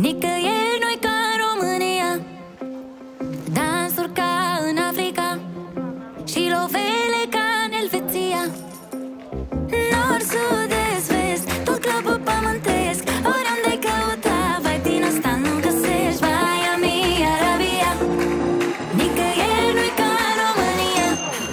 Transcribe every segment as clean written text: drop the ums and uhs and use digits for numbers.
Nicăieri nu-i ca în România, dansuri ca în Africa și lovele ca în Elveția. Nord, sud, est, vest, tot globul pământesc. Oriunde-ai căuta, vai din asta nu găsești. Vai, ami, Arabia, nicăieri nu-i ca în România.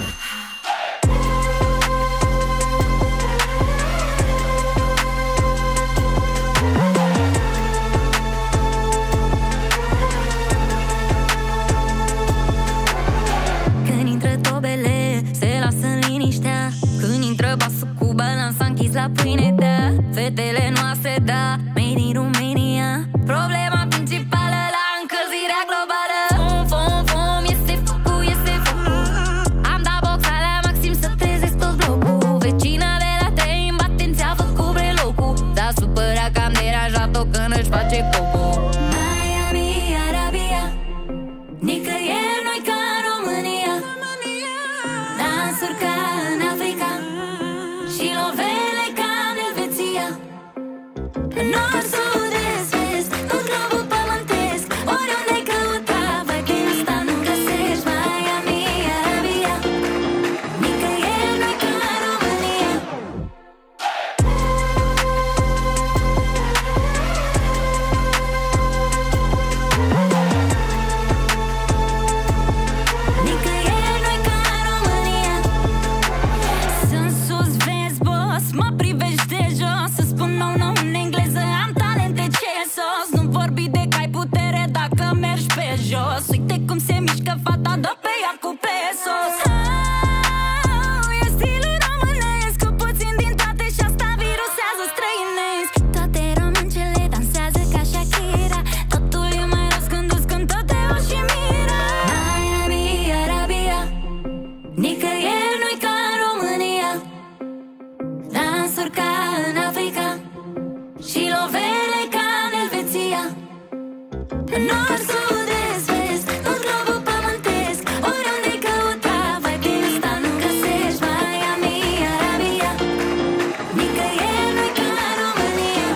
Când intră tobele, se lasă în liniștea. Când intră basul cu balanța închis la pâine, da. Fetele noastre, da, made in Romania. Problema principală la încălzirea globală. Fum, fum, fum, este focul, este focul. Am dat boxa la maxim să trezesc tot blocul. Vecina de la trei în batenți a făcut brelocul. S-a supărat că am deranjat-o când își face cocul. Miami, Arabia, nicăieri nu-i ca în România. Dansuri ca în Africa și lovele ca în Elveția. Nord, sud, est, vest, tot globul pământesc. Oriunde-ai căuta, vai din asta nu găsești. Miami, Arabia, nicăieri nu-i ca în România. Nicăieri nu-i ca în România. Sunt sus, vezi, boss, mă privești de jos. Să spun nou, nou în engleză, am talente ce sos. Nu vorbi de că ai putere dacă mergi pe jos. Uite cum se mișcă fata, dă pe ea cu pesos. E stilul românesc, cu puțin din toate și asta virusează străinesc. Toate româncele dansează ca Shakira. Totul e mai rost când îți cântă Teo și Mira. Miami, Arabia, nicăieri nu-i ca în România. Dansuri ca în Africa și lovele ca în Elveția. Nord, sud, est, vest, tot globul pământesc. Oriunde-ai căuta, vai din asta nu găsești. Miami, Arabia, nicăieri nu-i ca în România.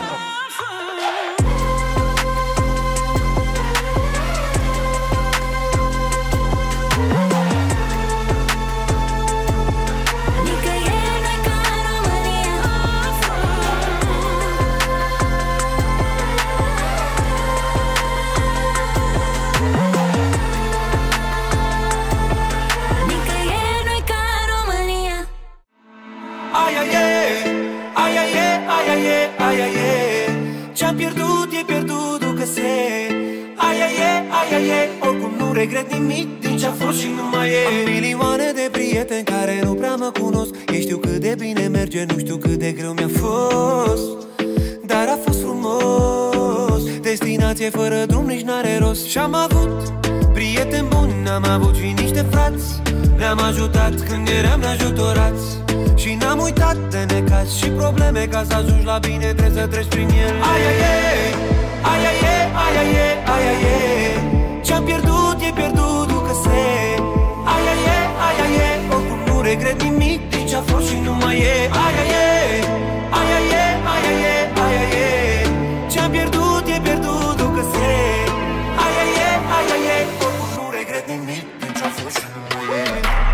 Nicăieri nu-i ca în România. Nicăieri nu-i ca în România. Ai, ai, ai, ai, ai, ai, ai, ai, ai, ai. Ce-am pierdut e pierdut, ducă se. Ai, ai, ai, ai, ai, oricum nu regret nimic din ce-a fost și nu mai e. Am milioane de prieteni care nu prea mă cunosc. Ei știu cât de bine merge, nu știu cât de greu mi-a fost. Dar a fost frumos. Destinație fără drum nici n-are rost. Și-am avut prieteni buni, am avut și niște frați. Ne-am ajutat când eram neajutorați. Și n-am uitat de necaz și probleme. Ca să ajungi la bine trebuie să treci prin ele. Ai, ai, ai, ai, ai, ai, ai, ai, ai, ai. Ce-am pierdut e pierdut, ducă se. Ai, ai, ai, ai, ai, oricum nu regret nimic din ce-a fost și nu mai e. Ai, ai, ai, ai, ai, ai, ai, ai, ai, ai. Ce-am pierdut e pierdut, ducă se. Ai, ai, ai, ai, ai, oricum nu regret nimic din ce-a fost și nu mai e.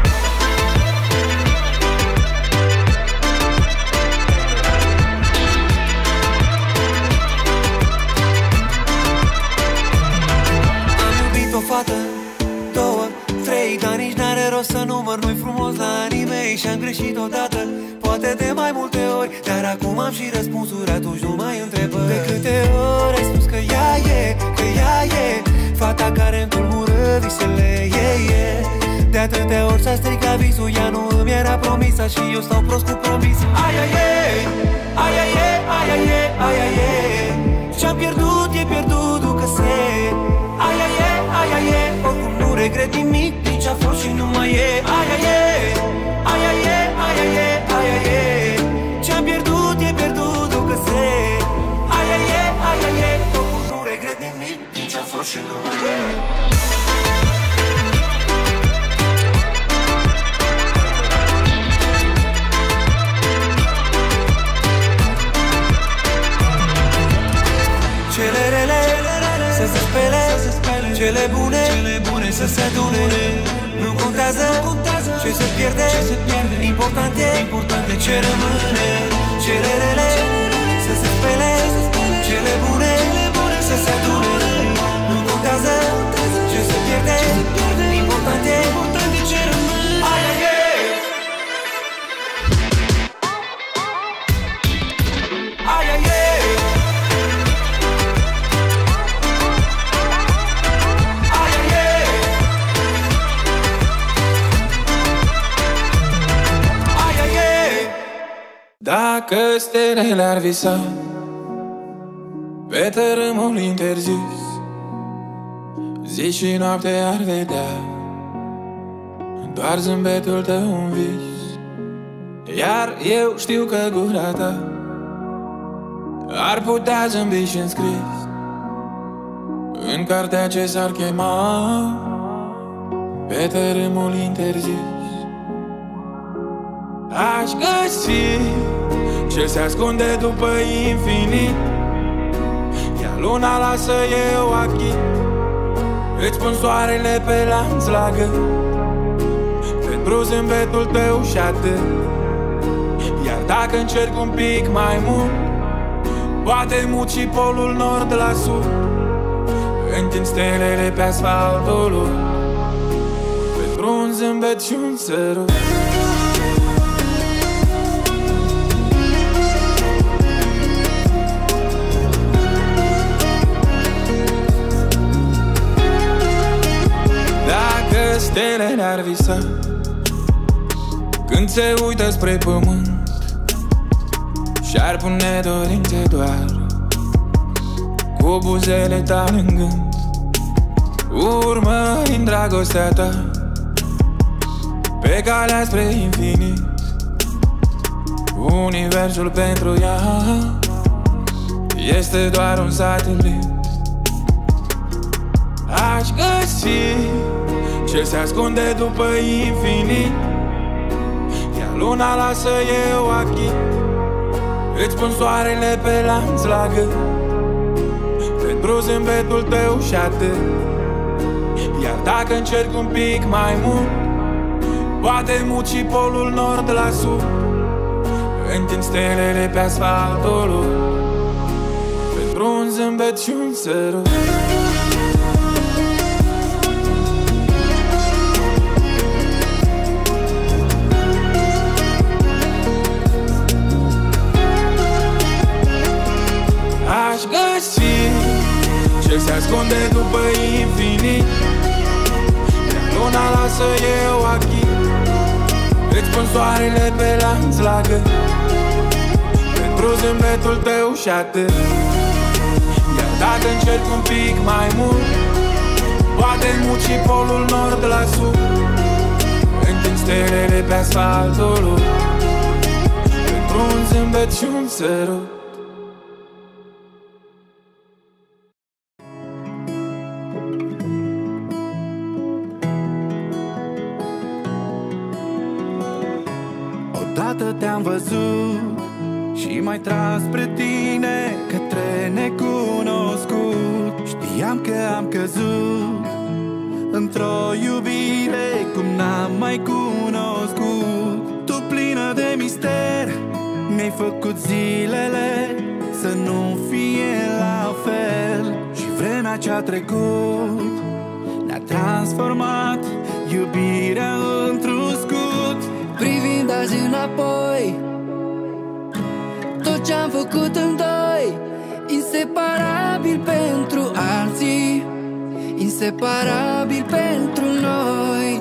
O fată, două, trei, dar nici n-are rost să număr. Nu-i frumos la anii mei și-am greșit odată, poate de mai multe ori. Dar acum am și răspunsuri, atunci nu mai întrebări. De câte ori ai spus că ea e, că ea e fata care-mi tulbură visele, de atâtea ori s-a stricat visul, ea nu îmi era promisă și eu stau prost cu promisul. Ai, ai, ai, ai, ai, ai, ai, ai, ai, ai. Ce-am pierdut e pierdut, ducă se. Ai, ai, ai, ai, ai, oricum nu regret nimic din ce-a fost și nu mai e. Ai, ai, ai, ai, ai, ai, ai, ai, ai, ai. Ce-am pierdut e pierdut, ducă se. Ai, ai, ai, ai, ai, oricum nu regret nimic din ce-a fost și nu mai e. se spele cele bune, să se adune. Nu contează ce se pierde, important e ce rămâne. Cele rele să se spele cele bune, să se adune. Nu contează ce se pierde, important e ce rămâne. Ai, ai, ai. Ai, ai, ai. Dacă stelele ar visa pe tărâmul interzis, zi și noapte ar vedea doar zâmbetul tău un vis. Iar eu știu că gura ta ar putea zâmbi și înscris în cartea ce s-ar chema pe tărâmul interzis. Aș găsi ce se ascunde după infinit, iar luna lasă eu achit. Îți pun soarele pe lanț la gât, pentru zâmbetul tău și atât. Iar dacă încerc un pic mai mult, poate mut și polul nord la sud. Întind stelele pe asfaltul lui, pentru un zâmbet și un sărut. Stelele ar visa când se uită spre pământ și-ar pune dorințe doar cu buzele tale în gând, urmărind dragostea ta pe calea spre infinit. Universul pentru ea este doar un satelit. Aș găsi ce se ascunde după infinit, iar luna lasă eu achit. Îți pun soarele pe lanț la gât, pentru zâmbetul tău și atât. Iar dacă încerc un pic mai mult, poate mut și polul nord la sud. Întind stelele pe asfaltul lui, pentru un zâmbet și un sărut. Aș găsi ce se ascunde după infinit, iar luna lasă eu achit. Îți pun soarele pe lanț la gât, pentru zâmbetul tău și atât. Iar dacă încerc un pic mai mult, poate mut și polul nord la sud. Întind stelele pe asfaltul lui, pentru un zâmbet și un sărut. Odată te-am văzut și m-ai tras spre tine, către necunoscut. Știam că am căzut într-o iubire cum n-am mai cunoscut. Tu plină de mister, mi-ai făcut zilele să nu fie la fel. Și vremea ce-a trecut ne-a transformat iubirea într-un scut. Privind azi înapoi, tot ce-am făcut în doi, inseparabil pentru alții, inseparabil pentru noi.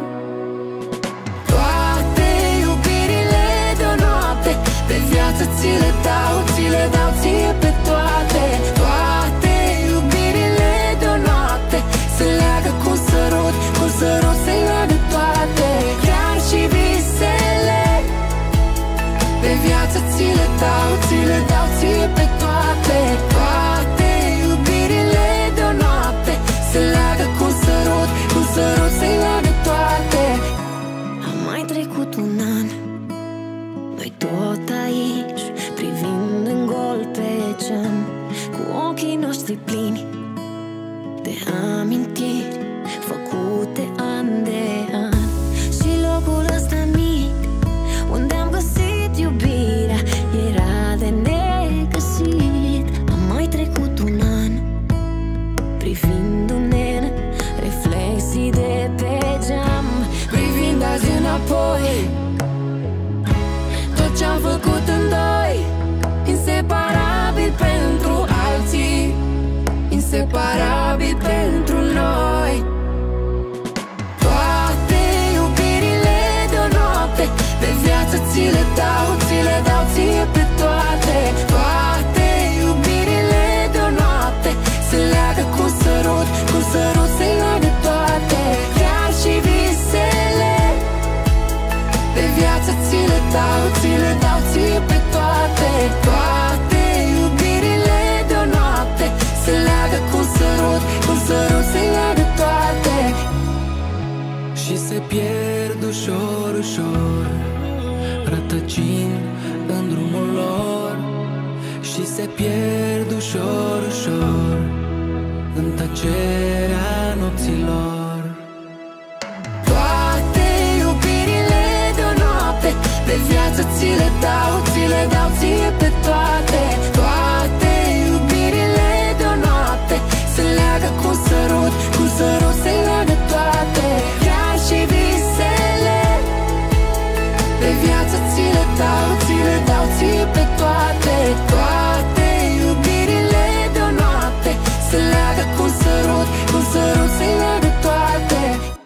Toate iubirile de-o noapte, pe viață ți le dau, ți le dau ție pe toate. Toate iubirile de-o noapte se leagă cu un sărut, cu un sărut se leagă toate. Chiar și visele pe viață ți le dau, ți le dau ție pe toate. Toate iubirile de-o noapte se leagă cu un sărut, cu un sărut se leagă toate. Am mai trecut un an, noi tot aici, privind în gol pe geam, cu ochii noștri plini amintiri făcute an de an. Și locul ăsta mic unde am găsit iubirea era de negăsit. Am mai trecut un an privindu-ne în reflexii de pe geam, privind azi înapoi tot ce-am făcut în doi, inseparabil pentru alții, inseparabil pentru noi. Toate iubirile de-o noapte de viață ți le dau, ți le dau ție pe toate. Toate iubirile de-o noapte se leagă cu sărut, cu sărut se leagă toate. Chiar și visele de viață ți le dau, ți le dau ție pe toate. Toate iubirile de-o noapte se leagă cu sărut, cu sărut se leagă toate. Și se pierd ușor, ușor, rătăcind în drumul lor. Și se pierd ușor, ușor în tăcerea nopților. Toate iubirile de-o noapte de viață ți le dau, ți le dau ție pe toate. Toate iubirile de-o noapte se leagă cu sărut, cu sărut se leagă toate. Chiar și visele de viață ți le dau, ți le dau ție pe toate. Toate iubirile de-o noapte se leagă cu sărut, cu sărut se leagă toate.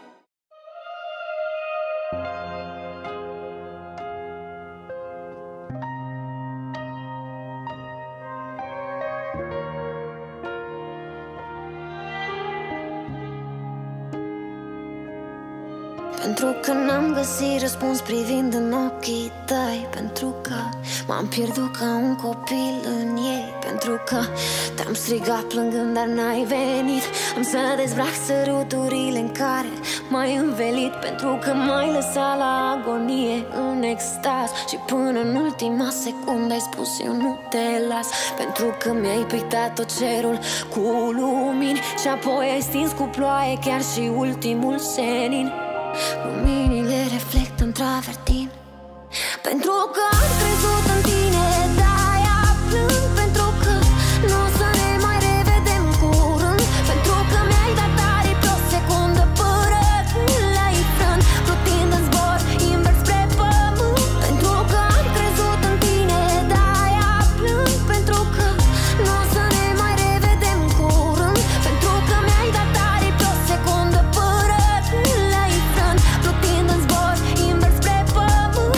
Pentru că n-am găsit răspuns privind în ochii tăi, pentru că m-am pierdut ca un copil în ei, pentru că te-am strigat plângând, dar n-ai venit. Am să dezbrac săruturile în care m-ai învelit, pentru că m-ai lăsat la agonie în extaz. Și până în ultima secundă ai spus eu nu te las, pentru că mi-ai pictat tot cerul cu lumini și apoi ai stins cu ploaie chiar și ultimul senin. Luminile reflectă în travertin, pentru că am crezut în tine, de-aia plâng, pentru că nu o să ne mai revedem curând, pentru că mi-ai dat aripi o secundă până l-ai frânt, plutind în zbor invers spre pământ. Pentru că am crezut în tine, de-aia plâng, pentru că nu o să ne mai revedem curând, pentru că mi-ai dat aripi o secundă până l-ai frânt, plutind în zbor invers spre pământ.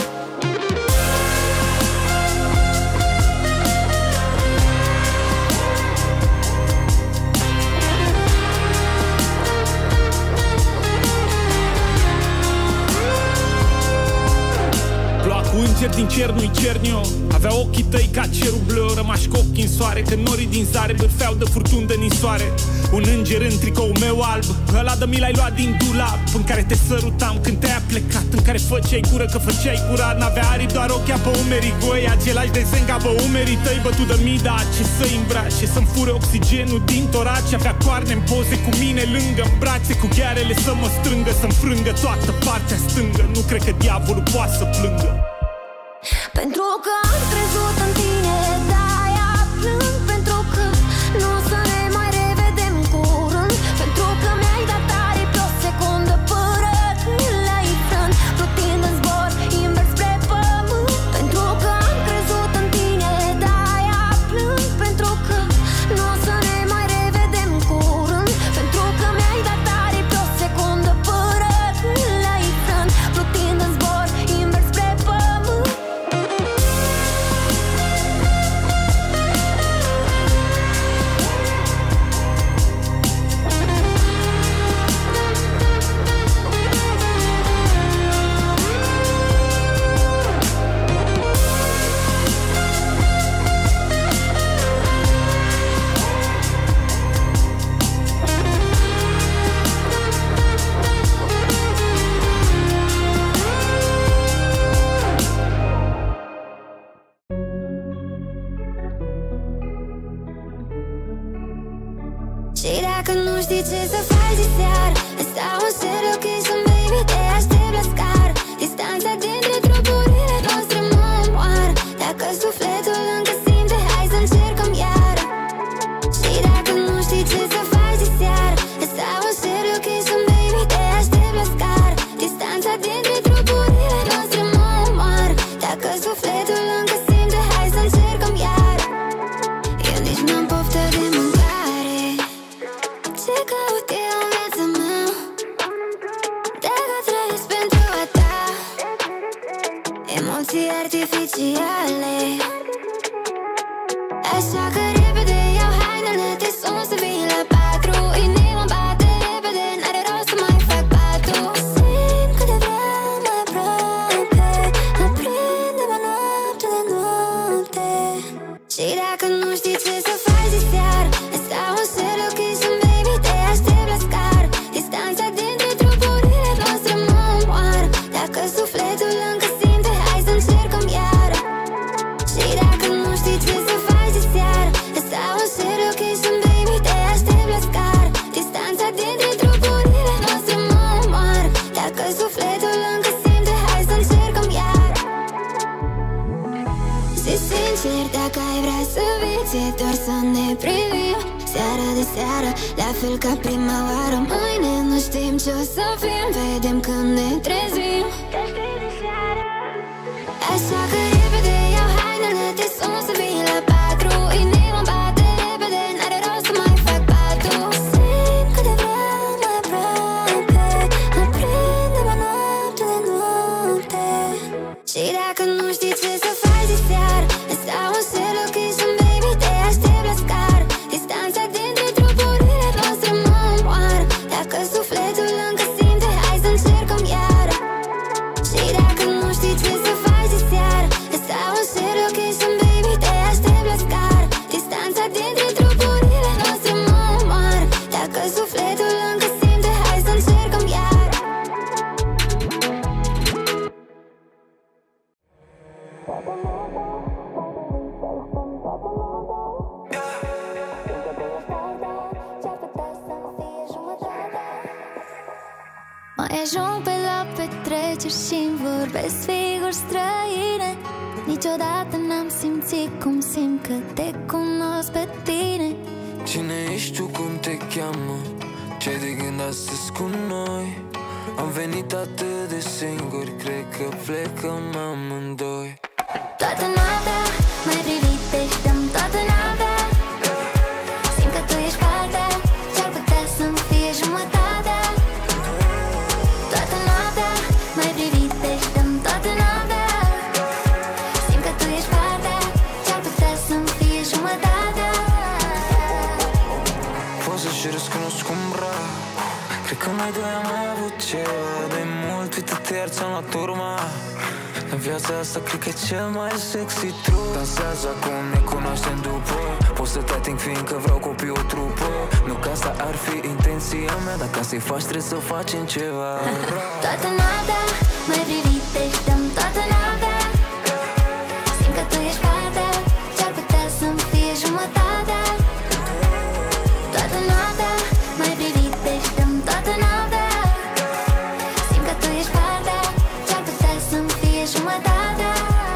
Ploua cu îngeri din cer, nu-i cernio. Avea ochii tăi ca cerul bleu, rămași cu ochii în soare, că norii din zare bârfeau de furtuni de ninsoare. Un înger în tricou meu alb, ăla de mi l-ai luat din dulap, în care te sărutam când te-ai plecat, în care făceai gură că făceai curat. N-avea aripi, doar ochii pe umerii goi, același desen ca pe umerii tăi, bătut de mii, dar ce să-i îmbrace, să-mi fure oxigenul din torace. Avea coarne în poze cu mine lângă-n brațe, cu ghearele să mă strângă, să-mi frângă toată partea stângă. Nu cred că diavolul poate să plângă. Pentru că am crezut în tine, de-aia plâng, pentru că nu o să ne mai revedem curând, pentru că mi-ai dat aripi o secundă până l-ai frânt, plutind în zbor invers spre pământ. Pentru că am crezut în tine, de-aia plâng, pentru că nu o să ne mai revedem curând, pentru că mi-ai dat aripi o secundă până l-ai frânt, plutind în zbor invers spre pământ. Și dacă nu știi ce să faci diseară, îți dau un set location, baby, te aștept la scară. Distanța dintre trupurile noastre mă omoară. Dacă sufletul încă simte, hai să încercăm iară. Și dacă nu știi ce să faci diseară, îți dau un set location, baby, te aștept la scară. Distanța dintre trupurile noastre mă omoară. Dacă sufletul încă simte, hai să încercăm iară. Eu nici n-am poftă de mâncare. Ce caut eu în viața mea? Dacă trăiesc pentru a ta, emoții artificiale. Așa că repede iau hainele, te sun să vii la 4. Inima bate repede, n-are rost să mai fac patul. Simt că te vreau mai aproape, aprinde-mă noapte de noapte. Și dacă nu știi ce să faci diseară, îți dau un set location, baby, te aștept la scară. Distanța dintre trupurile noastre mă omoară. Dacă sufletul încă simte, hai să încercăm iară. Și dacă nu știi ce să faci diseară, îți dau un set location, baby, te aștept la scară. Distanța dintre trupurile noastre mă omoară. Dacă sufletul încă simte, hai să încercăm iară. Zi sincer, dacă ai vrea să vii, ție doar să ne privim seara de seară, la fel ca prima oară. Mâine nu știm ce o să fim, vedem când ne trezim. Așa că repede iau hainele, te sun să vii la 4. Inima bate repede, n-are rost să mai fac patul. Simt că te vreau mai aproape, aprinde-mă noapte de noapte. Și dacă nu știi ce să faci diseară, îți dau un set location, baby, te aștept la scară. Distanța dintre trupurile noastre mă omoară. Dacă sufletul încă simte, hai să încercăm iară. Și dacă nu știi ce să faci diseară, îți dau un set location, baby, te aștept la scară. Distanța dintre trupurile noastre mă omoară. Dacă sufletul încă simte, hai să încercăm iară. Mai ajung pe la petreceri și-mi vorbesc figuri străine. Niciodată n-am simțit cum simt că te cunosc pe tine. Cine ești tu, cum te cheamă? Ce de gând astăzi cu noi? Am venit atât de singuri, cred că plecăm amândoi. Toată noaptea mai privit, te știam toată noaptea. Simt că tu ești partea ce-ar putea să-mi fie jumătatea. Toată noaptea mai privit, te știam toată noaptea. Simt că tu ești partea ce-ar putea să-mi fie jumătatea. Poți să-și răscunosc cum rar. Cred că noi doi am mai avut ceva de mult, uită-te iar ți-am luat urma. În viața asta cred că e cel mai sexy trup. Dansează acum, ne cunoaștem după. Pot să te ating fiindcă vreau copii o trupă. Nu că asta ar fi intenția mea, dar ca să-i faci trebuie să facem ceva. Toată noaptea mai privit, te știam toată noaptea. Simt că tu ești partea ce-ar putea să-mi fie jumătatea. Toată noaptea mai privit, te știam toată noaptea. Simt că tu ești partea ce-ar putea să-mi fie jumătatea.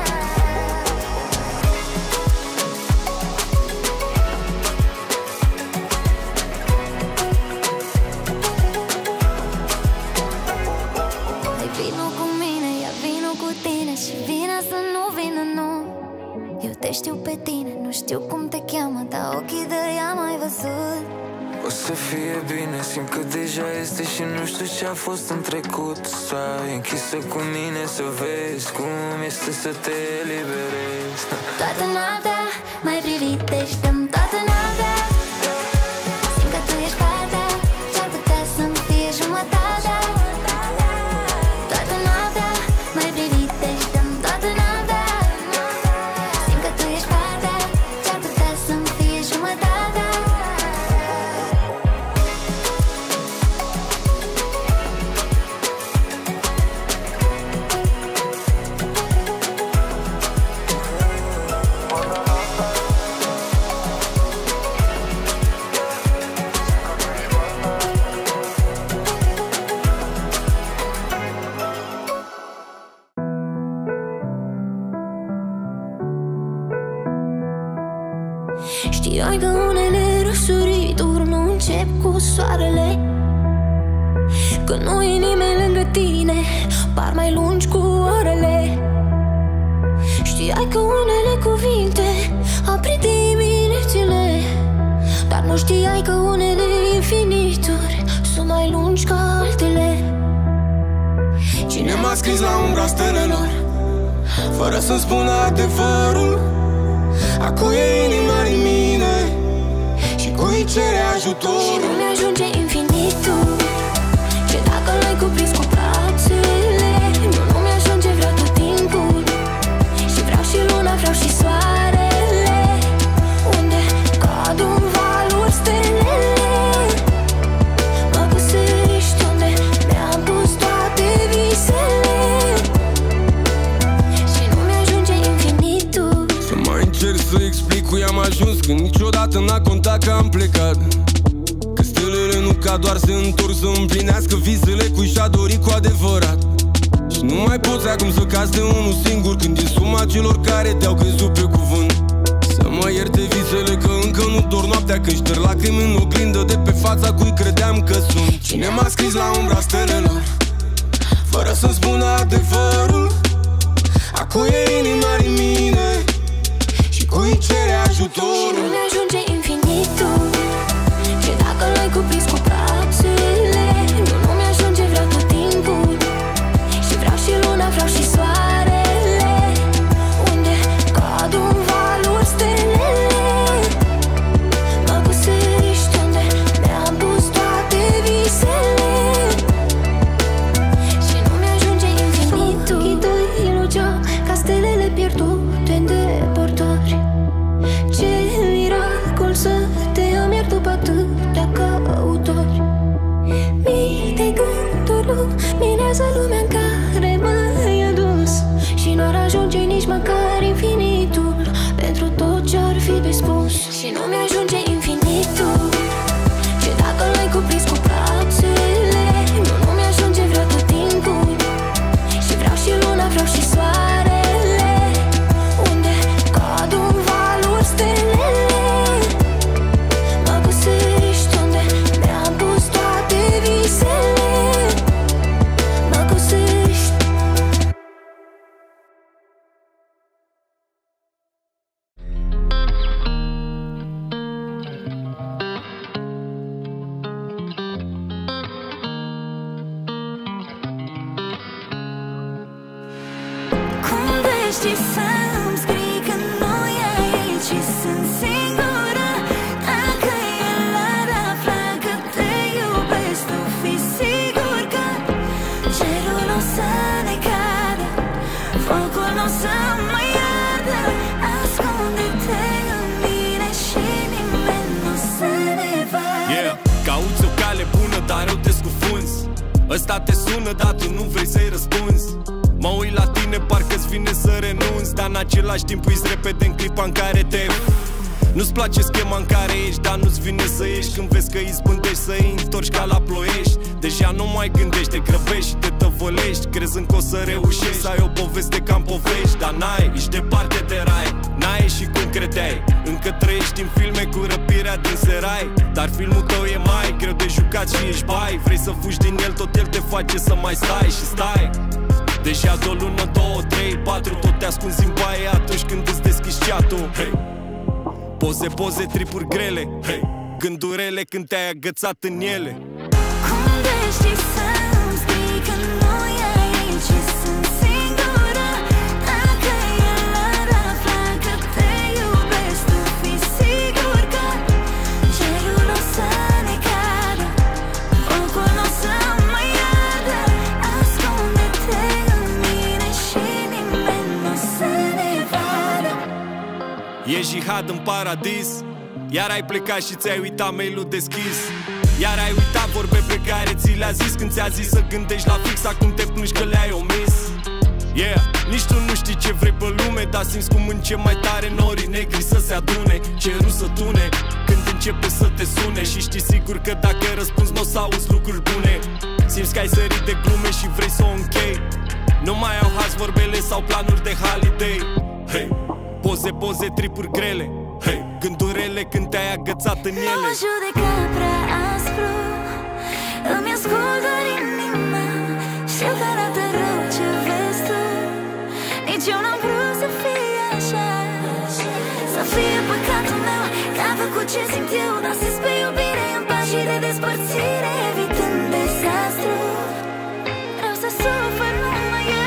Hai vino cu mine, ia vino cu tine și vina să nu vină, nu. Eu te știu pe tine, nu știu cum te cheamă, dar ochii de ea mai văzut. O să fie bine, simt că deja este și nu știu ce a fost în trecut. Stai închisă cu mine să vezi cum este să te eliberezi. Toată noaptea mai privit, te știam toată noaptea. Simt că tu ești partea ce-ar putea să-mi fie jumătatea. Toată noaptea mai privit, te știam toată noaptea. Simt că tu ești partea ce-ar putea să-mi fie jumătatea. Știai că unele răsărituri nu încep cu soarele, că nu e nimeni lângă tine, par mai lungi cu orele. Știai că unele cuvinte aprind diminețile, dar nu știai că unele infinituri sunt mai lungi ca altele. Cine m-a scris la umbra stelelor, fără să-mi spună adevărul? Acu e inima din mine și cui cere ajutor? Și nu mi-ajunge infinitul, ce dacă l-ai cuprins cu brațele. Nu mi-ajunge, vreau tot timpul, și vreau și luna, vreau și soarele, unde cad în valuri stelele. Mă găsești unde mi-am pus toate visele, și nu mi-ajunge infinitul. Să mai încerc să explic cui am ajuns, când niciodată n-a contat că am plecat. Că stelele nu ca doar se întorc să împlinească visele cui și-a dorit cu adevărat. Și nu mai poți acum să cazi de unul singur, când e suma celor care te-au crezut pe cuvânt. Să mă ierte visele că încă nu dor noaptea, când șterg lacrimi în oglindă de pe fața cui credeam că sunt. Cine m-a scris la umbra stelelor, fără să-mi spună adevărul? Acu e inima din mine și cui cere ajutor? Și nu mi-ajunge infinitul, ce dacă l-ai cuprins cu brațele. Nu mi-ajunge, vreau tot timpul, și vreau și luna, vreau și soarele, unde cad în valuri stelele. Mă găsești unde mi-am pus toate visele, și nu mi-ajunge infinitul. Ghidoi ilugeam ca stelele pierdute în depărtări. Ce miracol să te am iar după atâtea căutări. Mii de gânduri luminează lumea în care m-ai adus, și n-ar ajunge nici măcar infinitul pentru tot ce-ar fi de spus. Și nu mi-ajunge infinitul, ce dacă l-ai cuprins cu brațele. Nu mi-ajunge, vreau tot timpul, și vreau și luna, vreau și soarele, unde cad în valuri stelele. Mă găsești unde mi-am pus toate visele. Mă găsești. Cum vei ști să-mi scrii că nu e aici și sunt singură? Dacă el ar afla că te iubesc, tu fii sigur că cerul o să ne cadă, focul o să mă iardă. Ascunde-te în mine și nimeni nu să ne vadă. Yeah, cauți o cale bună, dar eu te scufunzi. Ăsta te sună, dar tu nu vrei să-i răspunzi. Mă uit la tine, parcă-ți vine să renunți, dar în același timp uiți repede în clipa în care te... Nu-ți place schema în care ești, dar nu-ți vine să ieși când vezi că izbândești să-i întorci ca la Ploiești. Deja nu mai gândești, te grăbești și te tăvălești, crezând că o să reușești să ai o poveste ca în povești. Dar n-ai, ești departe de rai, n-ai ieșit cum credeai. Încă trăiești în filme cu răpirea din serai, dar filmul tău e mai greu de jucat și ești bai. Vrei să fugi din el, tot el te face să mai stai și stai. Deja de o lună, 2, 3, 4, tot te ascunzi în baie atunci când îți deschizi chat-ul. Hey. Poze, tripuri grele, hey. Gândurele când te-ai agățat în ele. Cum vei ști să-mi scrii că nu e aici și sunt singură? Dacă el ar afla că te iubesc, tu fii sigur că cerul o să ne cadă, focul o să mă iardă. Ascunde-te în mine și nimeni nu să ne vadă. E jihad în paradis, iar ai plecat și ți-ai uitat mail-ul deschis. Iar ai uitat vorbe pe care ți le-a zis când ți-a zis să gândești la fix, acum te plângi că le-ai omis. Yeah, nici tu nu știi ce vrei pe lume, dar simți cum încep mai tare norii negri să se adune, cerul să tune când începe să te sune. Și știi sigur că dacă răspunzi n-o să auzi lucruri bune. Simți că ai sărit de glume și vrei să o închei. Nu mai au haz vorbele sau planuri de holiday. Hey, poze, tripuri grele, hey. gânduri rele când te-ai agățat în ele. Nu mă judeca prea aspru, îmi ascult doar inima. Știu că arată rău ce vezi tu, nici eu n-am vrut să fie așa. Să fie păcatul meu că am făcut ce simt eu, dar să spui iubire în pașii de despărțire, evitând dezastru. Vreau să sufăr numai eu.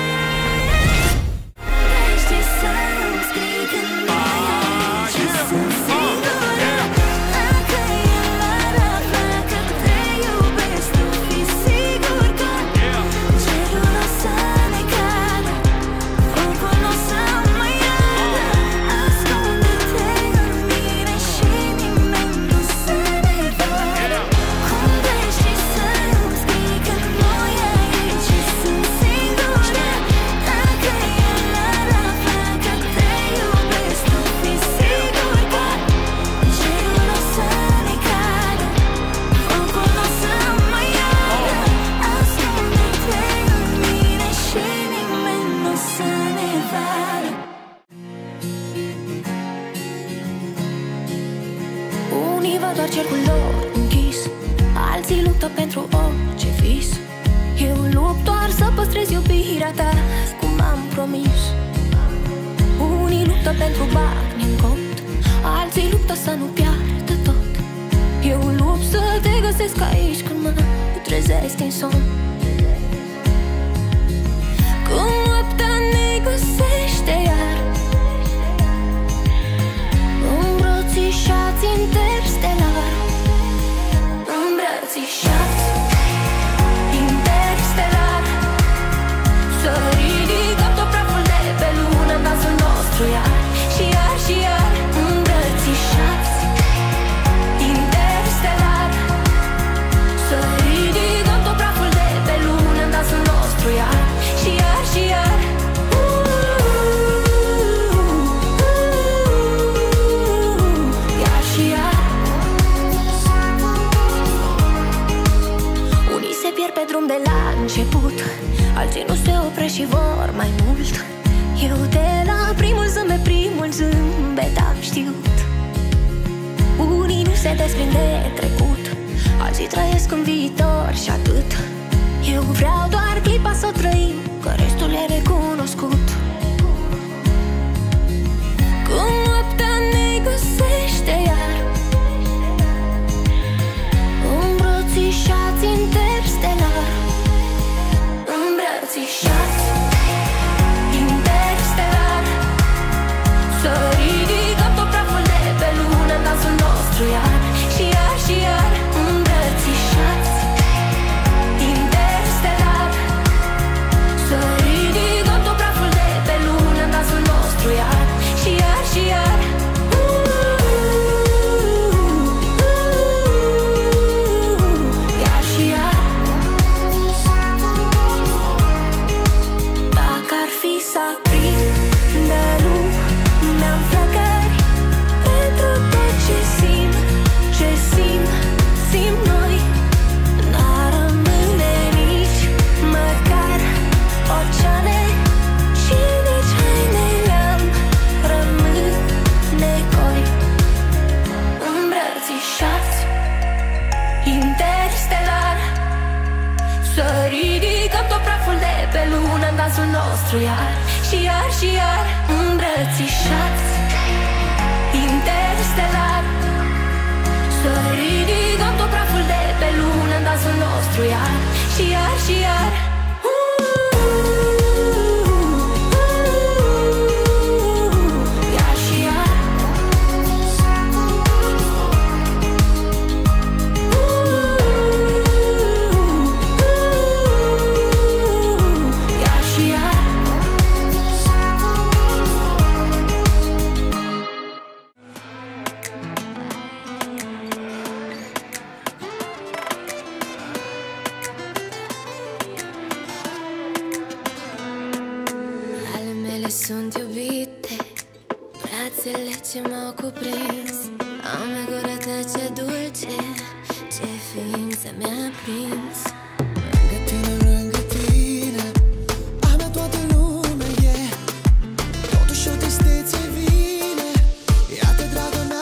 Știi să nu-mi scrii când mai ai ce sunt singură. Dacă el ar afla că te iubesc, tu fii sigur că cerul o să ne cadă, focul o să mă iadă. Ascunde-te în mine și nimeni nu să ne vadă. Cum vrei și să nu-mi scrii când noi aici sunt singure. Dacă el ar afla că te iubesc, tu fii sigur că cerul o să ne cadă, focul o să mă iadă. Ascunde-te în mine și nimeni nu să ne vadă. Unii văd doar cercul lor închis, alții luptă pentru orice vis. Eu lupt doar să păstrez iubirea ta, cum am promis. Unii luptă pentru bani în cont, alții luptă să nu piardă tot. Eu lupt să te găsesc aici când mă trezesc din somn. Când noaptea ne găsește iar, îmbrățișați interstelar. Îmbrățișați interstelar. Să ridicăm tot praful de pe lună în dansul nostru iar și iar și iar. Îmbrățișați interstelar. Să ridicăm tot praful de pe lună în dansul nostru iar și iar și iar. Iar și iar. Unii se pierd pe drum de la început, alții nu se opresc și vor mai mult. Eu de la primul zâmbet am știut. Unii nu se desprind de trecut, alții trăiesc în viitor și atât. Eu vreau doar clipa să o trăim, că restul e recunoscut. Când noaptea ne găsește iar, îmbrățișați interstelar. Îmbrățișați interstelar. Să ridicăm tot praful de pe lună în dansul nostru iar și iar și iar. Îmbrățișați interstelar. Să ridicăm tot praful de pe lună în dansul nostru iar și iar și iar. Iar și iar. Dacă ar fi să aprindă lumea în flăcări pentru tot ce simt noi, n-ar rămâne nici măcar oceane și nici hainele am rămâne goi. Îmbrățișați interstelar. Să ridicăm tot praful de pe lună în dansul nostru iar și iar și iar. Îmbrățișați interstelar. Să ridicăm tot praful de pe lună în dansul nostru iar și iar și iar. Iar și iar. Iar și iar. Ale mele sunt iubite, brațele ce m-au cuprins. Am gura ta ce dulce, ce ființă mi-a prins. Lângă tine, a mea toată lumea e. Totuși o tristețe vine. Iată, dragă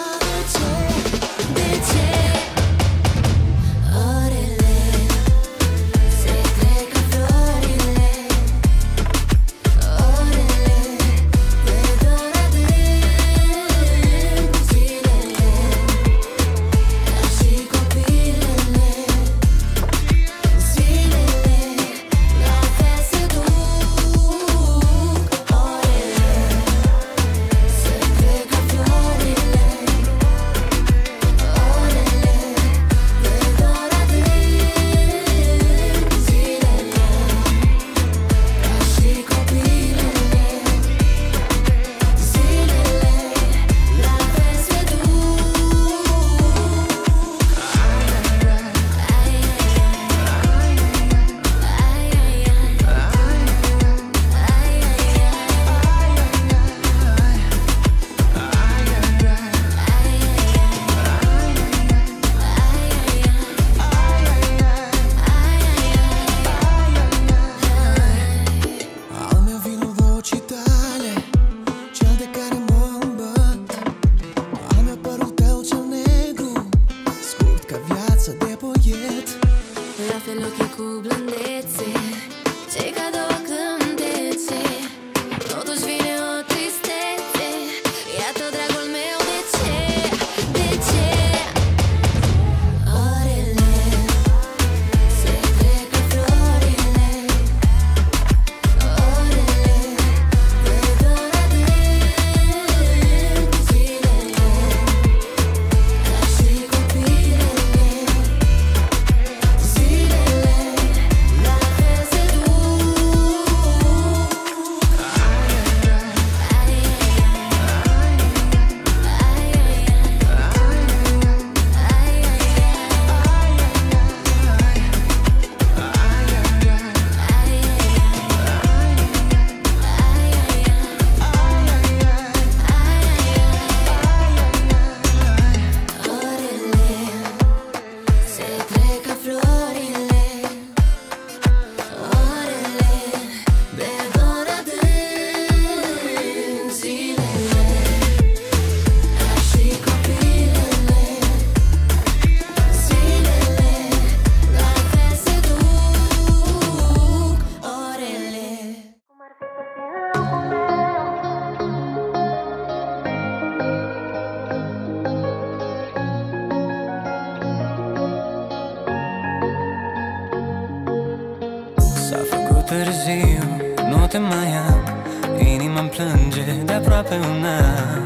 târziu, nu te mai am. Inima-mi plânge de aproape un an.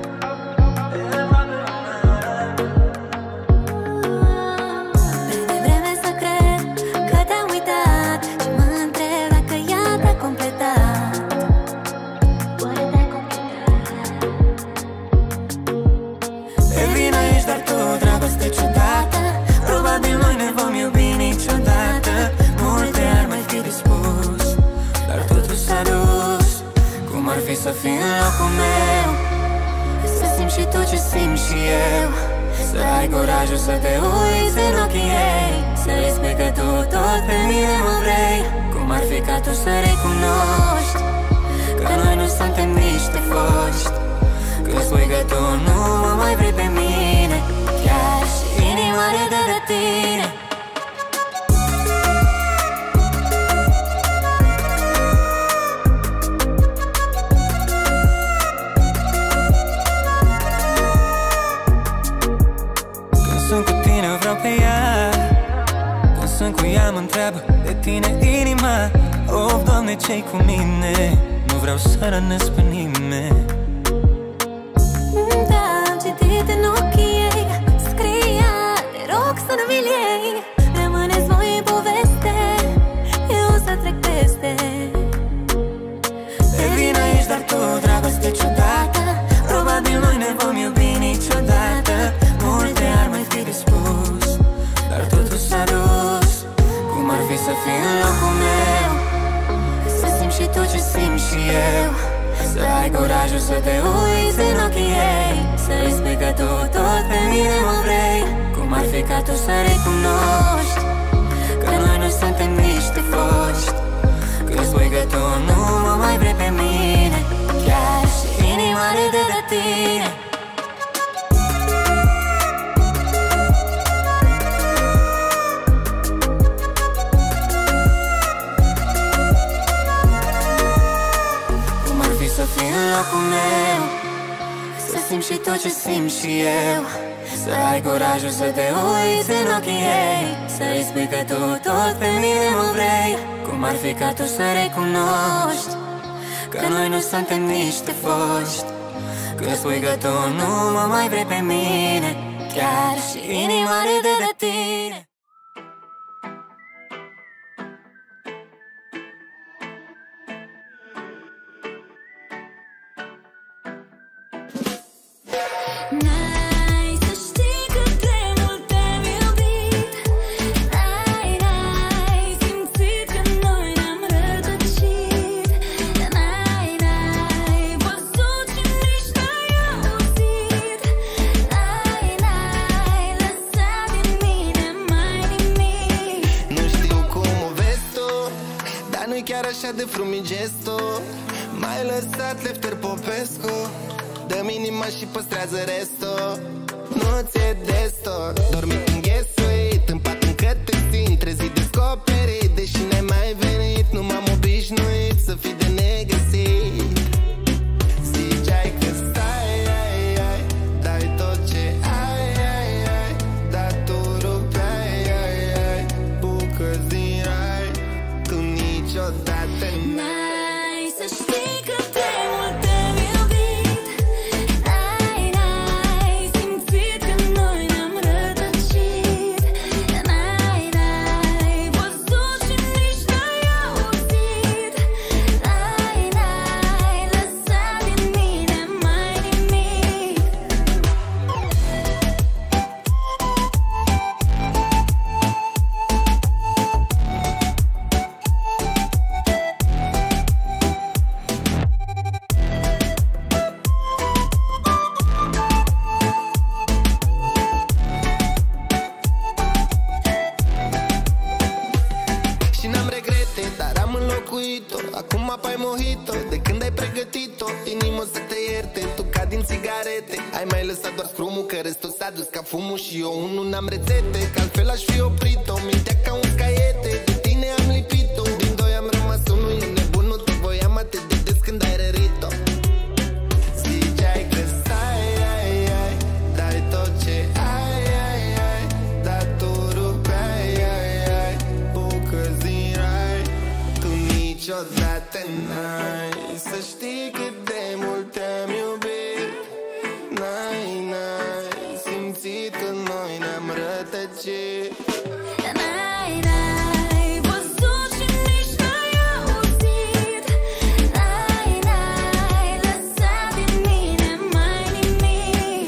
Să fii în locul meu, să simți și tu ce simt și eu, să ai curajul să te uiți în ochii ei, să-i spui că tu tot pe mine mă vrei. Cum ar fi ca tu să recunoști că noi nu suntem niște foști, că spui că tu nu mă mai vrei pe mine, chiar și inima râde de tine. Sunt cu tine, vreau pe ea. Când sunt cu ea, mă întreabă de tine inima. Oh, Doamne, ce-i cu mine? Nu vreau să rănesc pe nimeni. Da, am citit în ochii ei, scria, te rog să nu mi-l iei. Rămâneți voi în poveste, eu să trec peste. Te vin aici, dar tu, dragoste ciudată. Probabil noi ne vom iubi niciodată. Multe ar mai fi de spus, dar totul s-a dus. Cum ar fi să fii în locul meu, să simți și tu ce simt și eu, să ai curajul să te uiți în ochii ei, să-i spui că tu tot pe mine mă vrei. Cum ar fi ca tu să recunoști că noi nu suntem niște foști, că spui că tu nu mă mai vrei pe mine, chiar și inima râde de tine. să fii în locul meu, să simți și tu ce simt și eu, să ai curajul să te uiți în ochii ei, să-i spui că tu tot pe mine mă vrei. Cum ar fi ca tu să recunoști că noi nu suntem niște foști, că spui că tu nu mă mai vrei pe mine, chiar și inima râde de tine. N-ai să știi cât de mult te-am iubit, n-ai simțit că noi ne-am rătăcit, n-ai văzut și nici n-ai auzit, n-ai lăsat din mine mai nimic. Nu știu cum o vezi tu, dar nu-i chiar așa de frumos gestul. M-ai lăsat Lefter Popescu, dă-mi inima și păstrează restul. Nu ți-e destul, dormit înghesuit, în pat încă te simt, trezit descoperit. Deși n-ai mai venit, nu m-am obișnuit să fii de negăsit. Ziceai că stai, dai tot ce ai, dar tu rupeai bucăți din rai, tu niciodată N-ai să știi cât de mult te-am iubit, n-ai simțit că noi ne-am rătăcit, n-ai văzut și nici n-ai auzit, n-ai lăsat din mine mai nimic. și n-am regrete, dar am înlocuit-o. Acum apai mojito, de când ai pregătit-o. Inimă să te ierte, tu ca din țigarete. Ai mai lăsat doar scrumul, că restul s-a dus ca fumul. Și eu unul n-am rețete, că altfel aș fi oprit-o. Mintea ca un caiete, de tine am lipit-o. Din doi am rămas unul, e nebun, nu te voiam atât de des când ai rărit-o. Ziceai că stai, dai tot ce ai, dar tu rupeai bucăți din rai, tu ce N-ai văzut și nici n-ai auzit. N-ai lăsat din mine mai nimic.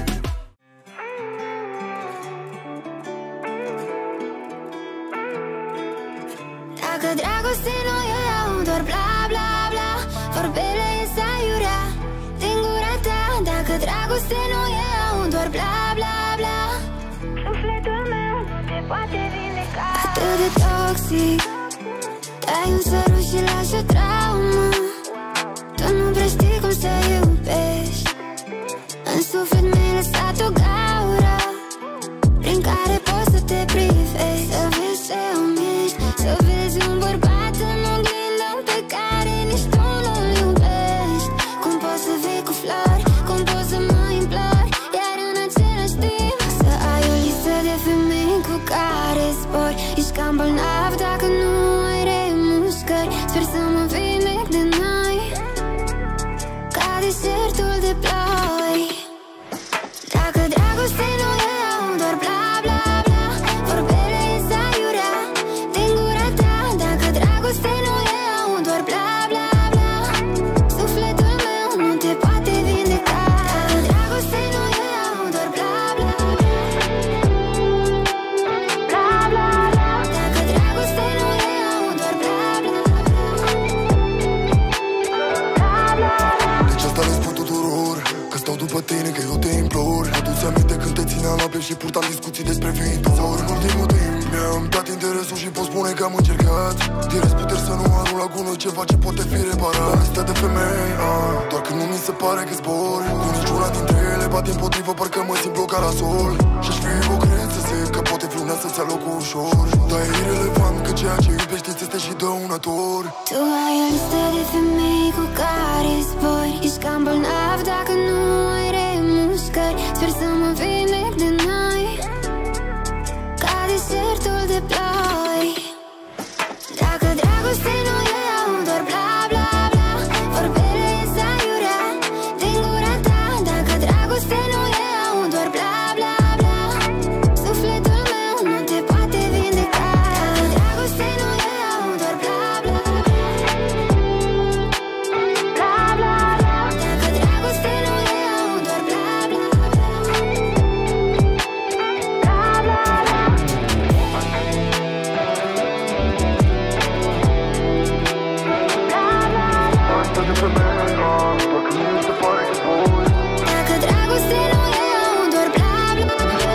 Dacă dragoste nu e doar bla bla bla, vorbele ies aiurea din gura ta. Dacă dragoste nu e doar bla bla bla, sufletul meu nu te poate vindeca. Atât de toxic, dai un sărut și lași o traumă. Tu nu prea știi cum să iubești. În suflet mi-ai lăsat o gaură prin care poți să te privești. Să vezi ce om ești, să vezi un bărbat în oglindă pe care nici tu nu-l iubești. Cum poți să vii cu flori, cum poți să mă implori, iar în același timp să ai o listă de femei cu care zbori. Ești cam bolnav dacă nu ai remușcări. Sper să mă vindec de noi ca desertul de ploi. Dacă dragoste nu e doar bla bla bla, vorbele ies aiurea din gura ta. Dacă dragoste nu e doar bla bla bla, sufletul meu nu te poate vindeca. Dacă dragoste nu e doar bla bla bla, bla bla bla. Dacă dragoste nu e doar bla bla bla, bla bla bla. Deci asta le spun tuturor, că stau după tine, că eu te implor. Adu-ți aminte când te țineam la piept și purtam discuții despre viitor. În ultimul timp mi-am dat interesul și pot spune că am încercat din răsputeri să nu arunc la gunoi ceva ce poate fi reparat. La lista de femei, doar când nu mi se pare că zbor, cu niciuna dintre ele bat împotrivă, parcă mă simt blocat la sol. Și-aș fi ipocrit să zic că poate fi una să-ți ia locul ușor, dar e irelevant că ceea ce iubești îți este și dăunător. Tu ai o listă de femei cu care zbori. Ești cam bolnav dacă nu ai remușcări. Sper să mă vindec de noi ca desertul de ploi. Dacă dragoste nu e doar bla bla bla, vorbele ies aiurea din gura ta. Dacă dragoste nu e doar bla bla bla, sufletul meu nu te poate vindeca. Dacă dragoste nu e doar bla bla bla, bla bla bla. Dacă dragoste nu e doar bla bla bla, bla bla bla. Dacă dragoste nu e doar bla bla bla.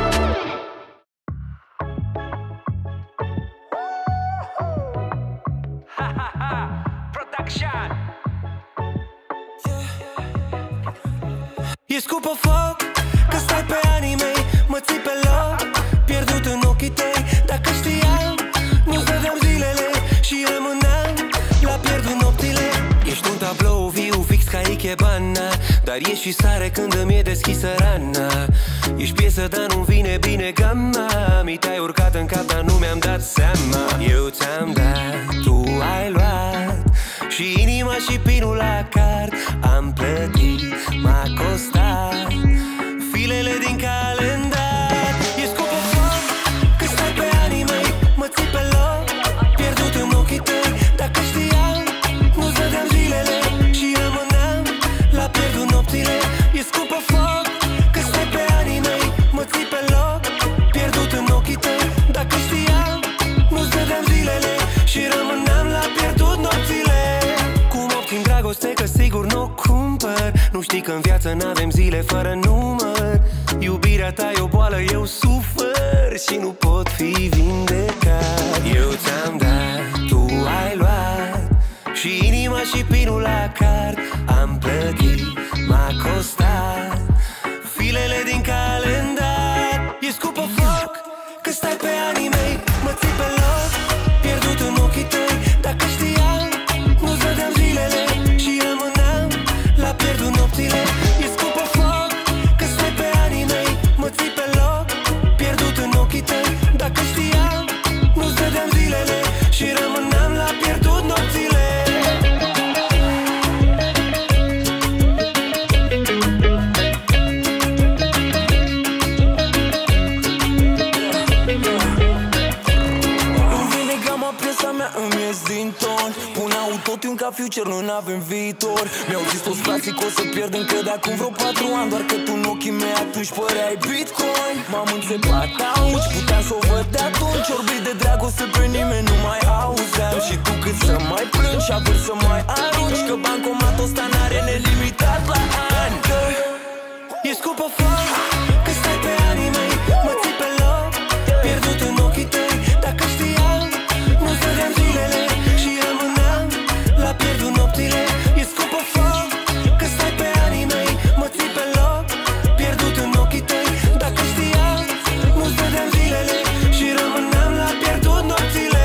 E scupă foc, că stai pe anii mei, mă ții pe loc, pierdut în ochii tăi. Dacă știam, nu-ți dădeam zilele și rămâneam la pierdut nopțile. Ești un tablou viu fix ca Ikebana, dar ești și sare când îmi e deschisă rana. Ești piesă, dar nu vine bine gama. Mi te-ai urcat în cap, dar nu mi-am dat seama. Eu ți-am dat, tu ai luat, și inima și pinul la card. Am plătit, m-a costat filele din calendar. E scupă foc, că stai pe anii mei, mă ții pe loc, pierdut în ochii tăi. Dacă știam, nu-ți dădeam zilele și rămâneam la pierdut nopțile. E scupă foc, că stai pe anii mei, mă ții pe loc, pierdut în ochii tăi. Dacă știam, nu-ți dădeam zilele și rămâneam la pierdut nopțile. Cum obțin dragoste, că sigur n-o cumpăr. Nu știi că în viață n-avem zile fără număr. Iubirea ta e o boală, eu sufăr și nu pot fi vindecat. Eu ți-am dat, tu ai luat, și inima și pinul la card. Am plătit, m-a costat filele din calendar. E scupă foc, că stai pe anii mei, mă ții pe loc, pierdut în ochii tăi. Dacă știam, nu-ți dădeam zilele și rămâneam la pierdut nopțile. E scupă foc, că stai pe anii mei, mă ții pe loc, pierdut în ochii tăi. Dacă știam, nu-ți dădeam zilele și rămâneam la pierdut nopțile. future, noi n-avem viitor. Mi-au zis toți frații că o să pierd încă de acum vreo 4 ani, doar că tu în ochii mei atunci păreai Bitcoin. M-am înțepat atunci, puteam să o văd de atunci. Orbit de dragoste pe nimeni nu mai auzeam. Și tu cât să mai plângi și având să mai arunci, că bancomatul ăsta n-are nelimitat la ani. E scupă foc, că stai pe anii mei, mă ții pe loc, pierdut în ochii tăi. Dacă știam, nu-ți dădeam zilele și rămâneam la pierdut nopțile. E scupă foc, că stai pe anii mei, mă ții pe loc, pierdut în ochii tăi. Dacă știam, nu-ți dădeam zilele și rămâneam la pierdut nopțile.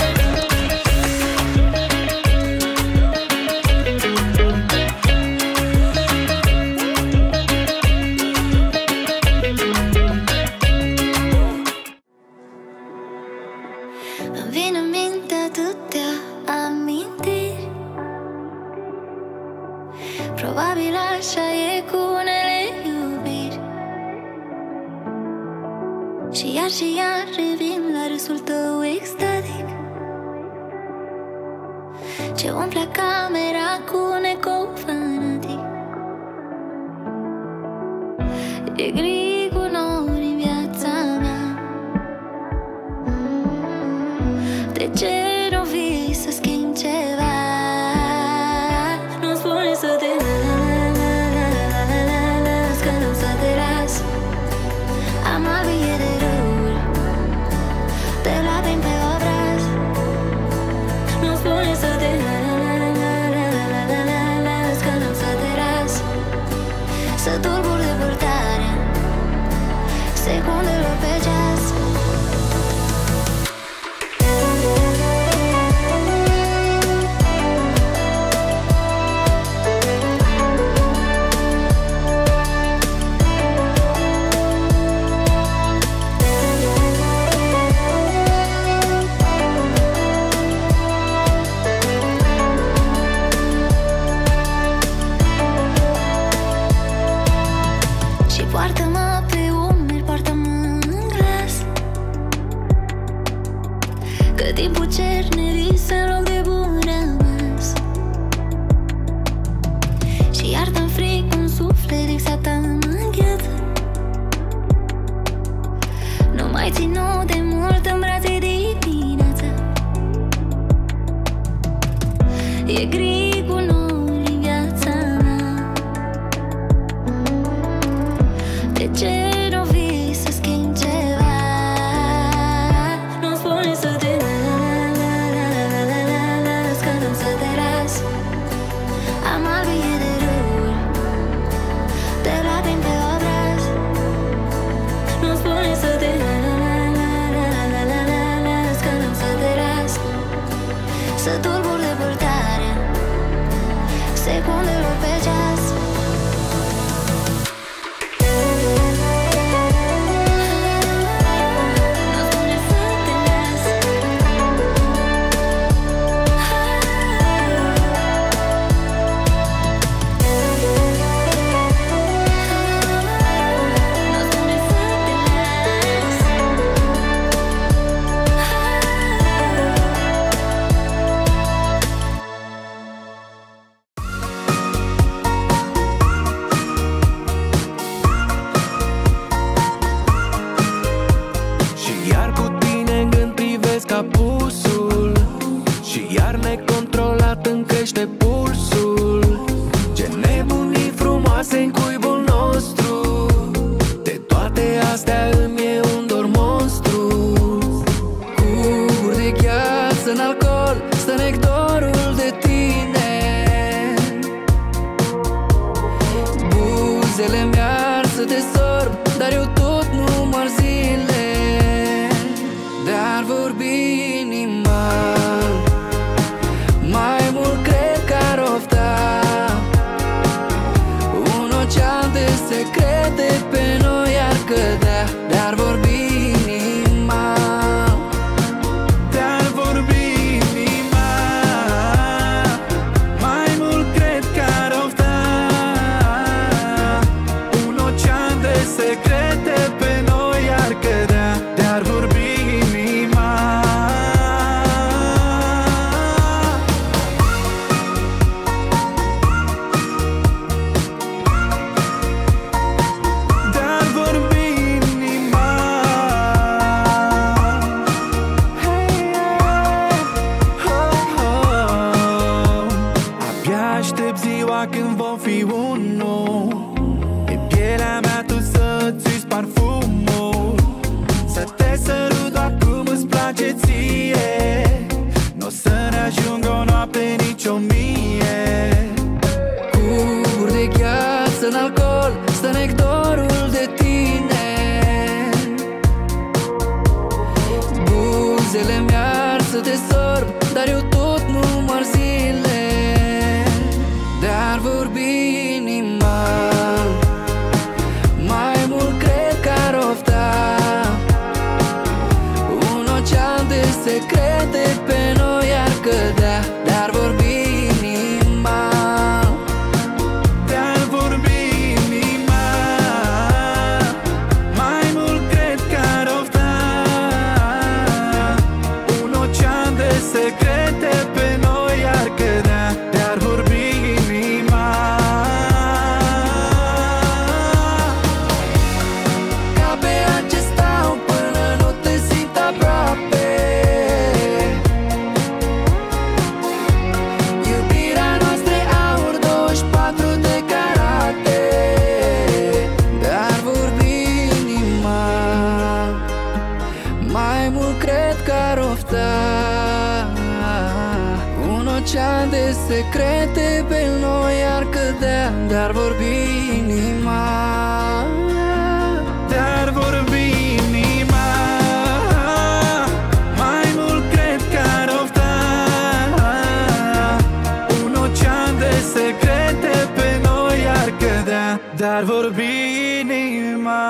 Probabil așa e cu unele iubiri. Și iar revin la râsul tău extatic, ce umple camera cu un ecou fanatic. E gri cu nori în viața mea. De ce nu vii să schimbi ceva? Nu spune să te las, că nu să te las. Am albie de râuri, te lacrimi pe obraz. Nu spune să te las, că nu să te las. Să tulbur de purtare secundelor pe ceas. Poartă-mă pe umeri, poartă-mă în glas, că timpul cerne vis în loc de bun rămas. Și iartă-mi fric un suflet exact mă îngheață. Nu mai ținu de mult în brațe dimineața. E gri cu nori în viața mea. De ce nu vii să schimbi ceva? Nu spune să te las, că nu să te las. Am albie de râuri, te lacrimi pe obraz. Nu spune să te las, că nu să te las. Să tulbur de purtare secundelor pe ceas. Apusul și iar necontrolat îmi crește pulsul. Ce nebunii frumoase în cuibul nostru. De toate astea îmi e un dor monstru. Cuburi de gheață în alcool stă nectarul de tine. Buzele mi-ar să te sorb, dar eu tot număr zile. Dar vorbi inima, mai mult cred că ar ofta un ocean de secrete pe noi ar cădea. Dar vorbi inima, dar vorbi inima, mai mult cred că ar ofta un ocean de secrete pe noi ar cădea. Dar vorbi inima. ofta. Un ocean de secrete pe noi ar cădea, dar vorbi inima, dar vorbi inima. Mai mult cred că ar ofta. Un ocean de secrete pe noi ar cădea, dar vorbi inima.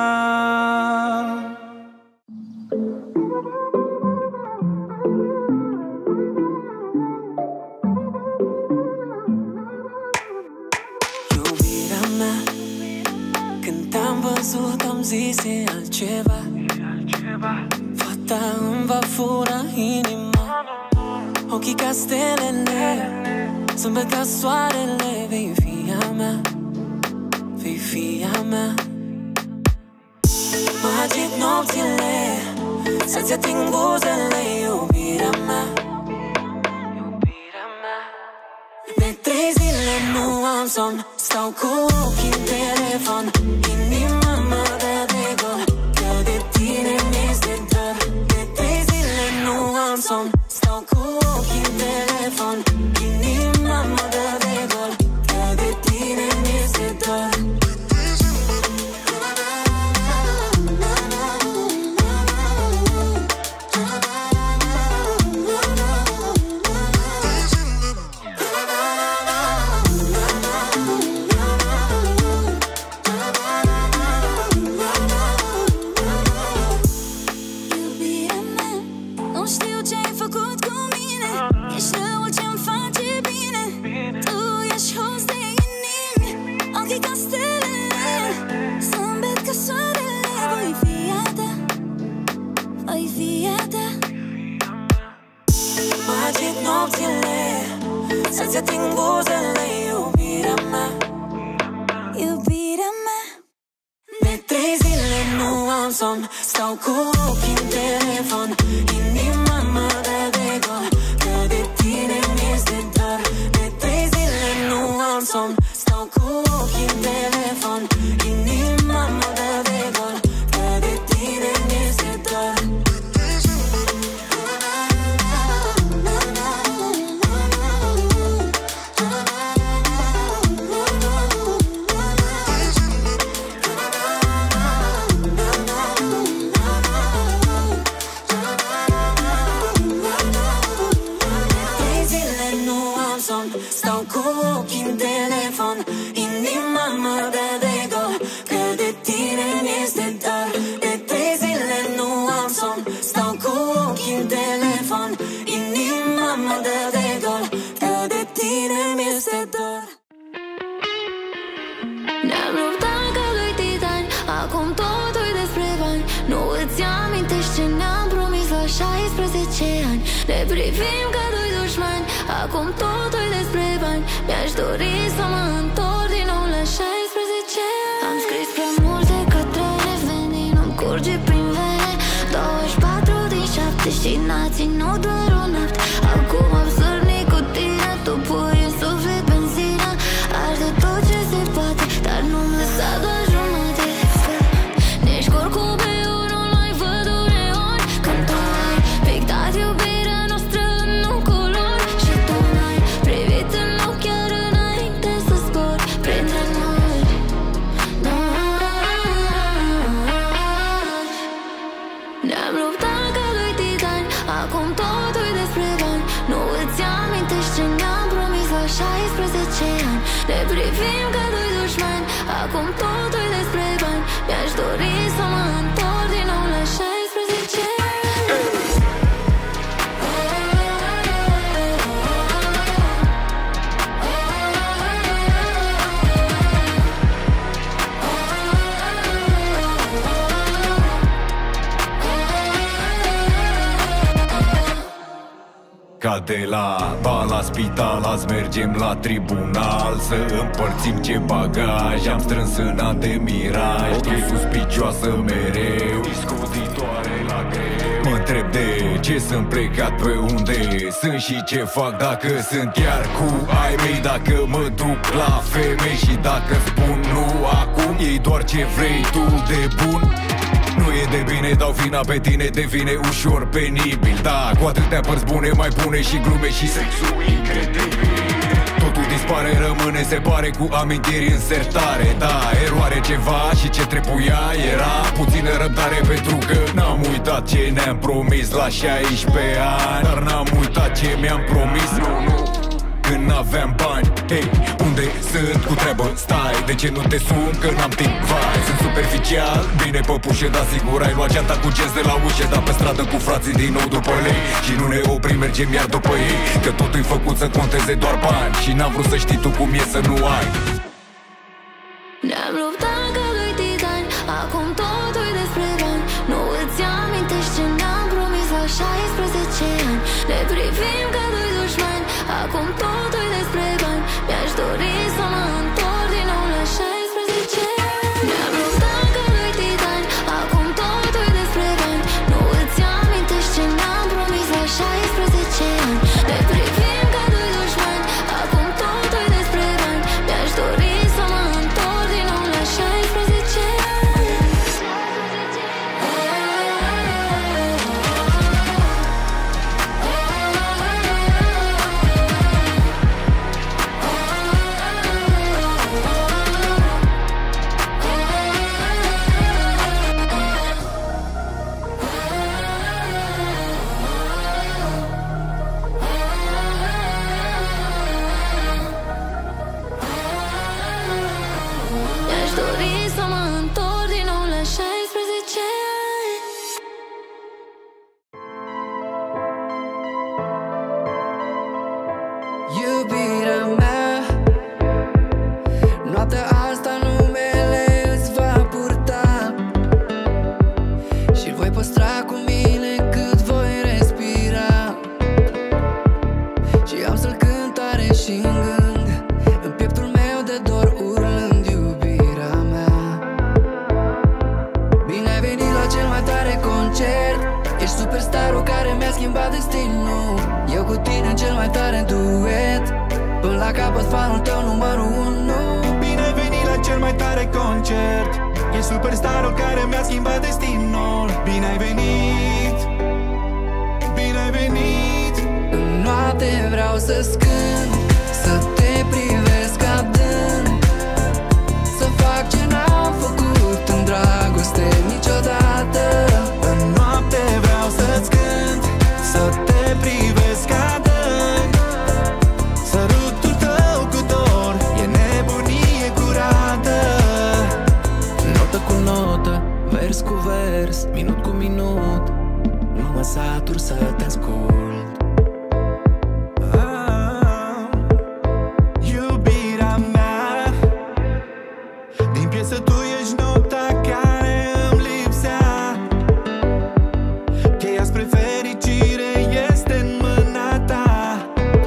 Am zis e altceva, fata îmi va fura inima. Ochii ca stelele, zâmbet ca soarele. Vei fi a mea, vei fi a mea. Mă agit nopțile, să-ți ating buzele. Iubirea mea, iubirea mea. De 3 zile nu am somn, stau cu ochii în telefon. Inima mă dă de gol, că de tine mi-este dor. De 3 zile nu am somn, stau cu ochii în telefon. Inima mă dă de gol, că de tine mi-este dor. Să-ți ating buzele, iubirea mea, iubirea mea. De 3 zile nu am somn, stau cu ochii în telefon. Inima mă dă de gol, că de tine mi-este dor. De 3 zile nu am somn, stau cu ochii în telefon. Inima mă dă de gol, că de tine mi-este dor. Stau cu ochii în telefon, inima mă dă de gol, că de tine mi-este dor. De 3 zile nu am somn, stau cu ochii în telefon, inima mă dă de gol, că de tine mi-este dor. Ne-am luptat ca 2 titani, acum totul despre bani. Nu îți amintești ce ne-am promis la 16 ani. Ne privim ca 2 dușmani, acum totul despre bani. Mi-aș dori să mă întorc din nou la 16 ani. Am scris prea multe cătrele, venin îmi curge prin vene. 24 din 7 și n-a ținut doar o noapte. Acum am sărnit cu tine, tu pui în suflet benzina. Arde tot ce se poate, dar nu-mi lăsa doar jumate. Nici corcul pe eu nu-l mai văd uneori. Când tu ai pictat iubirea noastră în culori. Și tu n-ai privit în ochi chiar înainte să zbori printre noi. Ne-am luptat ca 2 titani, acum totul despre bani. Nu îți amintești ce ne-am promis la 16 ani. Ne privim ca 2 dușmani, acum totul despre bani. Mi-aș dori să mă întorc din nou la 16 ani. Ca de la bal la spital, azi mergem la tribunal să împărțim ce bagaj am strâns în an de miraj. Tu suspicioasă mereu, discutitoare la greu. Mă întreb de ce sunt plecat, pe unde sunt și ce fac, dacă sunt chiar cu ai mei, dacă mă duc la femei și dacă spun nu acum, ei doar ce vrei tu de bun. Nu e de bine, dau vina pe tine, devine ușor penibil. Da, cu atâtea părți bune, mai bune și glume și sexul incredibil. Totul dispare, rămâne, se pare cu amintiri în sertare. Da, eroare ceva și ce trebuia era puțină răbdare, pentru că n-am uitat ce ne-am promis la 16 ani. Dar n-am uitat ce mi-am promis, nu, când n-aveam bani. Hei, unde sunt cu treabă, stai, de ce nu te sun, că n-am timp, vai. Sunt superficial, bine păpușe, dar sigur ai luat geanta cu genți de la ușe. Dar pe stradă cu frații din nou după lei și nu ne oprim, mergem iar după ei, că totul-i făcut să conteze doar bani. Și n-am vrut să știi tu cum e să nu ai. Ne-am luptat ca doi titani, acum totul-i despre bani. Nu îți amintești ce ne-am promis la 16 ani. Ne privim ca doi dușmani, acum totul-i despre bani. Mi-aș dori să mă întorc din nou la 16 ani. Ne-am luptat ca doi titani, acum totul-i despre bani. Nu îți amintești ce ne-am promis la 16 ani. Ne privim ca doi dușmani, acum totul-i despre bani. Mi-aș dori să mă întorc din nou la 16 ani. Mi-aș dori să mă întorc din nou la 16 ani. Iubirea mea, noaptea asta numele îți va purta și voi păstra cu mine cât voi respira. Și am să-l cânt tare și în gând, în pieptul meu de dor urlând iubirea mea. Bine ai venit la cel mai tare concert, ești superstarul care mi-a schimbat destinul. Eu cu tine cel mai tare duet, până la capăt fanul tău numărul 1. Bine ai venit la cel mai tare concert, e superstarul care mi-a schimbat destinul. Bine ai venit, bine ai venit. În noapte vreau să-ți cânt, să te privesc adânc, să fac ce n-am făcut în dragoste niciodată. În noapte vreau să-ți cânt, să te privesc adânc. Sărutul tău cu dor e nebunie curată. Notă cu notă, vers cu vers, minut cu minut, nu mă satur să te ascult. Iubirea mea, din piesă tu ești nota care îmi lipsea. Cheia spre fericire este în mâna ta.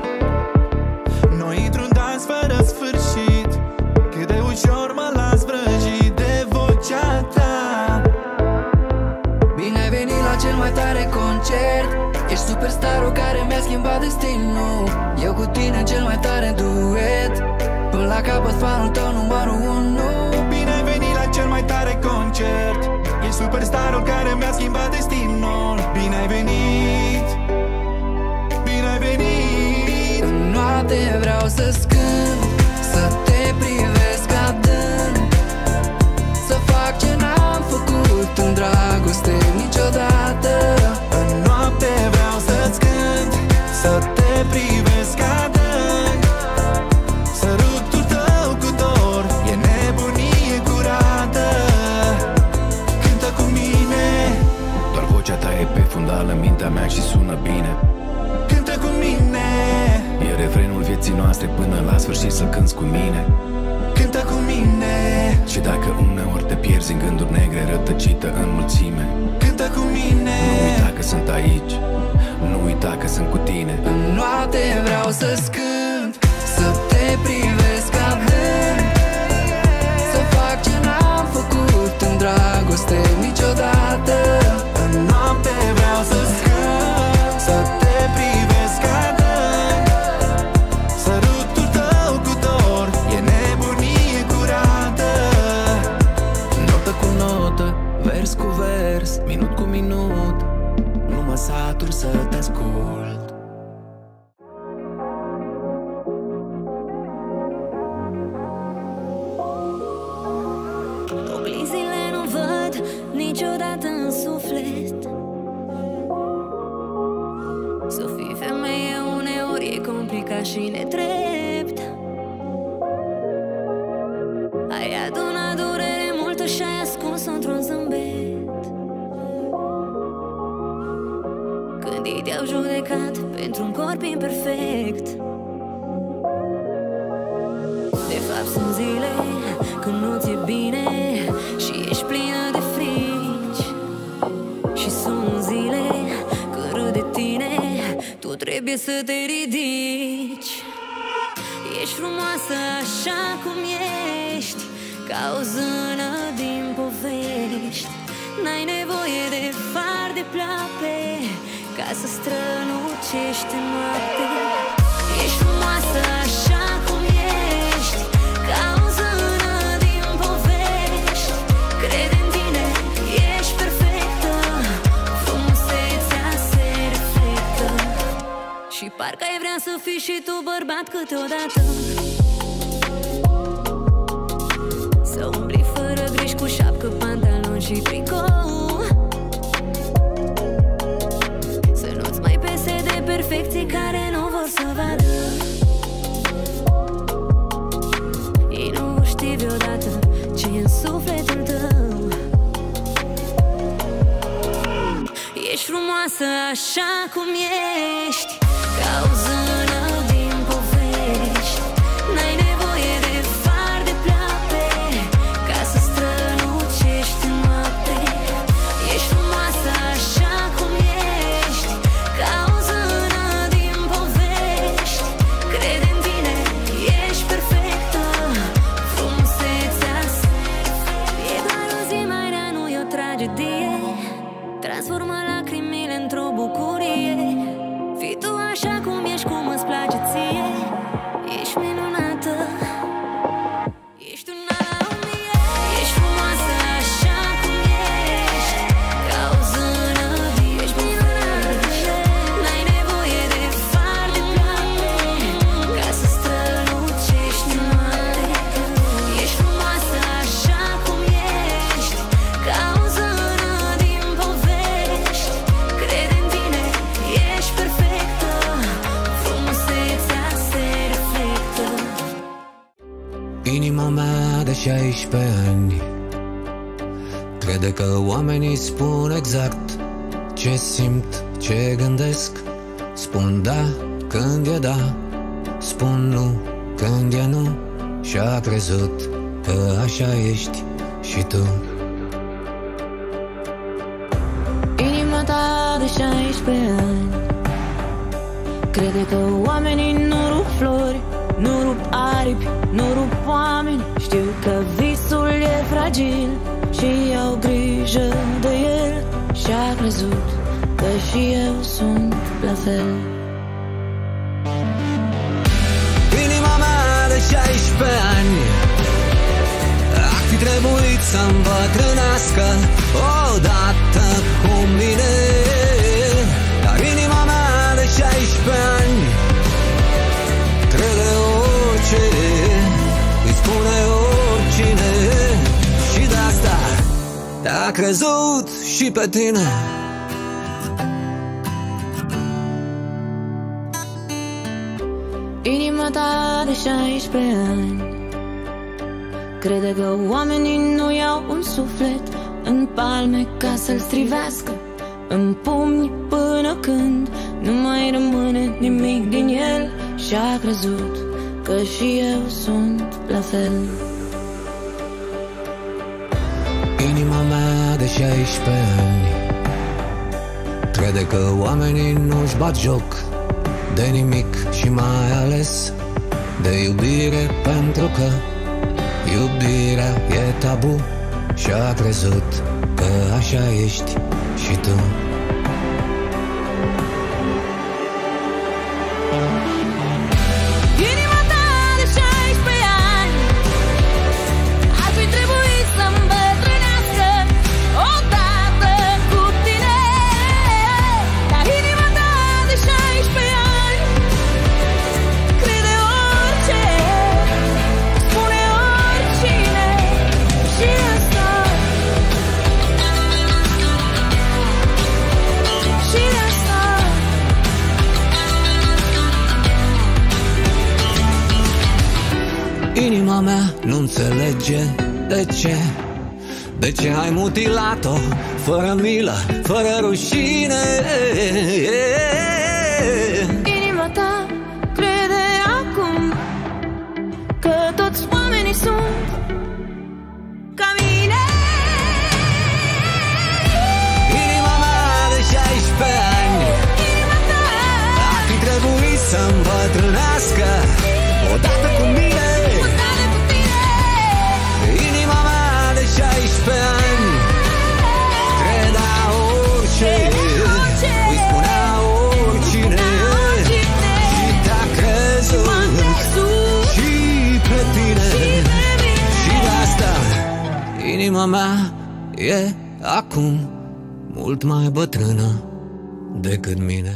Noi într-un dans fără sfârșit, cât de ușor mă las vrăjit de vocea ta. Bine ai venit la cel mai tare concert, ești superstarul care mi-a schimbat destinul. Eu cu tine cel mai tare duet, până la capăt fanul tău numărul 1. Bine ai venit la cel mai tare concert, e superstarul care mi-a schimbat destinul. Bine ai venit, bine ai venit. În noapte vreau să-ți cânt, să te privesc adânc, să fac ce n-am făcut în dragoste niciodată. În noapte vreau să-ți cânt, să te privesc adânc. Sărutul tău cu dor e nebunie curată. Cântă cu mine, Doar vocea ta e pe fundal în mintea mea și sună bine. cântă cu mine, E refrenul vieții noastre până la sfârșit, să cânți cu mine. cântă cu mine, Și dacă uneori te pierzi în gânduri negre, rătăcită în mulțime, cântă cu mine. nu uita că sunt aici, nu uita că sunt cu tine. În noapte vreau să-ți cânt, să te privesc adânc, să fac ce n-am făcut în dragoste niciodată. În noapte vreau să-ți cânt, să te privesc adânc. Sărutul tău cu dor e nebunie curată. Notă cu notă, vers cu vers, vers, minut cu minut, nu mă satur să te ascult. Oglinzile nu văd niciodată în suflet. Să fii femeie uneori e complicat și nedrept. Ai adunat durere multă și ai ascuns-o într-un zâmbet. Când ei te-au judecat pentru un corp imperfect. De fapt sunt zile când nu ți-e bine și ești plină de frici. Și sunt zile când râd de tine, tu trebuie să te ridici. Ești frumoasă așa cum ești, ca o zână din povești. N-ai nevoie de far de ploape ca să strălucești în noapte. Ești frumoasă așa cum ești, ca o zână din povești. Crede în tine, ești perfectă, frumusețea se reflectă. Și parcă ai vrea să fii și tu bărbat câteodată. Să umbli fără griji cu șapcă, pantaloni și tricou. Să nu-ți mai pese de perfecții care nu vor să vadă. Ei nu știi vreodată ce-i în sufletul tău. Ești frumoasă așa cum ești, ca o zână din povești. N-ai nevoie de far de ploape ca să strălucești în noapte. Ești frumoasă așa cum ești, ca o zână din povești. Crede în tine, ești perfectă, frumusețea se reflectă. E doar o zi mai rea, nu e o tragedie. Transformă lacrimile într-o bucurie. Fii tu așa cum ești, cum îți place ție. Ești minunată, ești una la 1000. Ești frumoasă așa cum ești, ca o zână din povești. N-ai nevoie de far de ploape ca să strălucești în noapte. Ești frumoasă așa cum ești, ca o zână din povești. Crede în tine, ești perfectă, frumusețea se reflectă. Inima mea de 16 ani crede că oamenii spun exact ce simt, ce gândesc. Spun da când e da, spun nu când e nu. Și-a crezut că așa ești și tu. Inima ta de 16 ani crede că oamenii nu rup flori, nu rup aripi, nu rup oameni. Știu că visul e fragil și au grijă de el. Și-a crezut că și eu sunt la fel. Inima mea de 16 ani ar fi trebuit să îmbătrânească odată cu mine. Dar inima mea de 16 ani crede orice îi spune oricine. Și de asta te-a crezut și pe tine. Inima ta de 16 ani crede că oamenii nu iau un suflet în palme ca să-l strivească, în pumni până când nu mai rămâne nimic din el. Și-a crezut că și eu sunt la fel. Inima mea de 16 ani crede că oamenii nu-și bat joc de nimic și mai ales de iubire, pentru că iubirea e tabu. Și-a crezut că așa ești și tu. Inima ta de 16 ani ar fi trebuit să îmbătrânească odată Inima mea nu înțelege de ce. De ce ai mutilat-o fără milă, fără rușine? Inima ta crede acum că toți oamenii sunt ca mine. Inima mea de 16 ani ar fi trebuit să îmbătrânească odată cu mine. Inima mea de 16 ani credea orice, îi spunea oricine și te-a crezut și pe tine. Și de asta inima mea e acum mult mai bătrână decât mine.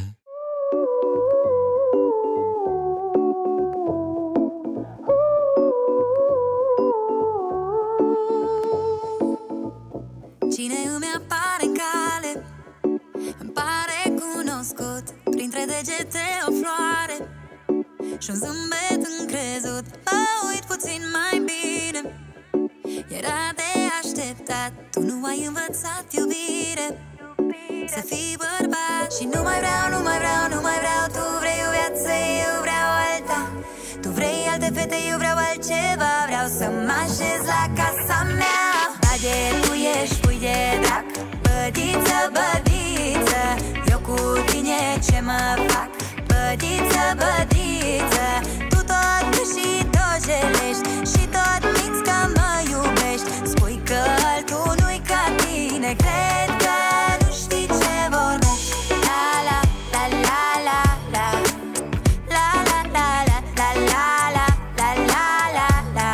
Cine îmi apare în cale, îmi pare cunoscut. Printre degete o floare și un zâmbet încrezut. Mă uit puțin mai bine, era de așteptat. Tu nu ai învățat iubire, să fii bărbat. Și nu mai vreau, nu mai vreau, nu mai vreau. Tu vrei o viață, eu vreau alta. Tu vrei alte fete, eu vreau altceva. Vreau să mă așez la casa mea. Bage, tu ești pui de drac, bădiță, bădiță. Eu cu tine ce mă fac? Bădiță, bădiță. Tu tot și tot jelești și tot minți că mă iubești. Spui că altul nu-i ca tine, cred că nu știi ce vorbești. La la la la la la la la la la la la la la la la.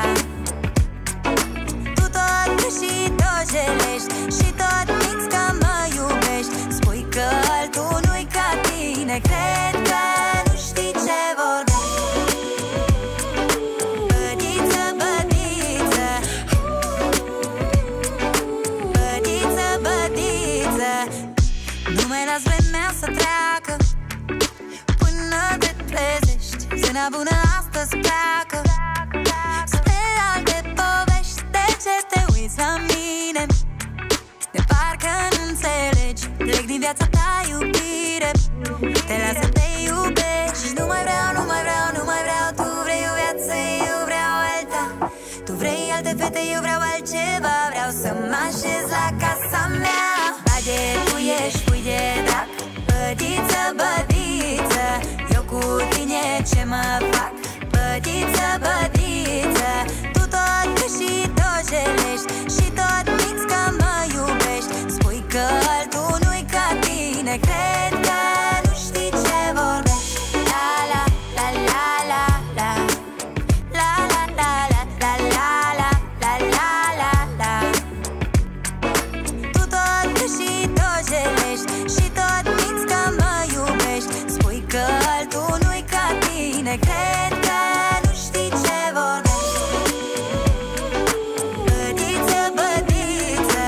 Tu tot și tot jelești și tot minți că mă iubești. Spui că altul nu-i ca tine, cred că nu știi ce vorbești. Bădiță, bădiță, bădiță, bădiță. Nu mai las vremea să treacă până te trezești. Zâna bună astăzi pleacă spre alte povești. De ce te uiți la mine? De parcă nu înțelegi. Plec din viața ta, iubire, te las să te iubești. Nu mai vreau, nu mai vreau, nu mai vreau. Tu vrei o viață, eu vreau alta. Tu vrei alte fete, eu vreau altceva. Vreau să mă așez la casa mea. Bage, tu ești pui de drac, bădiță, bădiță. Eu cu tine ce mă fac? Bădiță, bădiță. Tu tot și tot jelești și tot minți că mă iubești. Spui că altul nu-i ca tine, cred că nu știi ce vorbești. La la la la la la la la la la la la la la la la. Tu tot și tot jelești și tot minți că mă iubești. Spui că altul nu-i ca tine, cred că nu știi ce vorbești. Bădiță, bădiță,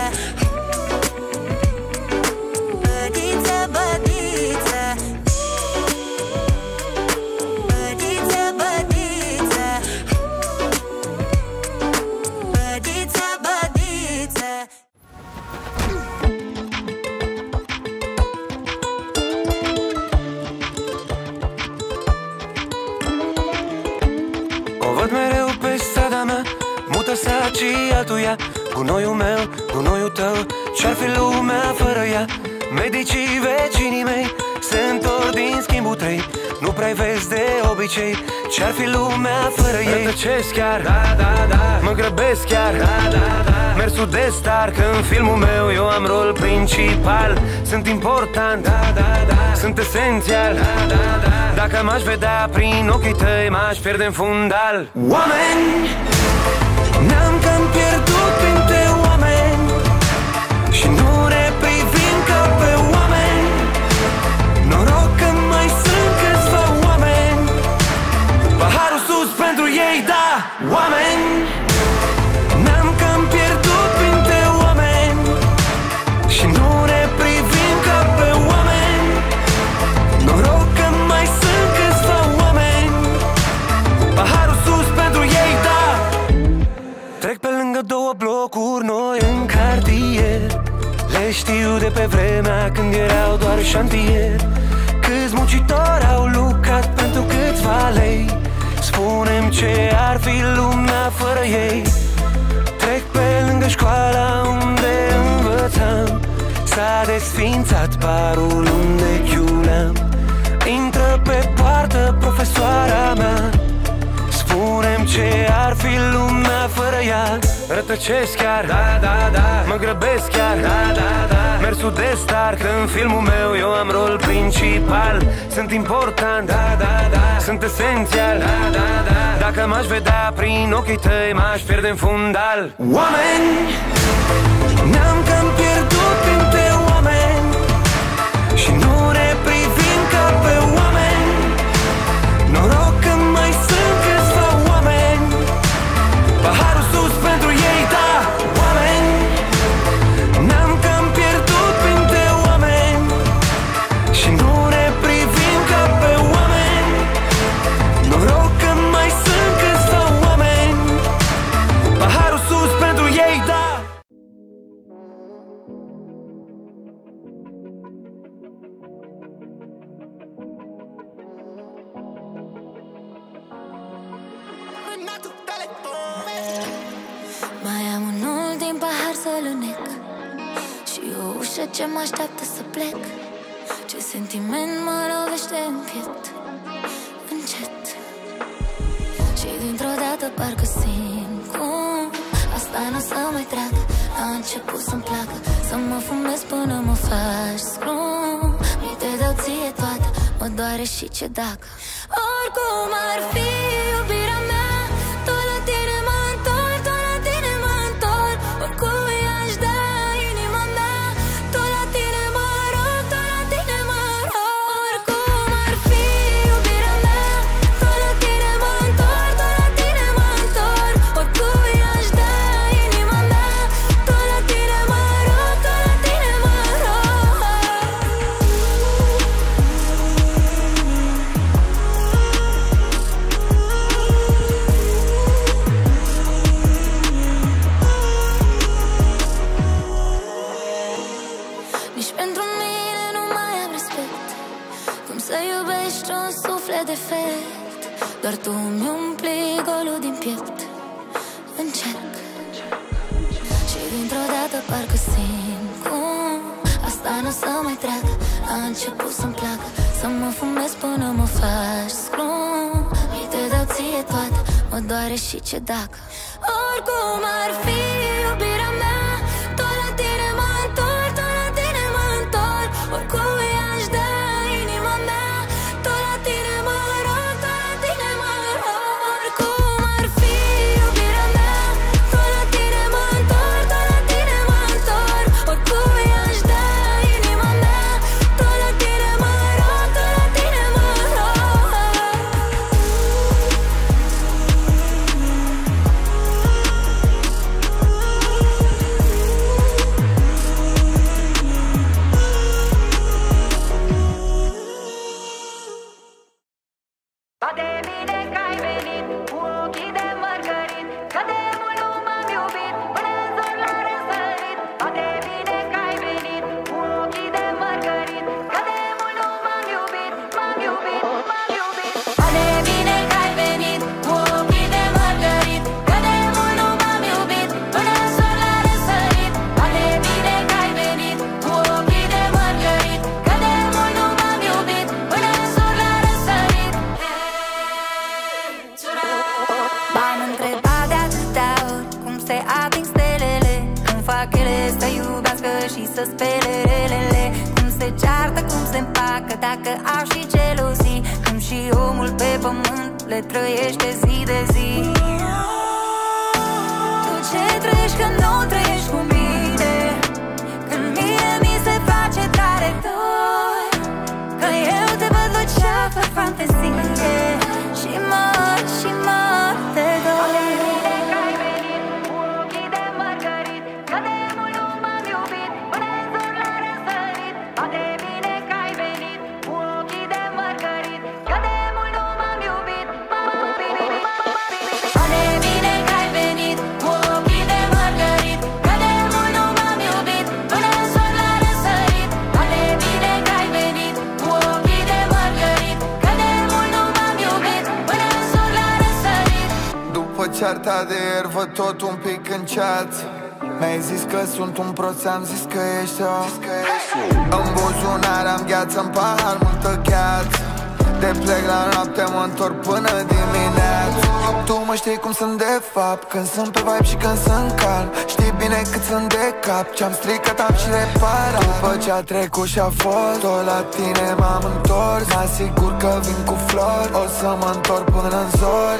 bădiță, bădiță, bădiță, bădiță, bădiță, bădiță. O văd mereu pe strada mea, mută sacii altuia. Gunoiul meu, gunoiul tău, ce-ar fi lumea fără ea? Medicii vecinii mei se întorc din schimbul trei. Nu prea vezi de obicei ce-ar fi lumea fără ei. Rătăcesc chiar, da, da, da, mă grăbesc chiar, da, da, da. Mersul de star, că în filmul meu eu am rol principal. Sunt important, da, da, da, sunt esențial, da, da, da. Dacă m-aș vedea prin ochii tăi, m-aș pierde în fundal. Oameni, ne-am cam pierdut printre oameni și nu ne privim ca pe oameni. Noroc că mai sunt câțiva oameni, paharul sus pentru ei, da, oameni. Ne-am cam pierdut printre oameni și nu ne privim ca pe oameni. Noroc că mai sunt câțiva oameni, paharul sus pentru ei, da. știu de pe vremea când erau doar șantier. Câți muncitori au lucrat pentru câțiva lei. Spune-mi ce ar fi lumea fără ei. Trec pe lângă școala unde învățam. S-a desfințat barul unde chiuleam. Intră pe poartă profesoara mea. Spune-mi ce ar fi lumea fără ea. Rătăcesc chiar, mă grăbesc chiar, mersul de star, că în filmul meu eu am rol principal. Sunt important, sunt esențial, dacă m-aș vedea prin ochii tăi m-aș pierde în fundal. Oameni, ne-am cam pierdut printre oameni și nu ne privim ca pe oameni. Noroc că mai sunt câțiva oameni. Paharul sus pentru ei, da, oameni. Ne-am cam pierdut printre oameni și nu ne privim ca pe oameni. Noroc că mai sunt câțiva oameni. Paharul sus pentru ei, da. Mai am un ultim pahar să lânec și o ușă ce mă așteaptă să plec. Ce sentiment mă lovește în piept, încet. Și dintr-o dată parcă simt cum asta nu o să mai treacă. A început să-mi placă să mă fumez până mă faci scrum. Mi te dau ție toată, mă doare și ce dacă. Oricum ar fi iubirea mea, tot la tine mă întorc, tot la tine mă întorc. Oricui aș da inima mea, tot la tine mă rog, tot la tine mă rog. Oricum ar fi iubirea mea, tot la tine mă întorc, tot la tine mă întorc. Oricui aș da inima mea, tot la tine mă rog, tot la tine mă rog. Nici pentru mine nu mai am respect. Cum să iubești un suflet defect? Doar tu îmi umpli golul din piept. Încerc și dintr-o dată parcă simt cum asta nu o să mai treacă. A început să-mi placă să mă fumez până mă faci scrum. Mi te dau ție toată, mă doare și ce dacă. Oricum ar fi iubirea mea, tot la tine mă întorc, tot la tine mă întorc. Oricui aș da inima mea, tot la tine mă rog, tot la tine mă rog. Oricum ar fi iubirea mea, tot la tine mă întorc, tot la tine mă întorc. Oricui aș da inima mea, tot la tine mă rog, tot la tine mă rog. Toate bine că ai venit cu ochii de mărgărit, că de mult nu m-am iubit până în zor l-a răsărit. Toate bine că ai venit cu ochii de mărgărit, că de mult nu m-am iubit, m-am iubit, m-am iubit. Toate bine că ai venit cu ochii de mărgărit, că de mult nu m-am iubit până în zor l-a răsărit. Toate bine că ai venit cu ochii de mărgărit, că de mult nu m-am iubit până în zor l-a răsărit. M-am întrebat de atâtea ori cum se ating stelele, cum fac ele să iubească și să spele relele, cum se ceartă, cum se împacă dacă au și gelozii, cum și omul pe pământ le trăiește zi de zi. Tu ce trăiești când nu trăiești cu mine, când mie mi se face tare dor, că eu te văd lucea fără fantezie și mor de dor. Că ai venit cu ochii de mărgărit, că de mult nu m-am iubit până în zor l-a răsărit. Toate bine că ai venit cu ochii de mărgărit, că de mult nu m-am iubit, m-am iubit, m-am iubit. ta de ieri, văd tot un pic în chat. Mi-ai zis că sunt un prost, ți-am zis că ești o. În buzunar am gheață, în pahar multă gheață. De plec la noapte, mă întorc până dimineață. Tu mă știi cum sunt de fapt, când sunt pe vibe și când sunt calm. Știi bine cât sunt de cap, ce-am stricat am și reparat. După ce-a trecut și-a fost, tot la tine m-am întors. Mă asigur că vin cu flori, o să mă întorc până în zori.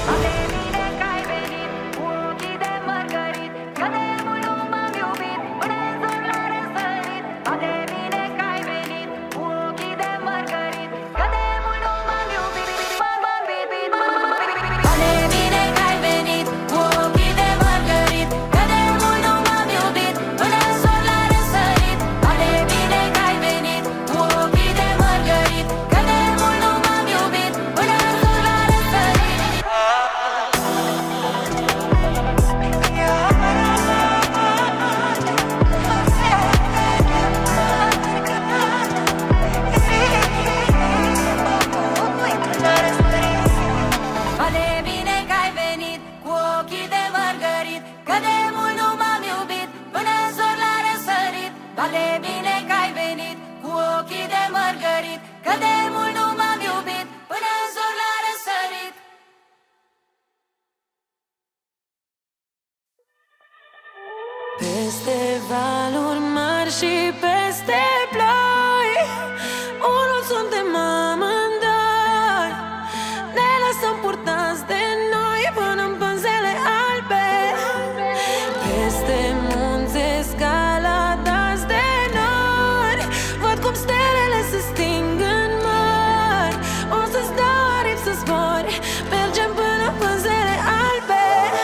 Peste valuri mari și peste ploi, unul suntem amândoi. Ne lăsăm purtați de noi până în pânzele albe. Peste munți escaladați de nori, văd cum stelele se sting în mări. O să-ți dau aripi să zbori, mergem până în pânzele albe.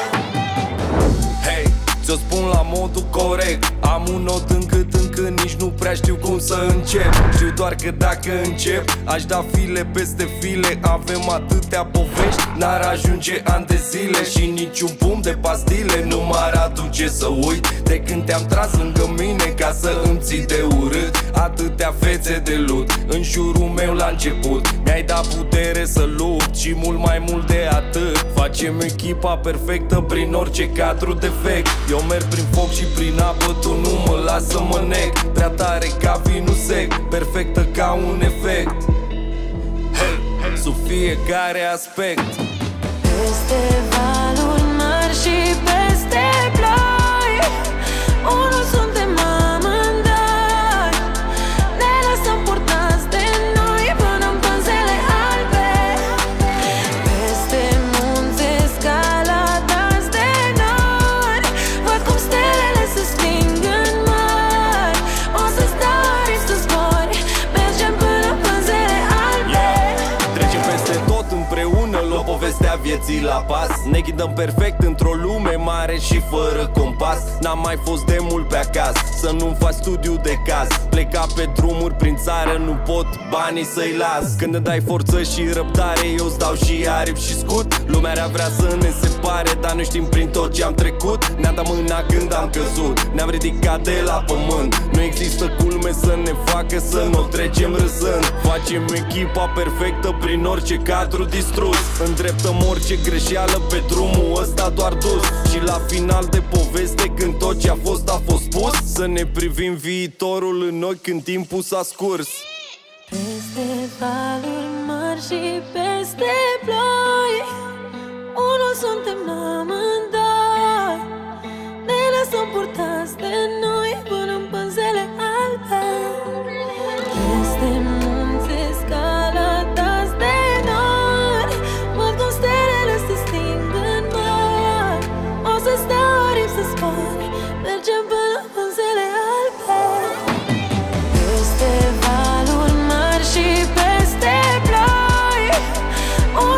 Hey, ți-o spun la modul corect. Am un nod încât nici nu prea știu cum să încep. Știu doar că dacă încep, aș da file peste file. Avem atâtea povești, n-ar ajunge ani de zile. Și niciun pumn de pastile nu m-ar aduce să uit de când te-am tras lângă mine ca să îmi ții de urât. Atâtea fețe de lut în jurul meu la început. Mi-ai dat putere să lupt și mult mai mult de atât. Facem echipa perfectă prin orice cadru defect. Eu merg prin foc și prin apă, tu nu mă las să mă nec. Prea tare ca vinul sec, perfectă ca un efect. Hey, sub fiecare aspect. Peste valuri mari și peste ploi, unul suntem amândoi. Ne lăsăm purtați de noi până în pânzele albe. Peste munți escaladați de nori, văd cum stelele se sting în mări. O să-ți dau aripi să zbori, mergem până în pânzele albe. Trecem peste tot împreună, luăm povestea vieții la pas. Ne ghidăm perfect într-o lume mare și fără compas. N-am mai fost de mult pe acasă, să nu faci studiu de caz. Pleca pe drumuri prin țară, nu pot banii să-i las. Când îmi dai forță și răbdare, eu-ți dau și aripi și scut. Lumea vrea să ne separe, dar nu știm prin tot ce am trecut. Ne-am dat mâna când am căzut, ne-am ridicat de la pământ. Nu există culme să ne facă să nu trecem râzând. Facem echipa perfectă prin orice cadru distrus. Îndreptăm orice greșeală pe drumul ăsta doar dus. Și la final de poveste, când tot ce a fost spus, să ne privim viitorul în ochi când timpul s-a scurs. Peste valuri mari și peste ploi, unul suntem amândoi. Ne lăsăm purtați de noi până în pânzele albe. Peste munți escaladați de nori, văd cum stelele se sting în mări. O să-ți dau aripi să zbori, mergem până în pânzele albe. Peste valuri mari și peste ploi,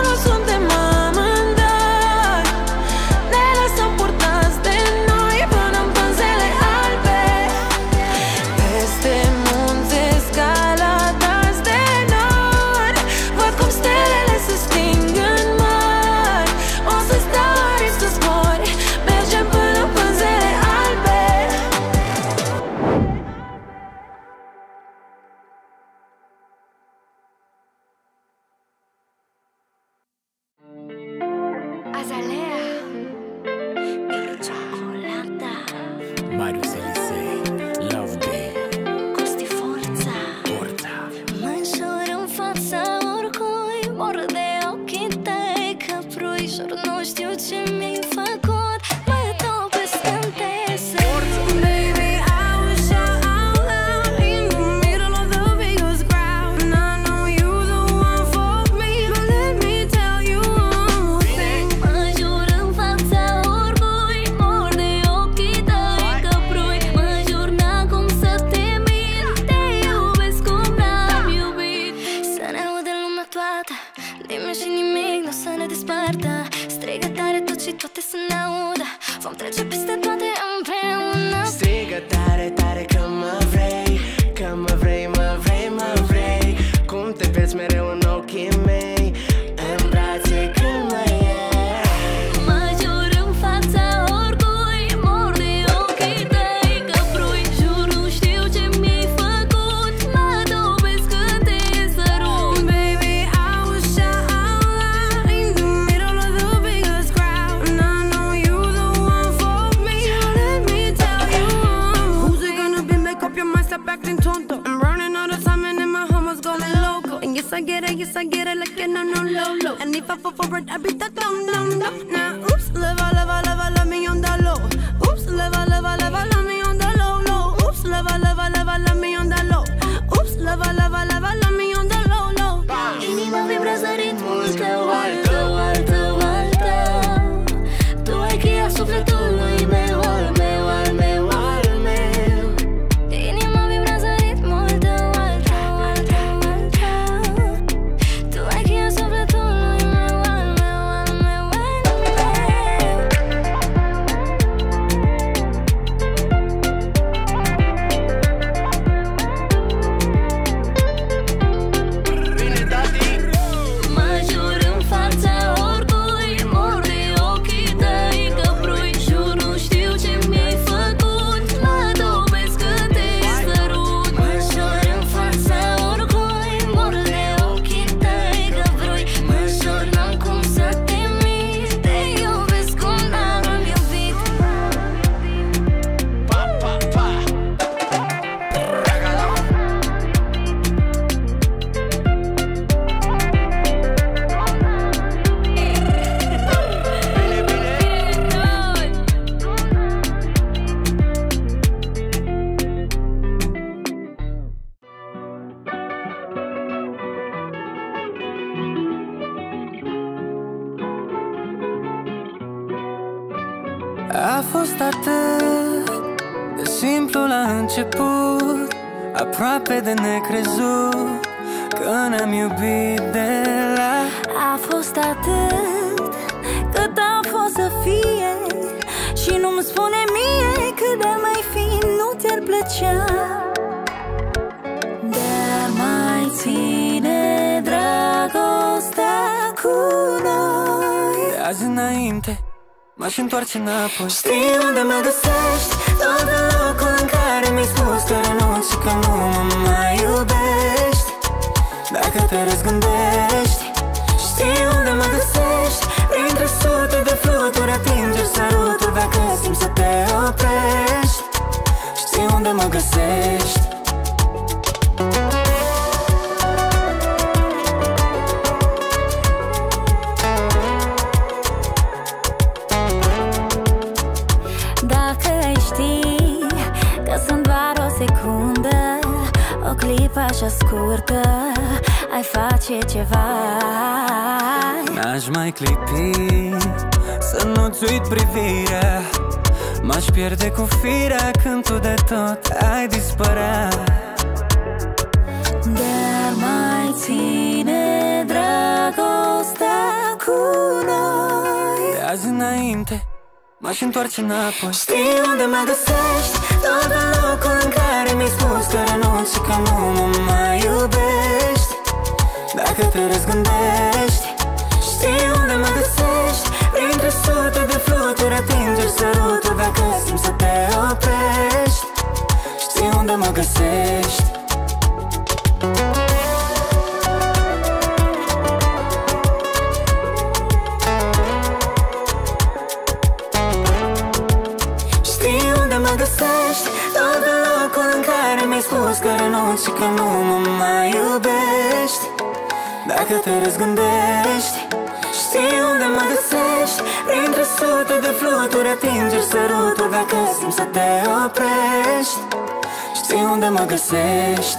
guess I get it like an no low. And if I fall for it, I beat that down. Now, oops, love me on the low. Oops, love me on the low. Oops, love me on the low. Oops, love me on the low. Inima vibrează ritmul tău, altă. Tu ai cheia sufletului meu, al meu. Inima vibrează ritmul tău, altă. Tu ai cheia sufletului meu, al meu. Mă jur în fața oricui, mor de ochii tăi căprui. Jur nu știu ce mi-ai făcut, mă dobesc că te sărut. Mă jur în fața oricui, mor de ochii tăi căprui. Mă jur n-am cum să te mint, te iubesc cum n-am iubit. A fost atât de simplu la început, aproape de necrezut, că ne-am iubit de la. A fost atât cât a fost să fie, și nu-mi spune mie cât de mai fi, nu ți-ar plăcea. Dar mai ține dragostea cu noi. De azi înainte m-aș întoarce înapoi. Știi unde mă găsești, tot în locul în care mi-ai spus că renunți și că nu mă mai iubești. Dacă te răzgândești, știi unde mă găsești, printre sute de fluturi atinge săruturi. Dacă simți să te oprești, știi unde mă găsești. dacă ai ști că sunt doar o secundă, o clipă așa scurtă, ai face ceva. N-aș mai clipi să nu-ți uit privirea, m-aș pierde cu firea când tu de tot ai dispărea. Dar mai ține dragostea cu noi. De azi înainte m-aș întoarce înapoi. Știi unde mă găsești, tot în locul în care mi-ai spus că renunți și că nu mă mai iubești. Dacă te răzgândești, știi unde mă găsești, printre sute de fluturi atinge săruturi. Dacă simți să te oprești, știi unde mă găsești. mă găsești, tot în locul în care mi-ai spus că renunți și că nu mă mai iubești. Dacă te răzgândești, știi unde mă găsești, printre sute de fluturi atingeri săruturi. Dacă simți să te oprești, știi unde mă găsești.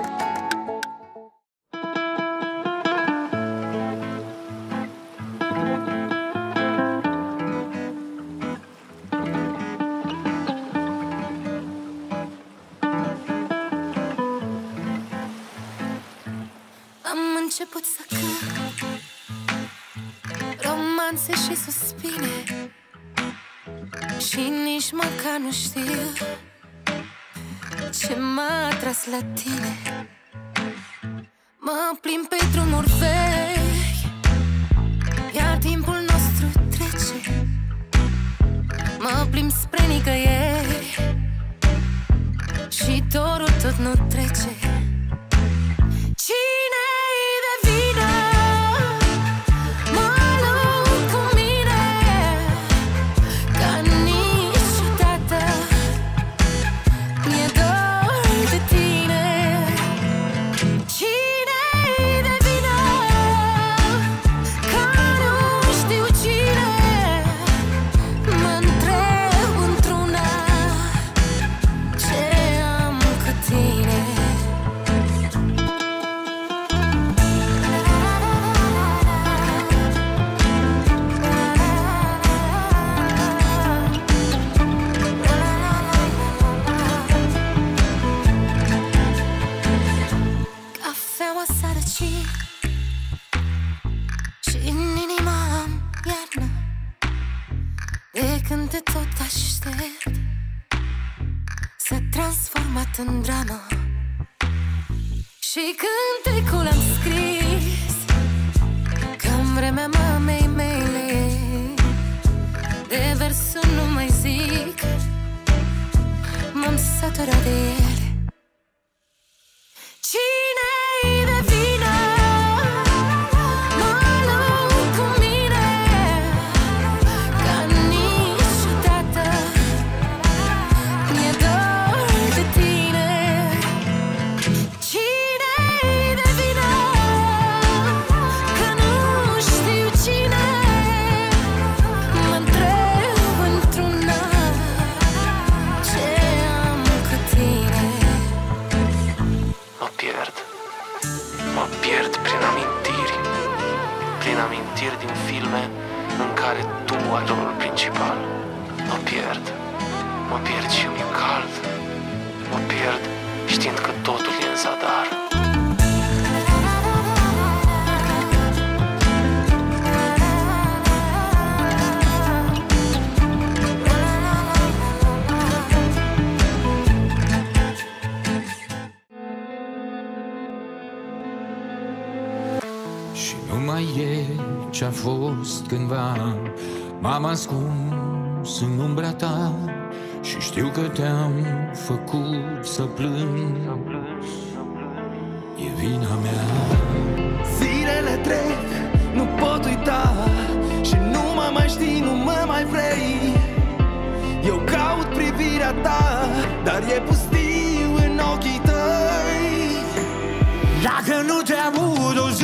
Am început să cânt romanțe și suspine și nici măcar nu știu ce m-a atras la tine. Mă plimb pe drumuri vechi, iar timpul nostru trece. Mă plimb spre nicăieri și dorul tot nu trece. Cine-i de vină? Mă lupt cu mine, ca niciodată mi-e dor de tine. Cine-i de vină? sfârșit și în inima am iarnă. De când te tot aștept, s-a transformat în dramă. Și cântecul am scris că-n vremea mamei mele, de versul nu mai zic, m-am săturat de ele. Cine-i de vină? Mă lupt cu mine, ca niciodată mi-e dor de tine. Cine-i de vină? Că nu știu cine, mă întreb într-una ce am cu tine. Mă pierd prin amintiri din filme în care tu ai rolul principal. Mă pierd și mi-e cald. Mă pierd știind că totul e în zadar. Nu mai e ce-a fost cândva. M-am ascuns în umbra ta și știu că te-am făcut să plâng. E vina mea. Zilele trec, nu pot uita și nu mă mai știi, nu mă mai vrei. Eu caut privirea ta, dar e pustiu în ochii tăi. Dacă nu te aud o zi,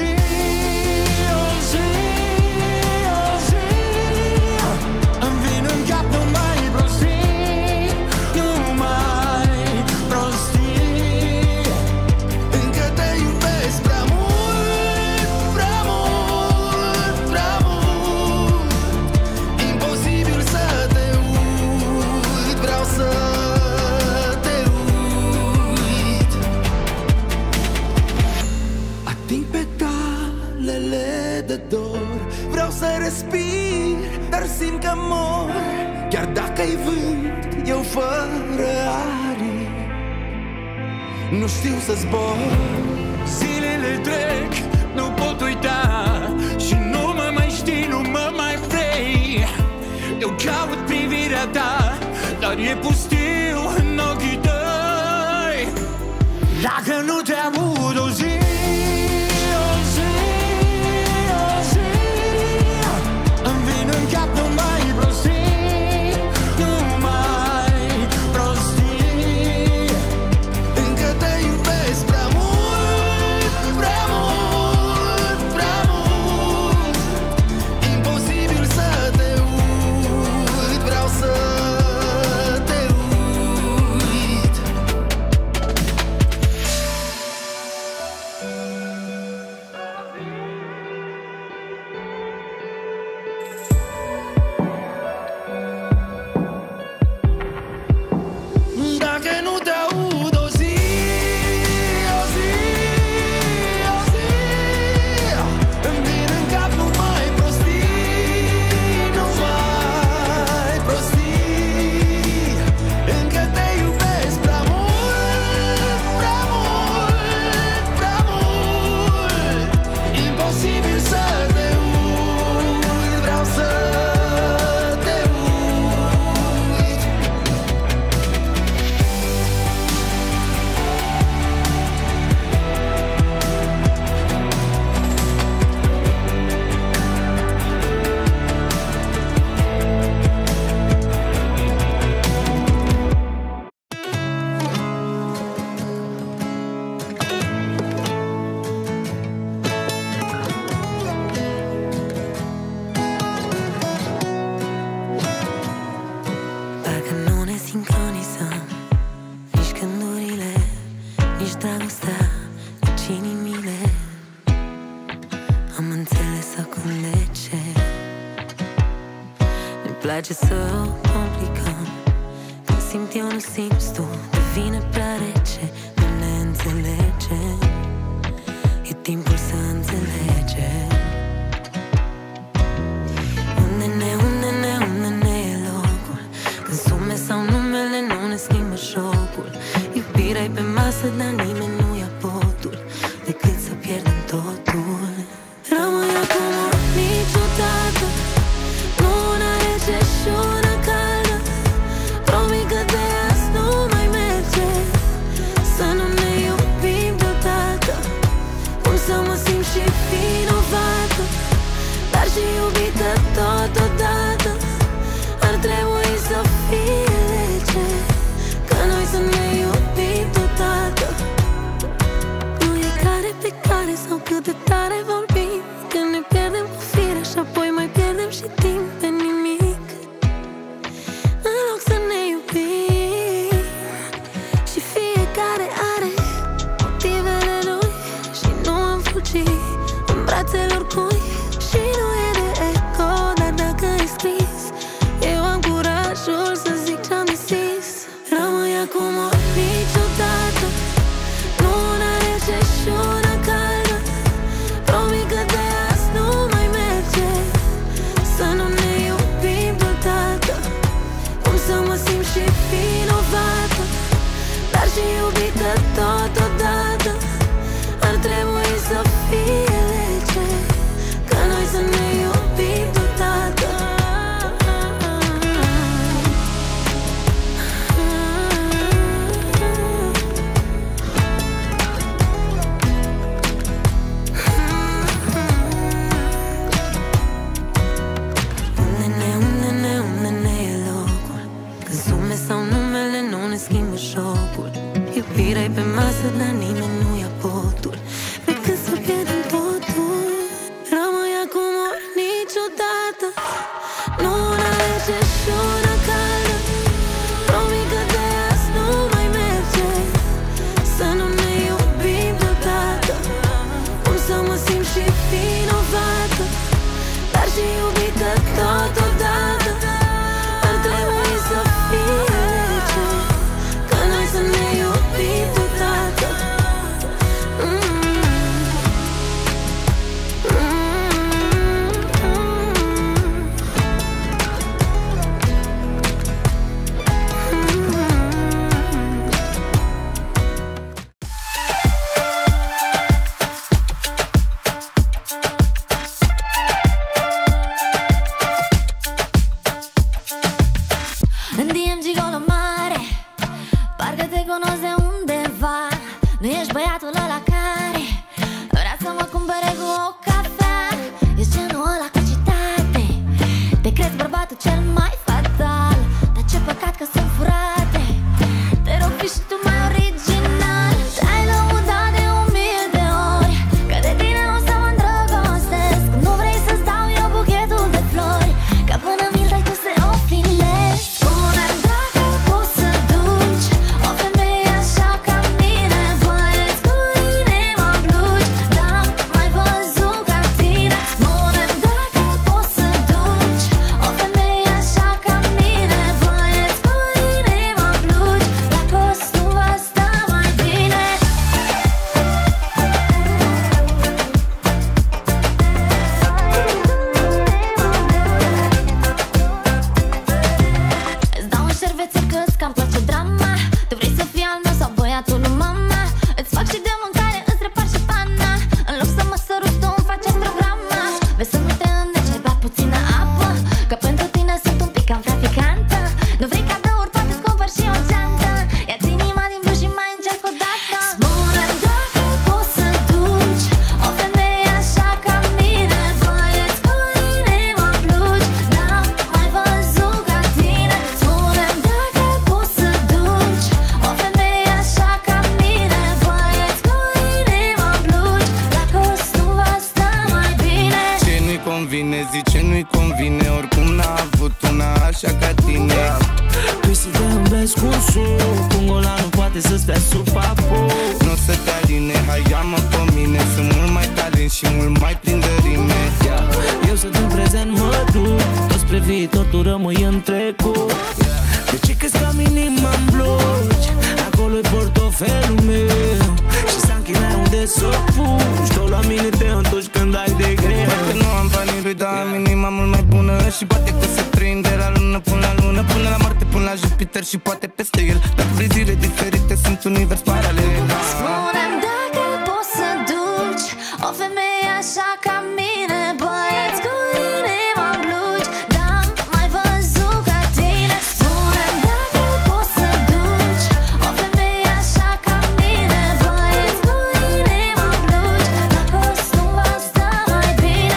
vreau să respir, dar simt că mor. Chiar dacă-i vânt, eu fără aripi nu știu să zbor. Zilele trec, nu pot uita și nu mă mai știi, nu mă mai vrei. Eu caut privirea ta, dar e pustiu în ochii tăi. Dacă nu te aud o zi, place să o complicăm. Când simt eu, nu simți tu, devine prea rece, nu ne înțelegem. E timpul să nimeni nu ia potul. Pe cât să pierdem totul, rămâi acum ori niciodată. Nu una rece și una caldă. Promit că de azi nu mai merge să nu ne iubim deodată. Cum să mă simt și vinovată, dar și iubită totodată. Ar trebui să fie lege că noi să ne iubim deodată. În DM gigolo mare, parcă te cunosc de undeva. Nu ești băiatul ăla care vrea să mă cumpere cu o cafea. Ești genul ăla cu citate, te crezi bărbatul cel mai fatal. Dar ce păcat că sunt furate. Te rog, fii și tu mai original. Te-ai lăudat de 1000 de ori că de tine o să mă îndrăgostesc. Nu vrei să-ți dau eu buchetul de flori, că până mi-l dai tu se ofilezi. Spune-mi dacă poți să duci o femeie așa ca mine. Băieți cu inima blugi, dar mai văzut ca tine. Spune-mi dacă poți să duci o femeie așa ca mine. Băieți cu inima blugi, la costum va sta mai bine. Îți dau un șervețel că-ți cam place drama. Tu vrei să fii al meu sau băiatul lui mama? Îți fac și de mâncare, îți repar și pana. În loc să mă săruți, tu îmi faci astrograma. Vezi să nu te înneci, ai bea puțină apă, că pentru tine sunt un pic cam traficantă. Nu vrei cadouri, poate-ți cumpăr și o geantă. Ia-ți inima din blugi și mai încerc o dată. Spune-mi dacă poți să duci o femeie așa ca mine. Băieți cu inima blugi, dar mai văzut ca tine. Spune-mi dacă poți să duci o femeie așa ca mine. Băieți cu inima blugi, la costum va sta mai bine. Ce nu-i convine, zice nu-i convine. Oricum n-a avut una așa ca tine. Păi să te îmbesc cu un suc, un golan nu poate să stea sub papou. Nu o să te aline, hai ia-mă pe mine. Sunt mult mai talent și mult mai plin de rime. Eu sunt în prezent, mă duc, tot spre viitor, tu rămâi în trecut. De ce crezi că am inima-n blugi? Acolo-i portofelul meu și s-a închinat unde să fugi. Tu la mine te întorci când ai de greu. Poate nu am banii lui, dar am inima mult mai bună. Și poate că se prind de la lună până la lună, până la Marte, până la Jupiter și poate peste el. Dar vrei zile diferite, sunt univers paralel. Spune-mi dacă poți să duci o femeie așa ca mine. Băieți cu inima blugi, dar mai văzut ca tine. Spune-mi dacă poți să duci o femeie așa ca mine. Băieți cu inima blugi, la costum va sta mai bine.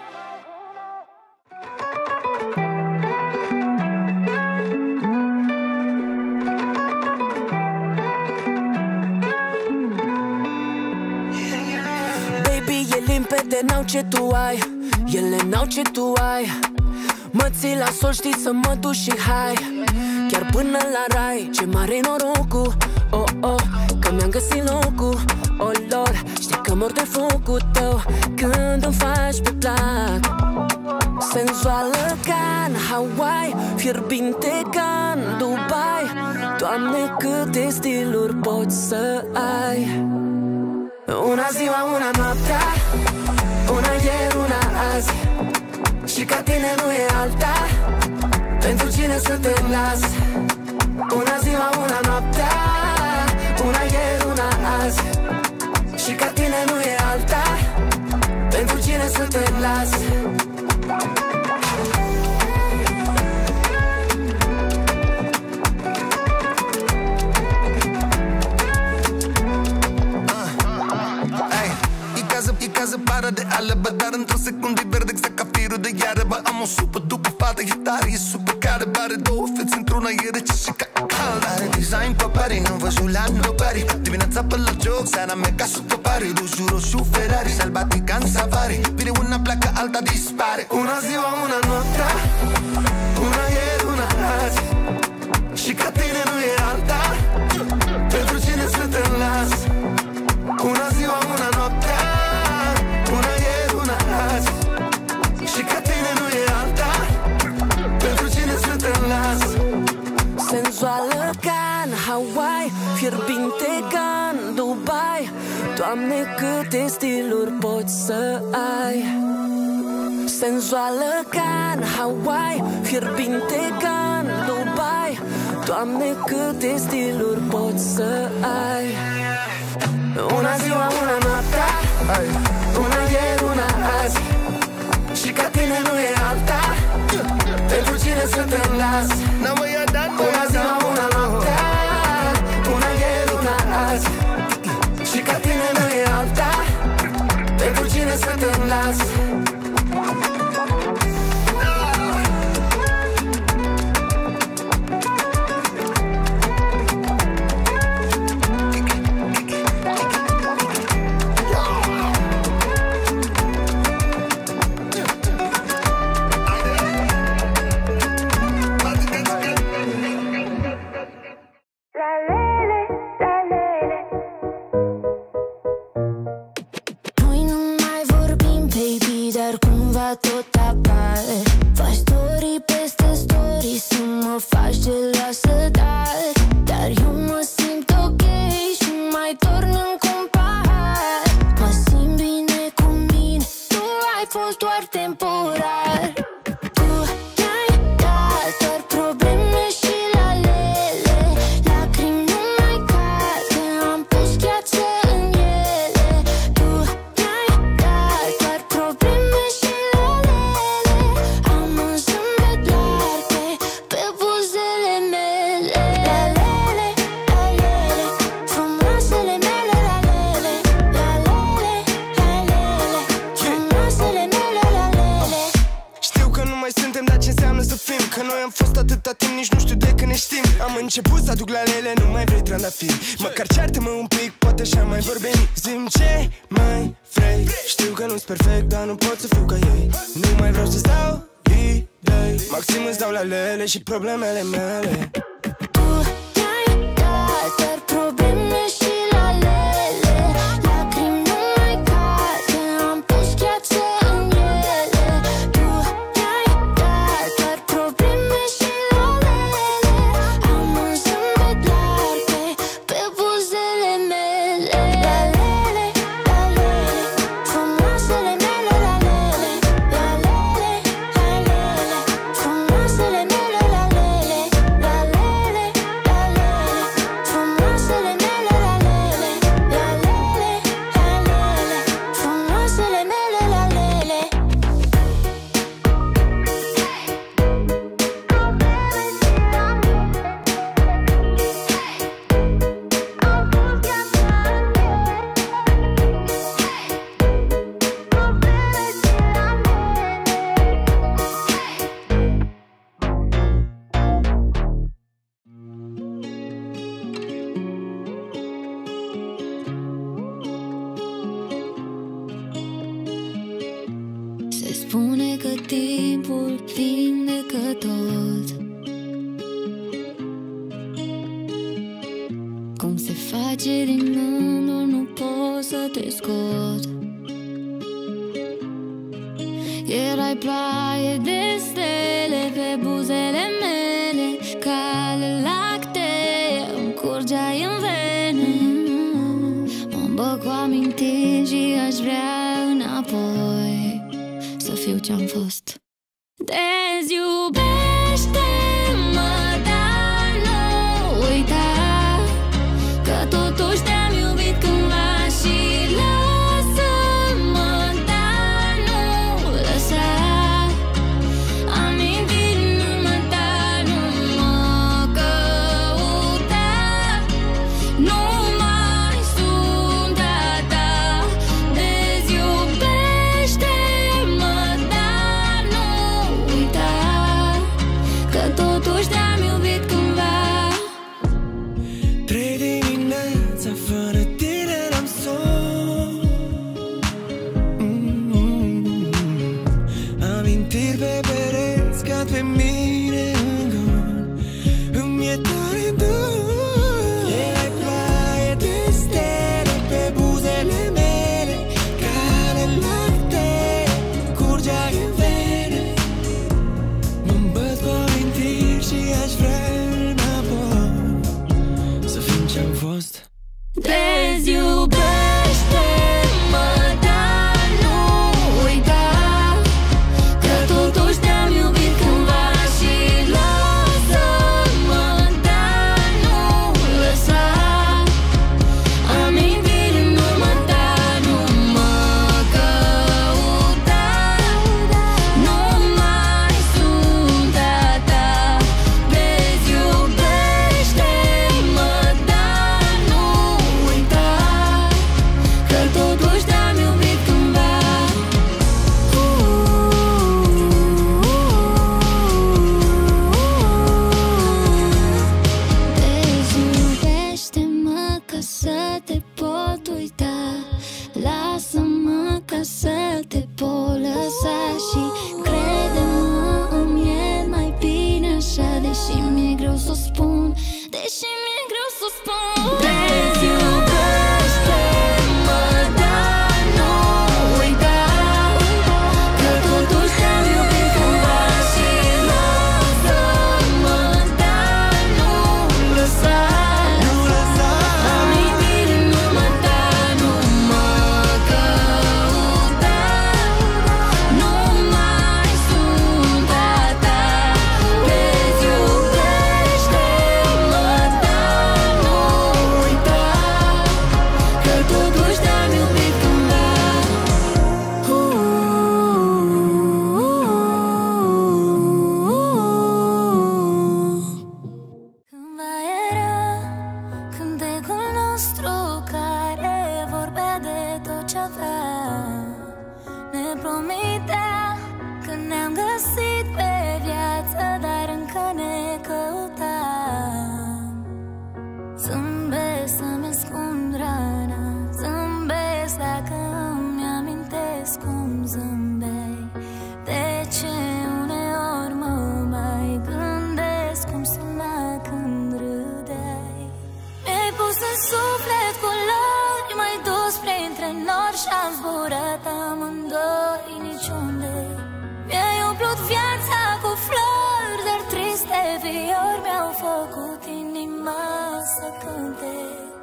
Baby, e limpede, n-au ce tu ai. Ele n-au ce tu ai. Mă ții la sol, știi să mă duci și hai. Chiar până la rai, ce mare norocul. Oh, oh, că mi-am găsit locul. Oh, lor, știi că mor de focul tău când îmi faci pe plac. Senzuală ca în Hawaii, fierbinte ca în Dubai. Doamne, câte stiluri poți să ai. Una ziua, una noaptea, una ieri, una azi. Și ca tine nu e alta, pentru cine să te las. Una ziua, una noaptea, una ieri, una azi. Și ca tine nu e alta, pentru cine să te las. E casă pară de alebă, dar într-o secundă e verde exact ca firul de iară. Bă, am o supă după fată, e tare, e supă care bare două fețe într-una. mai e rece și ca cald. Are design pe pari, nu vă Julian, nu pari. Dimineața pe la joc, seara mega super pari. Roșu, roșu, Ferrari, sălbatic în safari. Vine una pleacă, alta dispare. Una ziua, una noaptea, una ieri, una azi. Și ca tine nu e alta, pentru cine să te las. Una ziua, una noaptea, una ieri, una azi. Și ca tine nu e alta, pentru cine să te las. Senzuală ca în Hawaii, fierbinte ca în Dubai. Doamne, câte stiluri poți să ai. Senzuală ca în Hawaii, fierbinte ca în Dubai. Doamne, câte stiluri poți să ai. Una ziua, una noaptea, una ieri, una azi. Și ca tine nu e alta, pentru cine să te las. Una ziua, una noaptea, una ieri, una azi. Și ca tine nu e alta, pentru cine să te las. Tot apare. Faci story peste story să mă faci geloasă, dar eu mă simt ok și mai torn în pahar. Mă simt bine cu mine, tu ai fost doar temporar. Tu te-ai dat doar probleme și lalele. Lacrimi nu mai cade, am pus gheață în ele. Tu te-ai dat doar probleme și că noi am fost atâta timp, nici nu știu de când ne știm. Am început să aduc la lele, nu mai vrei trandafiri. Măcar ceartă-mă un pic, poate așa mai vorbim. Zi-mi ce mai vrei. Știu că nu-s perfect, dar nu pot să fiu ca ei. Nu mai vreau să-ți dau idei. Maxim îți dau la lele și problemele mele. Tu te-ai dat doar probleme și lalele. Lacrimi nu mai cade, am pus gheață în ele. Tu te-ai dat doar probleme și lalele. Am un zâmbet larg pe buzele mele. Lalele, lalele, frumoasele mele, lalele. Lalele, lalele, frumoasele mele, lalele. Lalele, lalele, frumoasele mele, lalele. Lalele, lalele, frumoasele mele, lalele. Se spune că timpul vindecă tot. Cum se face din gânduri, nu pot să te scot. Erai ploaie de stele pe buzele mele, cale lactee, îmi curgeai în vene. Mă îmbăc cu amintiri și aș vrea înapoi să fiu ce-am fost. Deziubește-mă, dar nu uita că totuși te-am iubit cândva și lasă-mă, dar nu lăsa amintiri în urmă ta, nu mă căuta, nu mai sunt a ta. Deziubește-mă, dar nu uita ce avea. Ne promitea că ne-am găsit pe viață, dar încă ne căutam. Zâmbesc să-mi ascund rana, zâmbesc dacă îmi amintesc cum zâmbeai. De ce uneori mă mai gândesc cum suna când râdeai. Mi-ai pus în suflet culori, m-ai dus printre nori și-am zburat amândoi niciunde. Mi-ai umplut viața cu flori, dar triste viori mi-au făcut inima să cânte.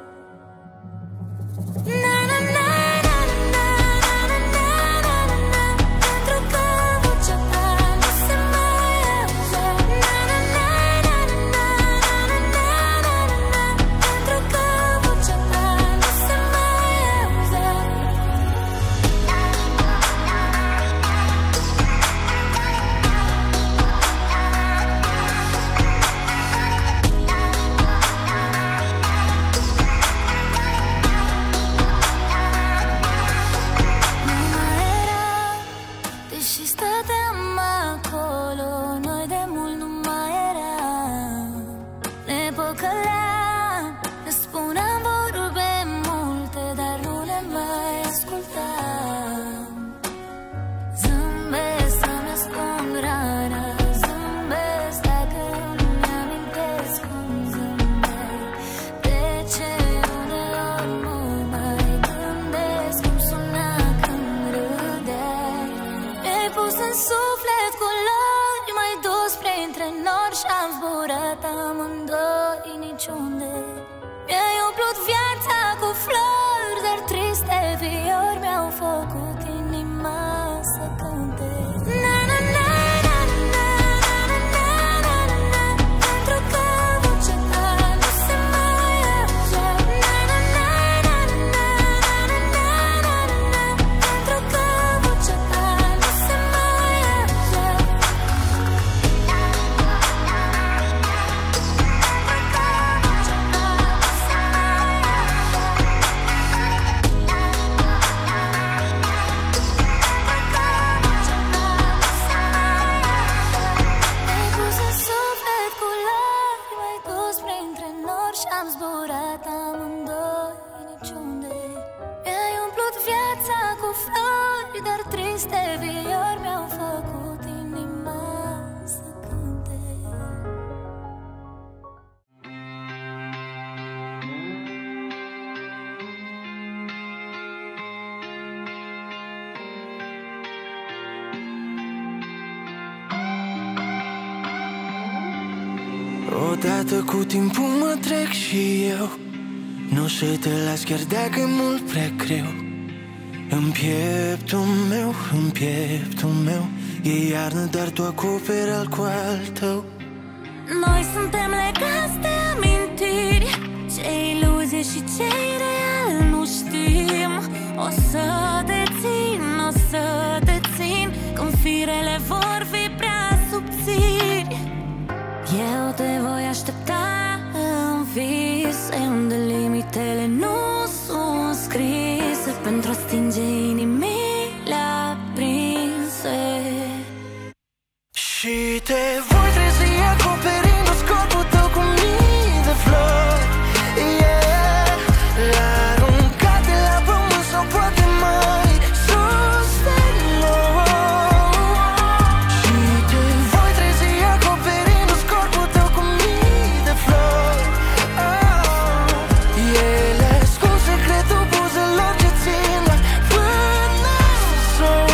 Na na na na na na na na na na, pentru că vocea ta nu se mai auze. Na na na na na na na na na, pentru că vocea ta nu se mai auze. Deși stăteam acolo, noi de mult nu mai eram. Ne păcăleam, ne spuneam vorbe multe, dar nu le mai ascultam. Zâmbesc să-mi ascund rana, zâmbesc dacă îmi amintesc cum zâmbeai. De ce uneori mă mai gândesc cum suna când râdeai. Mi-ai pus în suflet culori, m-ai dus printre nori și-am zburat amândoi niciunde. Mi-ai umplut viața cu flori, dar triste viori mi-au făcut inima să cânte. Na na na na na na na na na na, pentru că vocea ta nu se mai auze. Na na na na na na na na na, pentru că vocea ta nu se mai auze. Mi-ai pus în suflet culori, m-ai dus printre nori și-am zburat amândoi niciunde. Mi-ai umplut viața cu flori, dar triste viori mi-au făcut inima să cânte. Odată cu timpul mă trec și eu, nu o să te las chiar dacă e mult prea greu. În pieptul meu, în pieptul meu, e iarnă, dar tu acoperi al cu al tău. Noi suntem legați de amintiri, ce iluzie și ce real nu știm. O să te țin, o să te țin, când firele vor fi prea subțiri. Eu te voi aștepta în vise, unde limitele nu sunt scrise, pentru a stinge inimile aprinse. Și te voi trezi acoperindu-ți corpul tău cu mii de flori, yeah. Aruncate la pământ sau poate mai sus de noi. Și te voi trezi acoperindu-ți corpul tău cu mii de flori, ele ascund secretul buzelor ce țin doar până s-o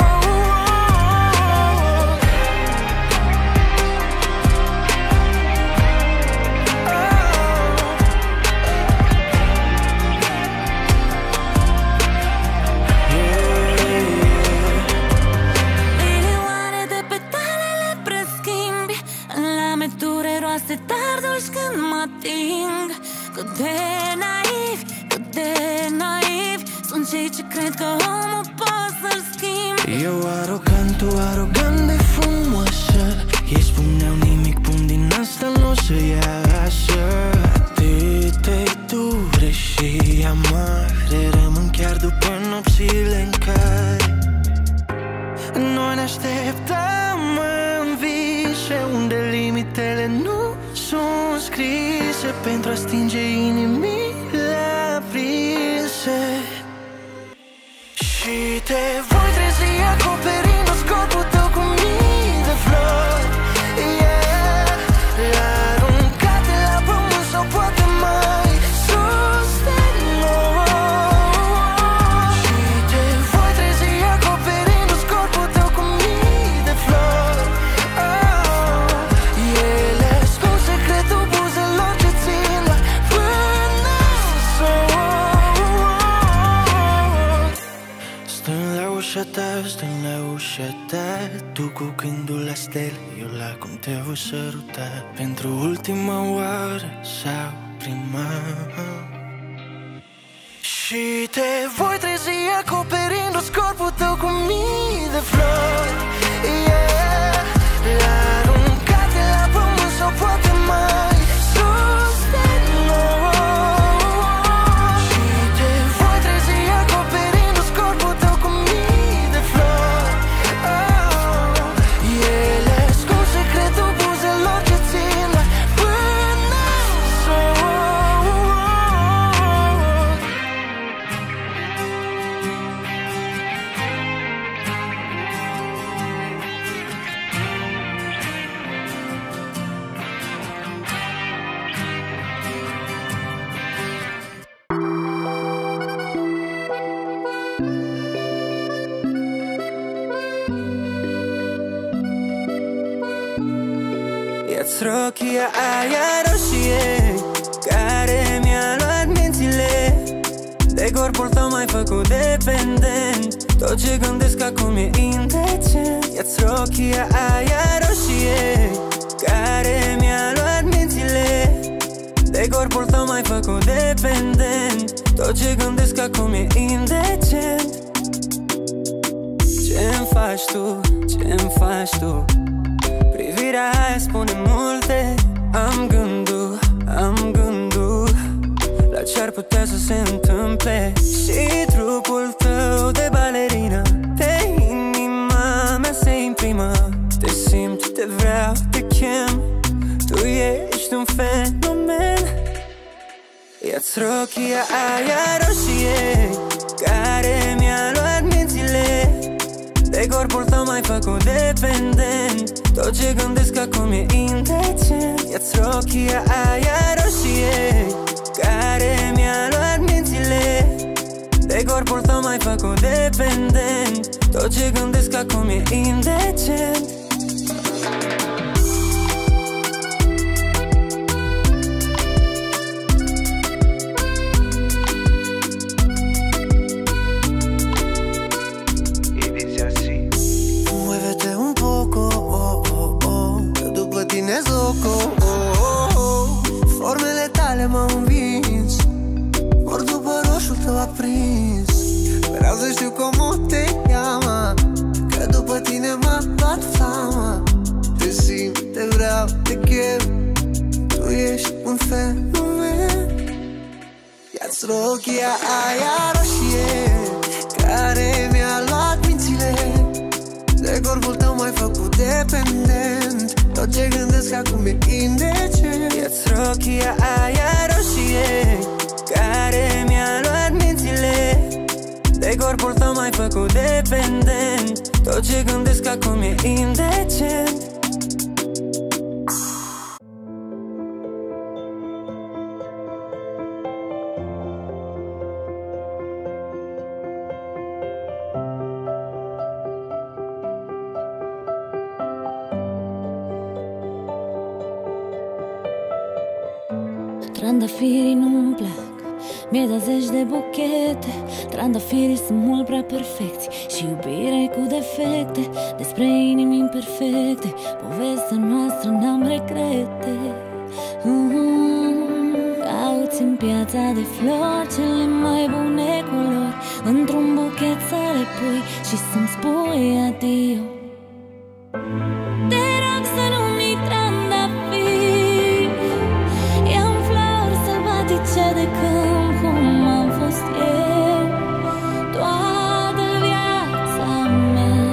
Cât de naiv, cât de naiv sunt cei ce cred că omul poate să-l schimbi. Eu arogant, tu arogant de frumoasă, ei spuneau nimic bun din asta n-o să iasă. Atât de dure și amare rămân chiar după nopți pentru a stinge inimile aprinse. Și te voi trezi acoperind corpul tău cu mii de flori, aruncate la pământ sau poate mai sus de noi. Și te voi trezi acoperind corpul tău cu mii de flori, ele ascund secretul buzelor ce țin la până stând la ușa ta, stând la ușa ta, tu cu gândul la stele, eu la cum te voi săruta, pentru ultima oară sau prima. Și te voi trezi acoperindu-ți corpul tău cu mii de flori, aruncate la pământ sau poate mai sus de noi. Și te voi trezi acoperindu-ți corpul tău cu mii de flori, ele ascund secretul buzelor ce țin la până sus. Ia-ți rochia aia roșie care mi-a luat mințile, de corpul tău m-ai făcut dependent, tot ce gândesc acum e indecent. Ia-ți rochia aia roșie care mi-a luat mințile, de corpul tău m-ai făcut dependent, tot ce gândesc acum e indecent. Ce-mi faci tu, ce-mi faci tu? Privirea aia spune multe. Am gândul la ce-ar putea să se întâmple. Și trupul tău de balerină, de inima mea se imprimă. Te simt, te vreau, te chem, tu ești un fenomen. Ia-ți rochia aia roșie care mi-a luat mințile, de corpul tău m-ai făcut dependent, tot ce gândesc acum e indecent. Ia-ți rochia aia roșie care mi-a luat mințile, de corpul tău m-ai făcut dependent, tot ce gândesc acum e indecent. Formele tale m-au învins, ori după roșul tău aprins. Vreau să știu cum te cheamă, că după tine m-a luat flama. Te simt, te vreau, te chem, tu ești un fenomen. Ia-ți rochia aia roșie care mi-a luat mințile, de corpul tău m-ai făcut dependent, tot ce gândesc acum e indecent. Ia-ți rochia aia roșie care mi-a luat mințile, de corpul tău m-ai făcut dependent, tot ce gândesc acum e indecent. Trandafirii nu-mi plac, mi-e dat zeci de buchete. Trandafirii sunt mult prea perfecți și iubirea cu defecte. Despre inimi imperfecte, povestea noastră n-am regrete. Cauți în piața de flori cele mai bune culori, într-un buchet să le pui și să-mi spui adio. Te rog să nu-mi trandafiri, ia-mi flori sălbatice de câmp, cum am fost eu toată viața mea.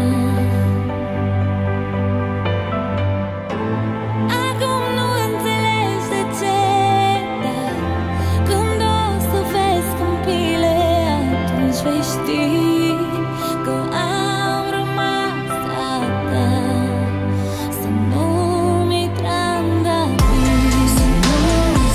Acum nu înțelegi de ce că am rămas a ta. Să nu-mi trandafiri, să nu-mi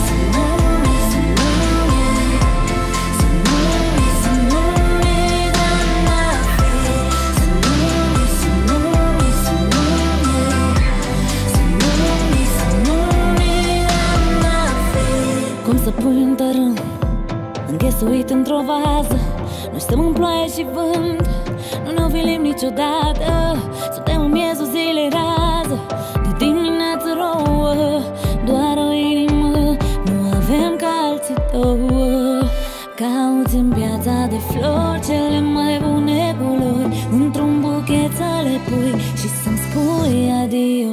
cum să pui un tărâm înghesuit într-o vază. Noi stăm în ploaie și vânt, nu ne ovilim niciodată. Suntem în miezul zilei rază, de dimineață rouă, doar o inimă, nu avem ca alții două. Cauți în piața de flori cele mai bune culori, într-un buchet să le pui și să-mi spui adio.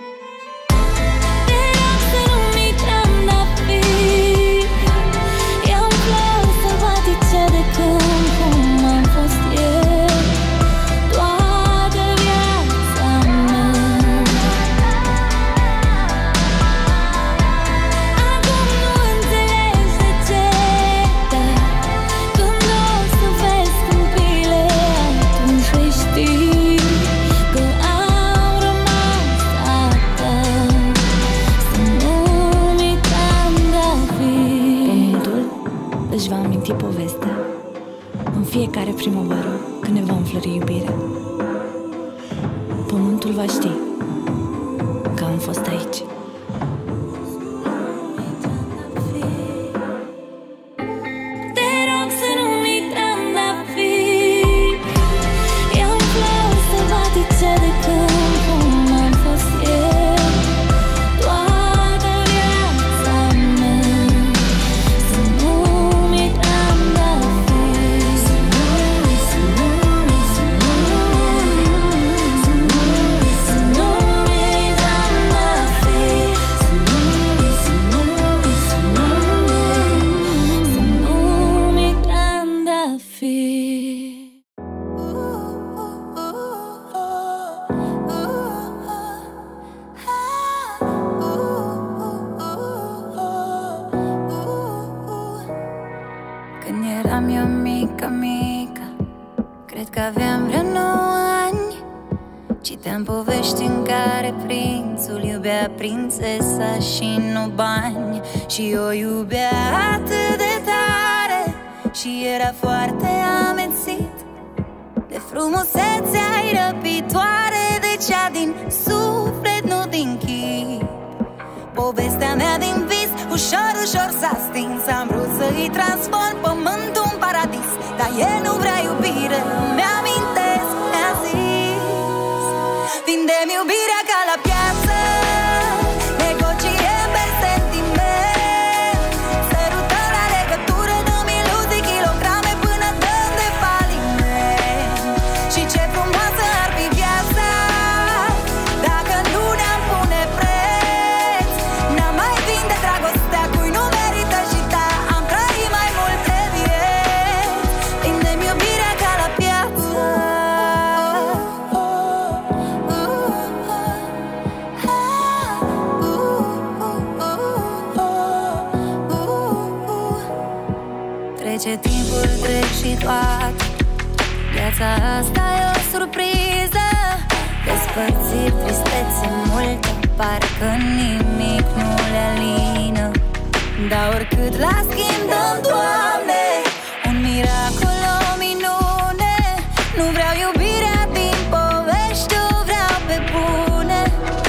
De când cum am fost eu toată viața mea. Acum nu înțelegi de ce, dar când o să vezi câmpile, atunci vei ști că am rămas a ta. Să nu-mi trandafiri. Pământul își va aminti povestea în fiecare primăvară, când ne va înflori iubirea. Pământul va ști că am fost aici. Te rog să nu-mi trandafiri, i-am flori sălbatice de când cum am fost eu toată viața mea. Să nu-mi trandafiri, să nu-mi trandafiri, să nu-mi trandafiri. Când eram eu mică, cred că aveam vreo 9 ani. Citeam povești în care prințul iubea prințesa și nu bani. Și o iubea atât de tare și era foarte amețit de frumusețea răpitoare, de cea din suflet, nu din chip. Povestea mea din vis ușor, ușor s-a stins. Am vrut să-i transform pământul în paradis, dar el nu vrea iubire, mi-amintesc, mi-a zis: vindem iubirea ca la piață, negociem pe sentiment, sărutăm la legătură, dăm iluzii, kilograme până dăm de faliment. Și ce frumoasă ar fi viața dacă nu ne-am pune preț. N-am mai vinde dragostea cui nu merită și da, am trăit mai multe vieți. Vindem iubirea ca la piață. Trece timpul, trec și toate, viața asta e o surpriză. Despărțiri, tristețe multe, parcă nimic nu le alină. Dar oricât la schimb dăm, Doamne, un miracol, o minune. Nu vreau iubirea din povești, o vreau pe bune.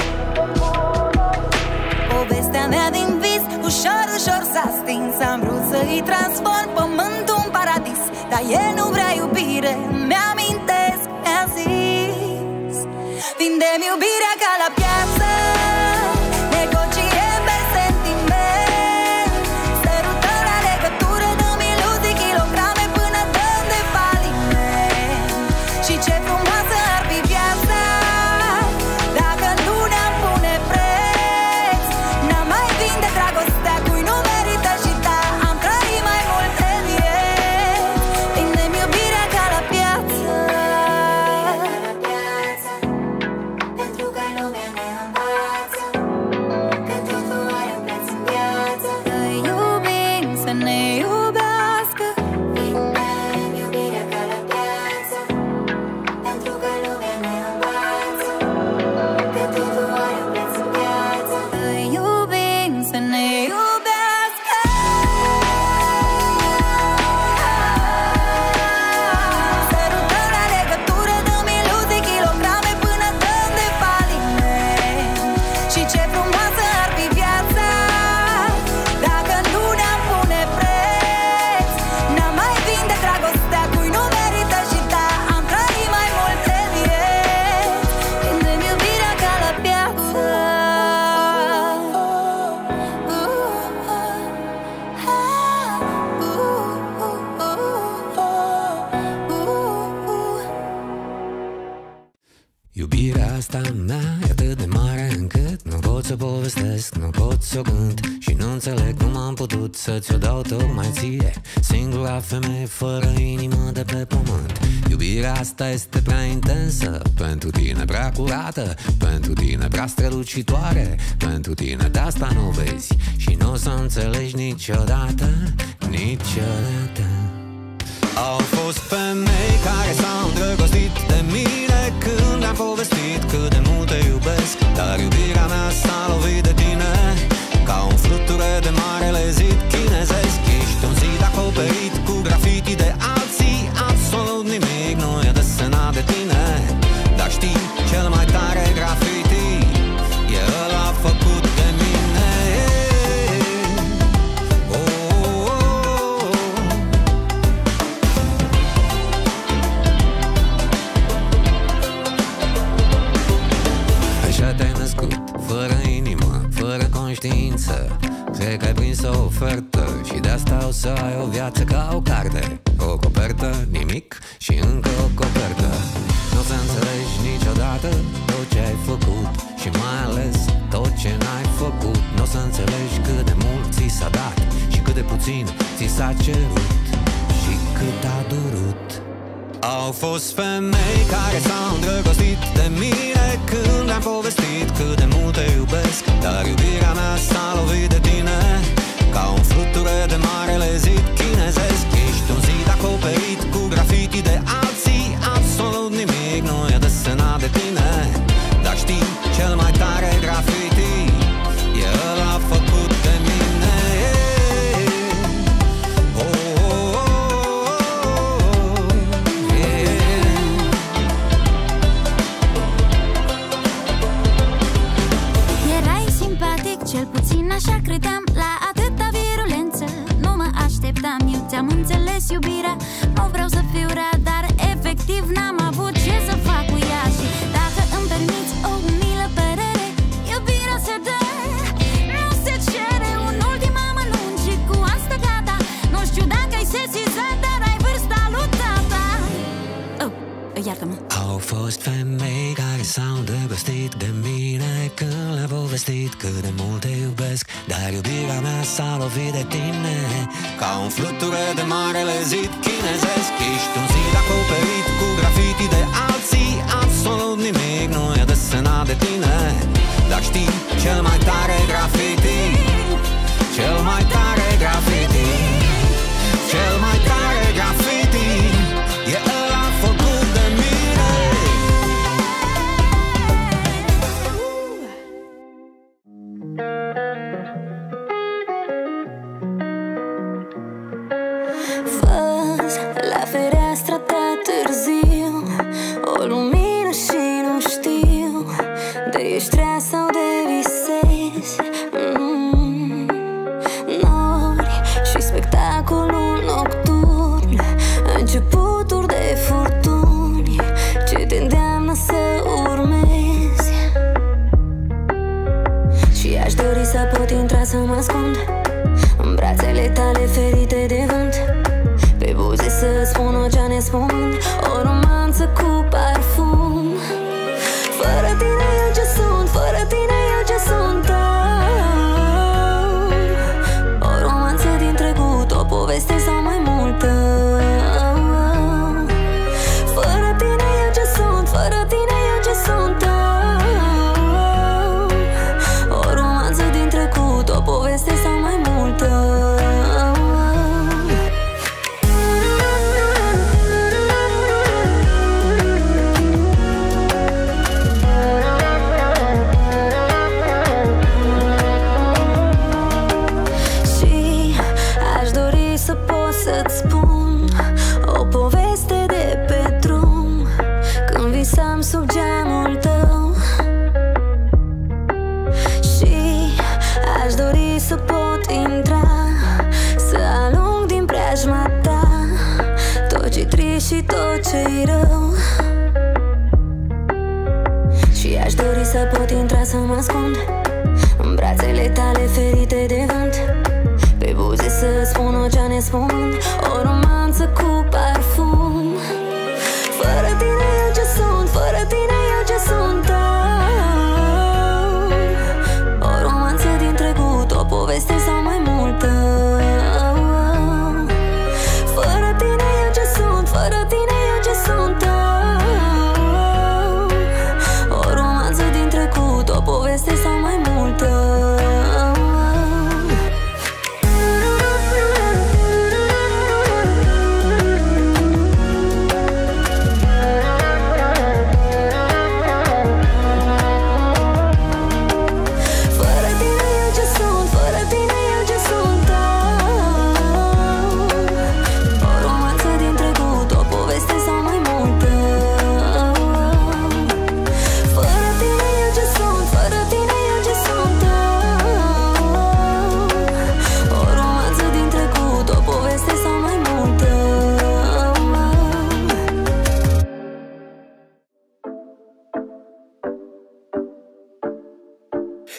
Povestea mea din vis ușor, ușor s-a stins. Am vrut să-i transform pământul în paradis, dar el nu vrea iubire, mi-amintesc, mi-a zis: vindem iubirea ca la piață, negociem pe sentiment, sărutăm la legătură, dăm iluzii, kilograme până dăm de faliment. Și ce frumoasă ar fi viața dacă nu ne-am pune preț. N-am mai vinde dragostea cui nu merită și da, am trăit mai multe vieți. Vindem iubirea ca la piață, pentru că lumea ne învață Iubirea asta mea e atât de mare încât nu pot să povestesc, nu pot să o cânt. Și nu înțeleg cum am putut să ți-o dau tocmai ție, singura femeie fără inimă de pe pământ. Iubirea asta este prea intensă pentru tine, prea curată pentru tine, prea strălucitoare pentru tine. De asta nu vezi și nu o să înțelegi niciodată, niciodată. Au fost femei care s-au îndrăgostit de mine când le-am povestit cât de mult te iubesc. Dar iubirea mea s-a lovit de tine ca un fluture de marele zid chinezesc. Ești un zid acoperit cu grafiti de alții, absolut nimic nu e desenat de tine. Dar știi, cel mai tare grafiti e ăla făcut de mine. Te-ai născut fără inimă, fără conștiință. Cred că ai prins o ofertă și de asta o să ai o viață ca o carte. O copertă, nimic și încă o copertă. Nu o să înțelegi niciodată tot ce ai făcut și mai ales tot ce n-ai făcut. Nu o să înțelegi cât de mult ți s-a dat și cât de puțin ți s-a cerut și cât a durut. Au fost femei care s-au îndrăgostit de mine când le-am povestit cât de mult te iubesc. Dar iubirea mea s-a lovit de tine ca un fluture de marele zid chinezesc. Ești un zid acoperit cu grafiti de alții, absolut nimic nu e desenat de tine. Dar știi, cel mai tare grafiti e ăla făcut de mine. Cel puțin așa credeam, la atâta virulență nu mă așteptam. Eu ți-am înțeles iubirea, nu vreau să fiu rea, dar efectiv n-am avut ce să fac cu ea. Și dacă îmi permiți o umilă părere, iubirea se dă, nu se cere. Un ultim amănunt și cu asta gata. Nu știu dacă ai sesizat, dar ai vârsta lui tata. Oh, iartă-mă. Au fost femei care s-au îndrăgostit de mine când le-am povestit cât de mult te iubesc. Dar iubirea mea s-a lovit de tine ca un fluture de marele zid chinezesc. Ești un zid acoperit cu grafiti de alții, absolut nimic nu e desenat de tine. Dar știi, cel mai tare grafiti, cel mai tare grafiti, cel mai tare grafiti e ăla făcut de mine. Văz la fereastra ta târziu o lumină și nu știu de ești rea sau de visezi. Nori și spectacolul nocturn, începuturi de furtuni ce te îndeamnă să urmezi. Și aș dori să pot intra să mă ascund în brațele tale ferite de vânt, pe buze să spun o ce nespun, o romanță cu parfum. Fără tine eu ce sunt, fără tine eu ce sunt. O romanță din trecut, o poveste sau mai multă. Fără tine eu ce sunt, fără tine eu ce sunt. O romanță din trecut, o poveste sau mai multă. Să-ți spun o poveste de pe drum, când visam sub geamul tău. Și aș dori să pot intra, să alung din preajma ta tot ce-i trist și tot ce-i rău. Și aș dori să pot intra să mă ascund în brațele tale ferite de vânt, pe buze să spun o ce nespun, o romanță cu parfum. Fără tine eu ce sunt, fără tine eu ce sunt.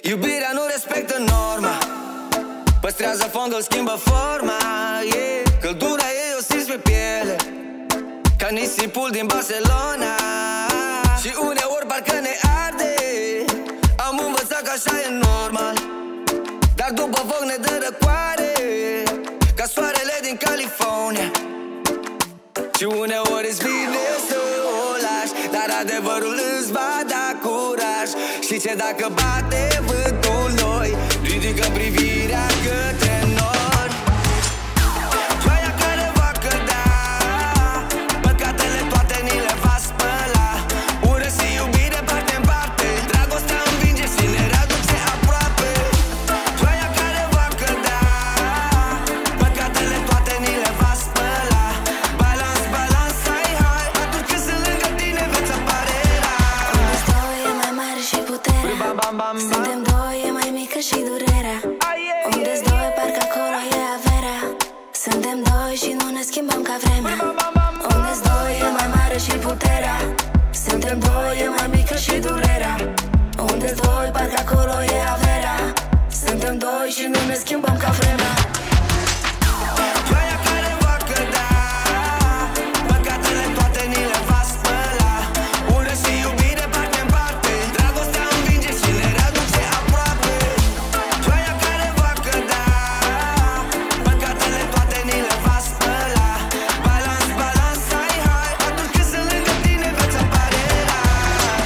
Iubirea nu respectă norma, păstrează fondul, schimbă forma, yeah. Căldura ei o simți pe piele, ca nisipul din Barcelona. Și uneori parcă ne arde, am învățat că așa e normal, dar după foc ne dă răcoare, ca soarele din California. Și uneori îți vine să o lași, dar adevărul îți va da curaj. Și ce dacă bate vântul noi, ridică privirea către nori. Ploaia care va cădea, păcatele toate ni le va spăla. Ură și iubire parte în parte, dragostea învinge și ne readuce aproape. Ploaia care va cădea, păcatele toate ni le va spăla. Balans, balans, hai, hai, atunci când sunt lângă tine veți apare rar. Unde stoi e mai mare și puterea, suntem doi, e mai mică și durerea. Unde-s doi, parcă acolo e averea, suntem doi și nu ne schimbăm ca vremea. Unde-s doi, e mai mare și puterea, suntem doi, e mai mică și durerea. Unde-s doi, parcă acolo e averea, suntem doi și nu ne schimbăm ca vremea. Ploaia care va cădea, păcatele toate ni le va spăla. Ură și iubire parte în parte, dragostea învinge și ne readuce aproape. Ploaia care va cădea, păcatele toate ni le va spăla. Balans, balans, hai, hai, atunci când sunt lângă tine veți apare rar.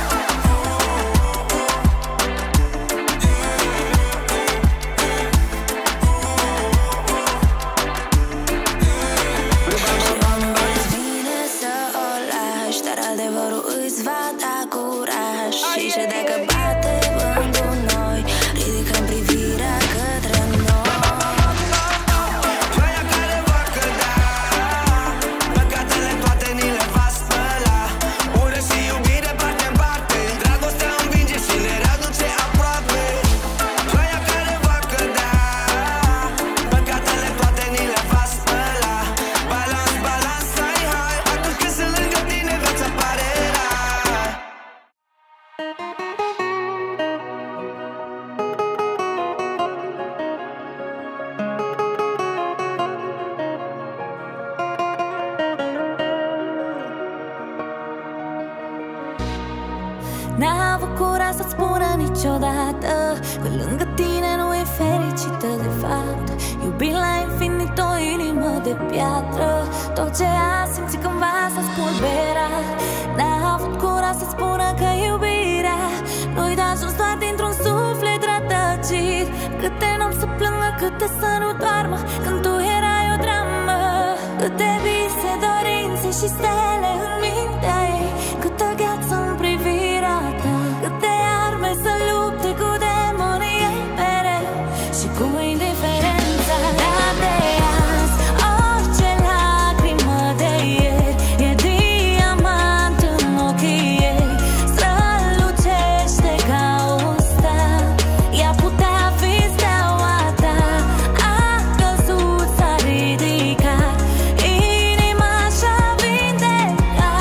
Îți vine să o lași, dar adevărul îți va da curaj. Și ce dacă bate vântul noi, ridicăm privirea către noi. Ploaia care va cădea, păcatele toate ni le va spăla. Ură și iubire parte în parte, dragostea învinge și ne readuce aproape. Ploaia care va cădea, păcatele toate ni le va spăla. Balans, balans, hai, hai, atunci când sunt lângă tine veți apare rar. N-a avut curaj să-ți spună niciodată că lângă tine nu e fericită de fapt. Iubind la infinit o inimă de piatră, tot ce a simțit cândva s-a spulberat. N-a avut curaj să spună că iubirea nu-i de ajuns doar dintr-un suflet rătăcit. Câte nopți să plângă, câte să nu doarmă când tu erai o dramă. Câte vise, dorințe și stele în mintea ei, câtă gheață în privirea ta, câte arme să lupte cu demonii ei mereu și cu indiferența. Dar de azi, orice lacrimă de ieri e diamant în ochii ei, strălucește ca un star. Ea putea fi steaua ta, a căzut, s-a ridicat, inima și-a vindecat.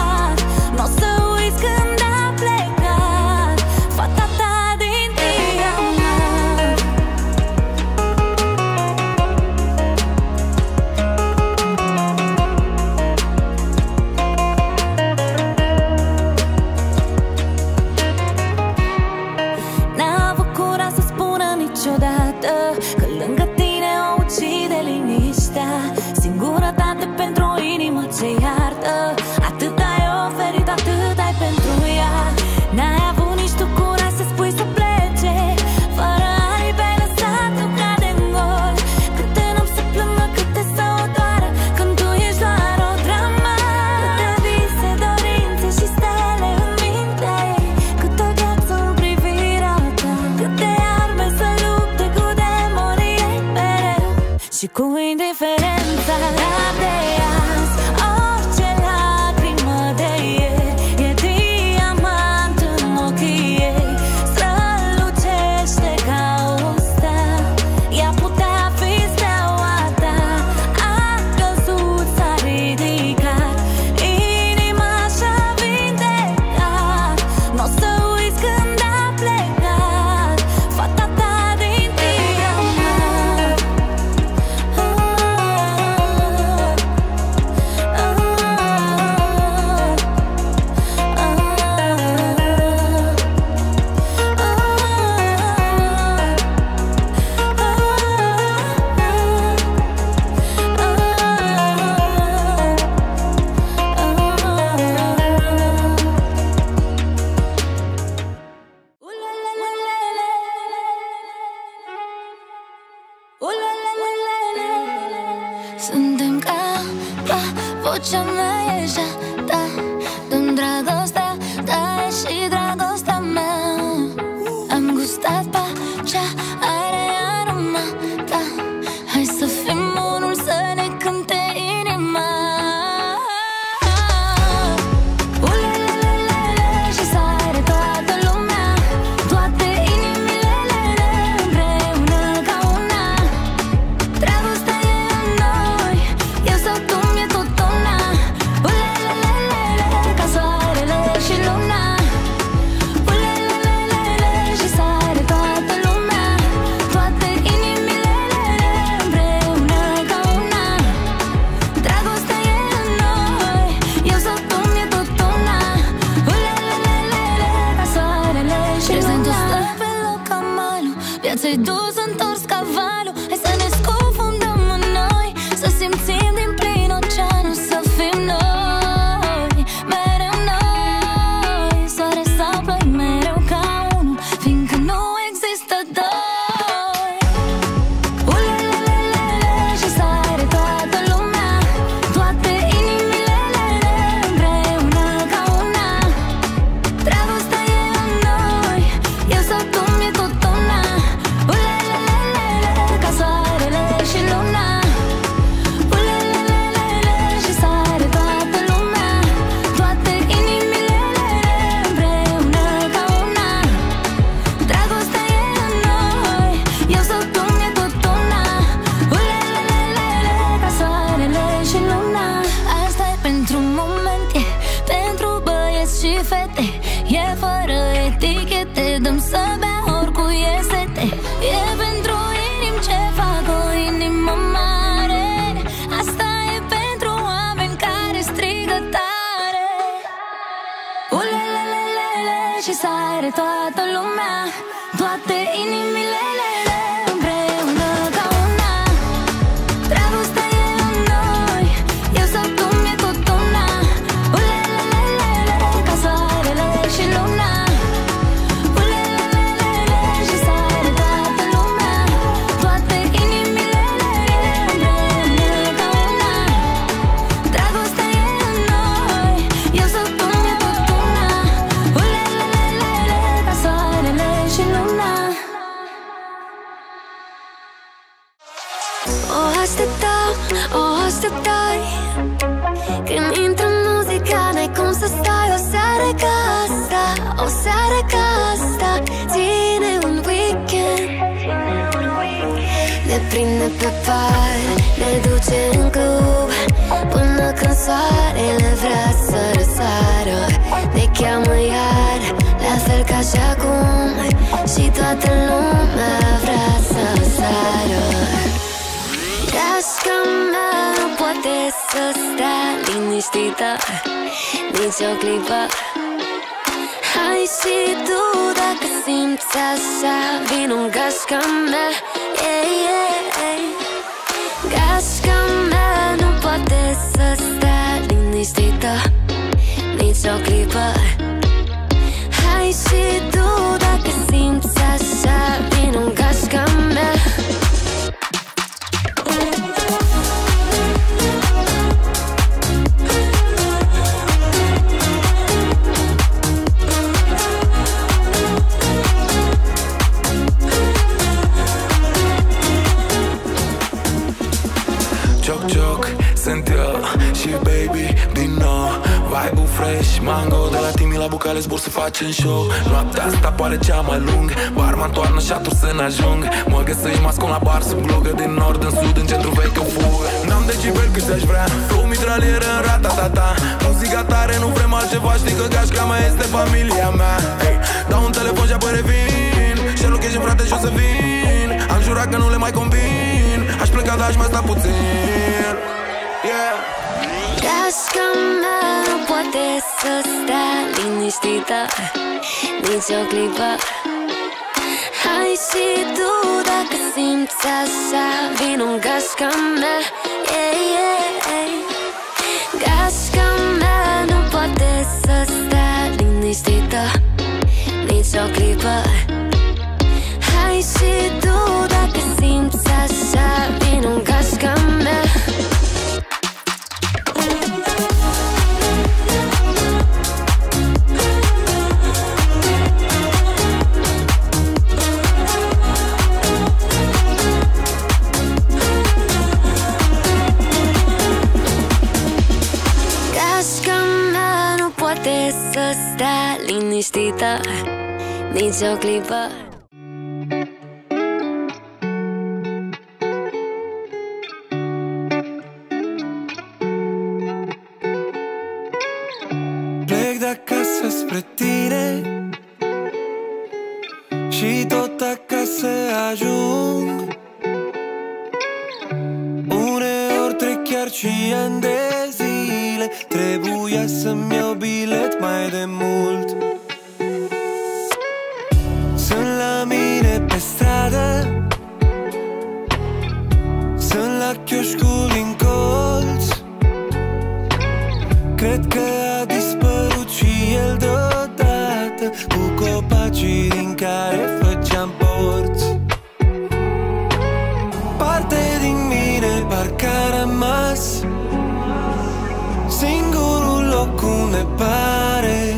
și dus întors cavalul. Hai să ne scufundăm în noi, să simțim din plin oceanul, să fim noi, mereu noi. Soare sau ploi, mereu ca unul, fiindcă nu există doi. Ulelelelele și sare toată lumea, toate inimile împreună ca una. Dragostea e în noi, eu sau tu, mi-e tot una. Ulelelelele ca soarele și luna. Ulelelelele și sare toată lumea, toate inimile împreună ca una. Dragostea e în noi, eu sau tu, mi-e tot una. Ulelelelele ca soarele și luna. Asta e pentru moment, e pentru băieți și fete, e fără etichete, dăm să bea oricui e sete. E pentru inimi ce fac o inimă mare, asta e pentru oameni care strigă tare. Ulelelelele și sare toată lumea, toate inimile împreună ca una. Dragostea e în noi, eu sau tu, mi-e tot una. Ulelelelele ca soarele și luna. Ulelelelele și sare toată lumea, toate inimile împreună ca una. Dragostea e în noi, eu sau tu, mi-e tot una. Ulelelelele ca soarele și luna. O așteptau, o așteptai. Când intră muzica, n-ai cum să stai. O seară ca asta, o seară ca asta ține un weekend. Ne prinde pe par, ne duce în club, până când soarele vrea să răsară. Ne cheamă iar, la fel ca și acum, și toată lumea vrea să sară. Gașca mea nu poate să stea liniștită nici o clipă. Hai și tu, dacă simți așa, vino în gașca mea, yeah, yeah, yeah. Gașca mea nu poate să stea liniștită nici o clipă. Hai și tu, dacă simți așa, vino în gașca mea. Joc, sunt eu și baby din nou. Vibe-ul fresh, mango, de la Timi la Bucale zbor să facem show. Noaptea asta pare cea mai lung, barman toarnă șaturi să n-ajung. Mă găsești mascon la bar, sub glogă, din nord în sud, în centru vechi o fugă. N-am decibel cât aș vrea, flow mitralieră în rata-ta-ta. Muzica tare, nu vrem altceva, știi că gașca mea este familia mea. Hey, dau un telefon și apoi revin, și location frate și o să vin. Am jurat că nu le mai combin, aș pleca, dar aș mai sta puțin. Yeah. Gașca mea nu poate să stea liniștită nici o clipă. Hai și tu, dacă simți așa, vino în gașca mea, yeah, yeah, yeah. Gașca mea nu poate să stea liniștită nici o clipă. Hai și tu, dacă simți așa, vino în gașca mea. Gașca mea nu poate să stea liniștită nici o clipă. Plec de acasă spre tine și tot acasă ajung. Uneori trec chiar și ani de zile, trebuia să-mi iau bilet mai de mult. Sunt la mine pe stradă, a dispărut și el deodată, cu copacii din care făceam porți. Parte din mine parcă a rămas singurul loc unde pare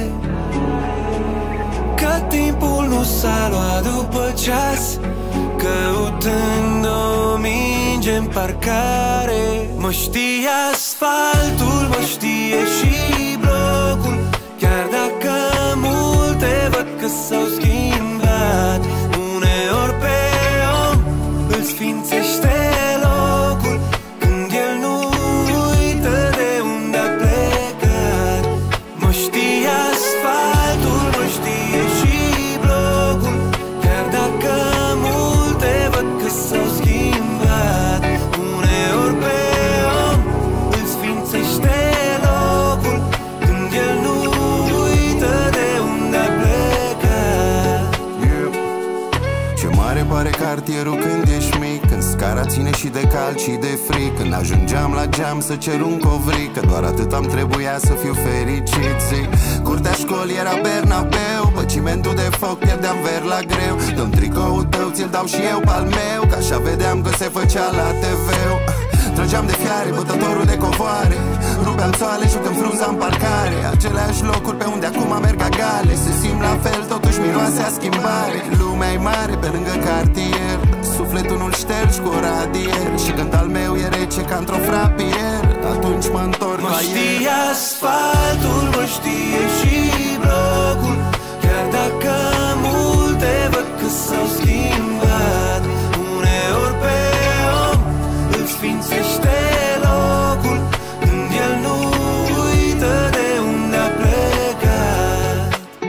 că timpul nu s-a luat după ceas, căutând o minge în parcare. Mă știe asfaltul, mă știe și blocul, chiar dacă multe văd că s-au schimbat. Uneori pe om îl sfințește locul, când el nu uită de unde a plecat. Mă știe asfaltul, mă știe și blocul, chiar dacă multe văd că s-au schimbat. Uneori pe om îl sfințește locul, când el nu uită de unde a plecat. Ce mare pare cartierul când ești mic, când scara ține și de cald și de fric, când ajungeam la geam să cer un covric, că doar atât am trebuia să fiu fericit, zic. Curtea școlii era Bernabeu, pe cimentul de foc pierdeam ver la greu. Dă-mi tricoul tău, ți-l dau și eu pe-al meu, că așa vedeam că se făcea la TV-ul. Trăgeam de fiare, bătătorul de covoare, rupeam țoale, jucăm frunza în parcare. Aceleași locuri pe unde acum merg agale, se simt la fel, totuși miroase a schimbare. Lumea-i mare pe lângă cartier, sufletul nu-l ștergi cu o radier, și când al meu e rece ca într-o frapier, atunci mă întorc la el. Mă știe asfaltul, mă știe și blocul, chiar dacă multe văd că s-au schimbat. Uneori pe om îl sfințește locul, când el nu uită de unde a plecat.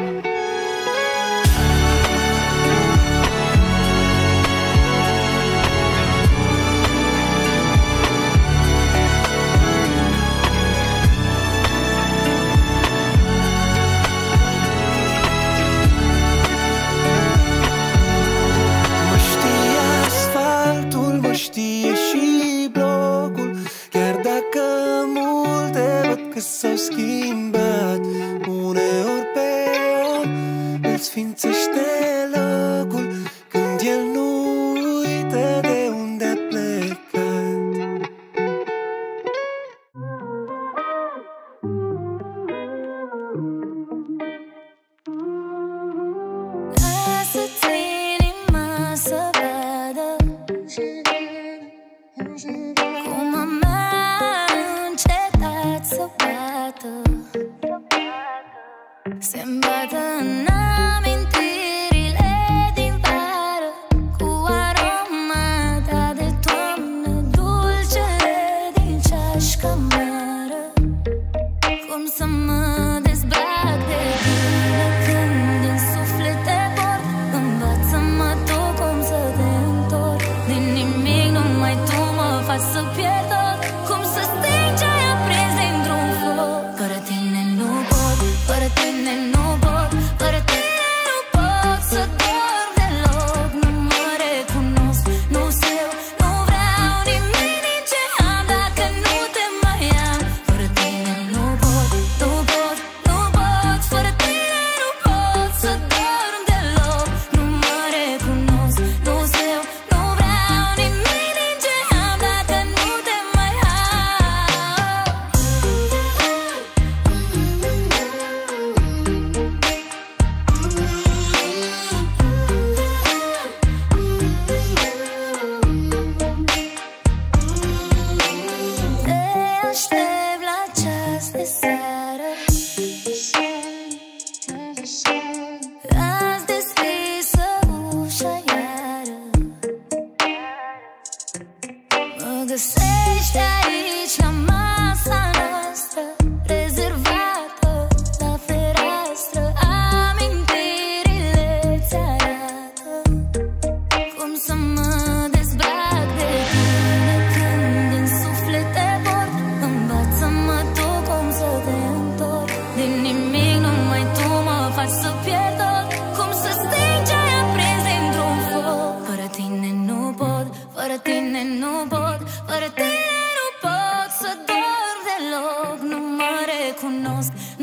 Mă știe asfaltul, mă știe și blocul, chiar dacă multe văd că s-au schimbat. Uneori pe om îl sfințește locul, când el nu uită de unde a plecat. Lasă-ți inima să vadă cum a mea încetat să bată, se-mi bată în amintirile din vară, cu aroma ta de toamnă, dulcele din ceașcă mără. Cum să mă dezbrac de tine când în suflet te port, învață-mă tu cum să te întorc. Din nimic numai tu mă faci să pierd tot, cum să sting ce-ai aprins dintr-un foc. Fără tine nu pot, fără tine nu pot, fără tine nu pot să dorm deloc. Nu mă recunosc, nu știu, nu vreau nimic din ce am dacă nu te mai am. Fără tine nu pot, nu pot, nu pot, fără tine nu pot să dorm deloc. Nu mă recunosc, nu știu, nu vreau nimic din ce am dacă nu te mai am.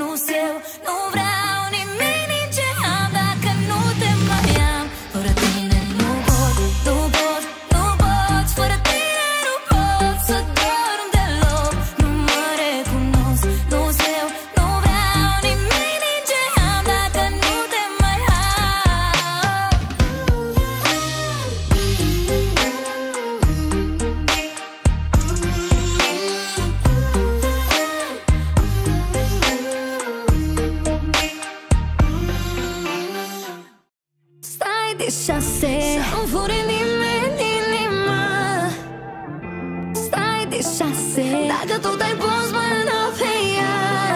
nu-s eu. Nu vreau nimic din ce am dacă nu te mai am. Fără tine nu pot, nu pot, nu pot. Fără tine nu pot să dorm deloc. Nu mă recunosc, nu-s eu. Nu vreau nimic din ce am dacă nu te mai am. Stai de 6, să-mi fure nimeni inima. Stai de 6, dacă tot ai pus mâna pe ea.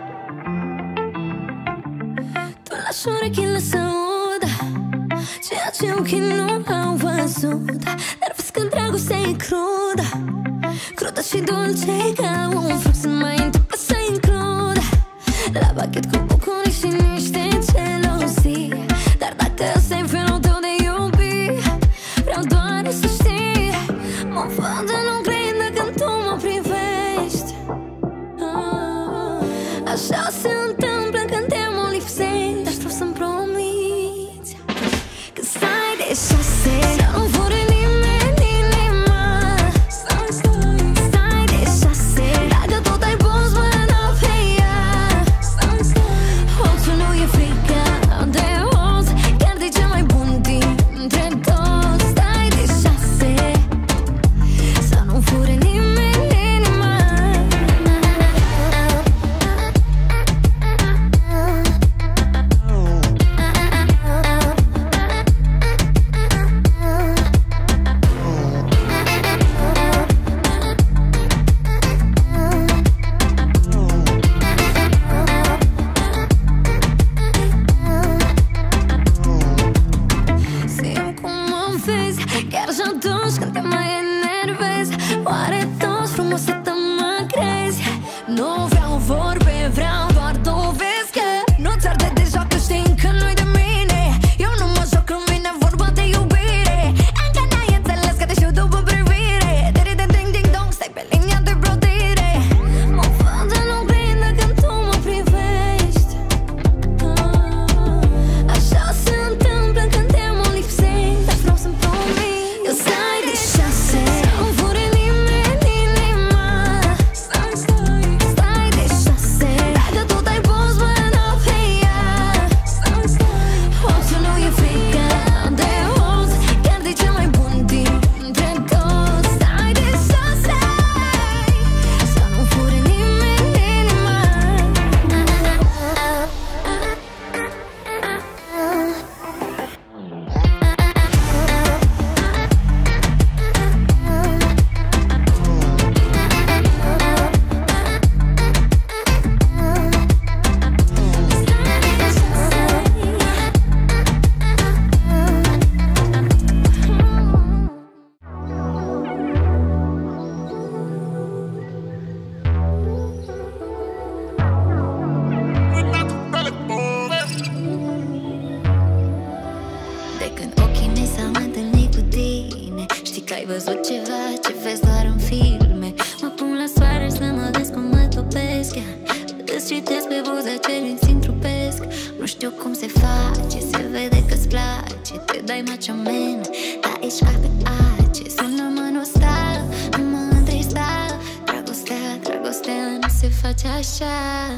Tu lași urechile să audă ceea ce ochii nu au văzut. Dar vezi că dragostea e crudă, crudă și dulce ca un fruct. Să mai începe să includă la pachet cu bucurii și niște gelozii. Dar dacă ăsta-i felul tău de iubi, vreau doar să știi, mă văd în oglindă când tu mă privești. Așa se întâmplă când te mă lipsești. Dar vreau să-mi promiți că stai de 6, să nu fure nimeni inima. Stai de 6, dacă tot ai pus mâna pe ea. Ochiul nu e frică de oz, chiar de cel mai bun dintre toți. Stai de 6, să nu fure nimeni inima. Simt cum mă vezi, chiar și atunci când te mai enervezi. Oare toți frumusetă mă crezi? Nu vreau vorbe, vreau doar dovezi că nu ți-ar de deja, că știi că nu-i de mine. Eu nu mă joc când vine vorba de iubire. Încă n-ai înțeles că te știu după privire. Ding-ding-dong, stai pe linia de plătire. Mă văd în oglindă când tu mă privești. Așa se întâmplă când te mă lipsești. Dar vreau să-mi promiți că stai de 6, să nu fure nimeni inima. Stai de 6, dacă tot ai pus mâna pe ea. Ochiul nu e frică de oz, chiar de cel mai bun dintre toți. Stai de 6, să nu fure nimeni inima. De când ochii mei s-au întâlnit cu tine, știi că ai văzut ceva ce vezi doar în filme. Mă pun la soare să mă vezi cum mă topesc. Îți citesc pe buze ce îmi simt trupesc. Nu știu cum se face, se vede că-ți place. Te dai macho man, dar ești ca pe ace. Sună-mă nostal, nu mă întrista. Dragostea, dragostea nu se face așa.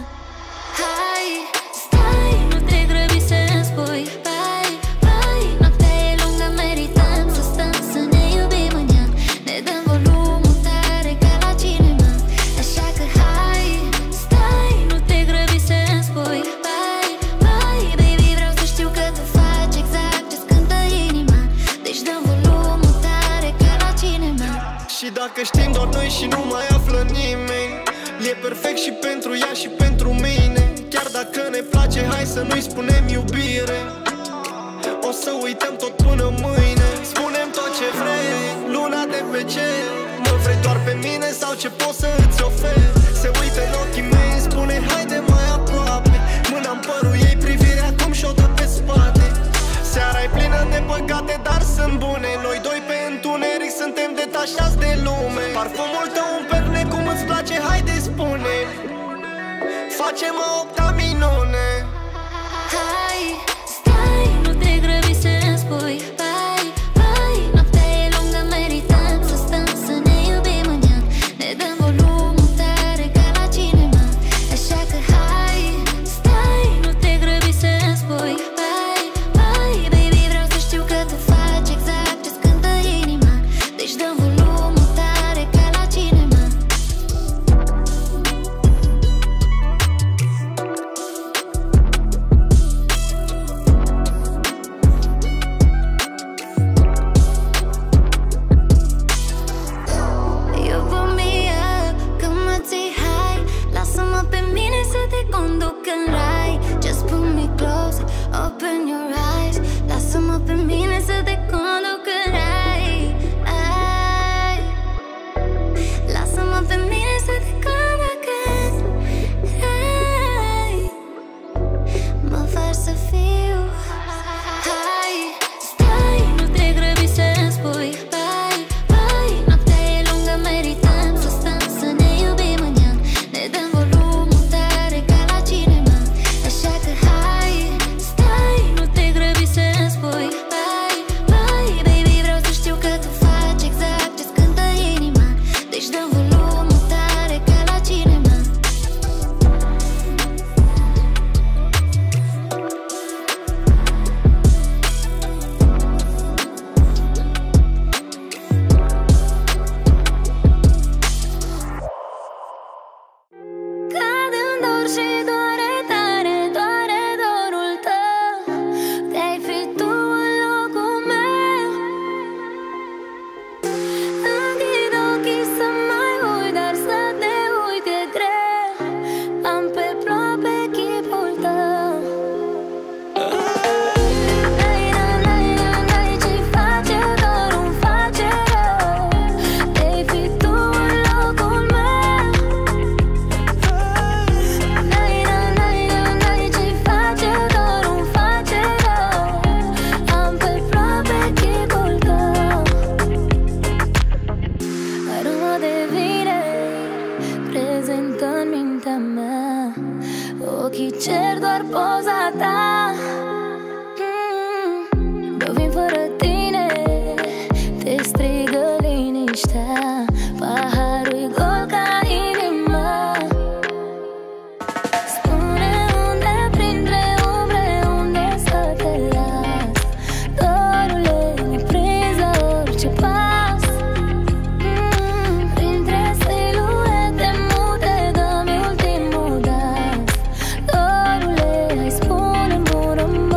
Hai, stai, nu te grăbi să-mi spui bye, bye. Noaptea e lungă, merităm să stăm să ne iubim în ea. Ne dăm volumul tare ca la cinema. Așa că hai, stai, nu te grăbi să-mi spui bye, bye. Baby, vreau să știu că tu faci exact ce-ți cântă inima. Deci dăm volumul tare ca la cinema. Și dacă știm doar noi și nu mai află nimeni, e perfect și pentru ea și pentru mine. Chiar dacă ne place, hai să nu-i spunem iubire. O să uităm tot până mâine. Spunem tot ce vrei, luna de pe cer. Mă vrei doar pe mine sau ce pot să îți ofer? Se uită în ochii mei, îmi spune haide mai aproape. Mâna-n părul ei, privirea cum și-o dă pe spate. Seara e plină de păcate, dar sunt bune. Noi doi pe întuneric suntem detașați de lume. Parfumul tău îmi perne cum îți place, haide spune. facem o opta minune. Hai, stai, nu te grăbi să-mi spui bye, bye. Noaptea e lungă, merităm să stăm să ne iubim în ea. Ne dăm volumul tare ca la cinema. Așa că hai, stai, nu te grăbi să-mi spui bye, bye. Baby, vreau să știu că tu faci exact ce-ți cântă inima. Deci dăm volumul tare ca la cinema. Iubă mia, că mă ții hai. Lasă-mă pe mine să te conduc în rai. Just pull me close, open your eyes. Lasă-mă pe mine să te conduc în rai. Ai. Lasă-mă pe mine să te conduc în rai. Mă faci să fiu. Hai, stai, nu te grăbi să-mi spui bye, bye. Noaptea e lungă, merităm să stăm să ne iubim în ea. Ne dăm volumul tare ca la cinema. Așa că hai, stai, nu te grăbi să-mi spui bye, bye. Baby, vreau să știu că tu faci exact ce-ți cântă inima. Deci dăm volumul tare ca la cinema. Cad în dor și doare tare, doare dorul tău. Te-ai fi tu în locul meu. Închid ochii să mai uit, dar să te uit e greu. Am pe ploape chipul tău. N-ai ce-i face dorul, face rău. Te-ai fi tu în locul meu. N-ai ce-i face dorul, face rău. Am pe ploape chipul tău. Aroma de vine prezent în mintea mea. Ochii cer doar poza ta. Eu vin fără tine, te strigă liniștea. Paharul-i gol ca inima. Spune unde printre umbre, unde să te las. Dorule, mi-ai prins la orice pas. Printre siluete mute, dă-mi ultimul dans. Dorule, hai spune-mi un rămas.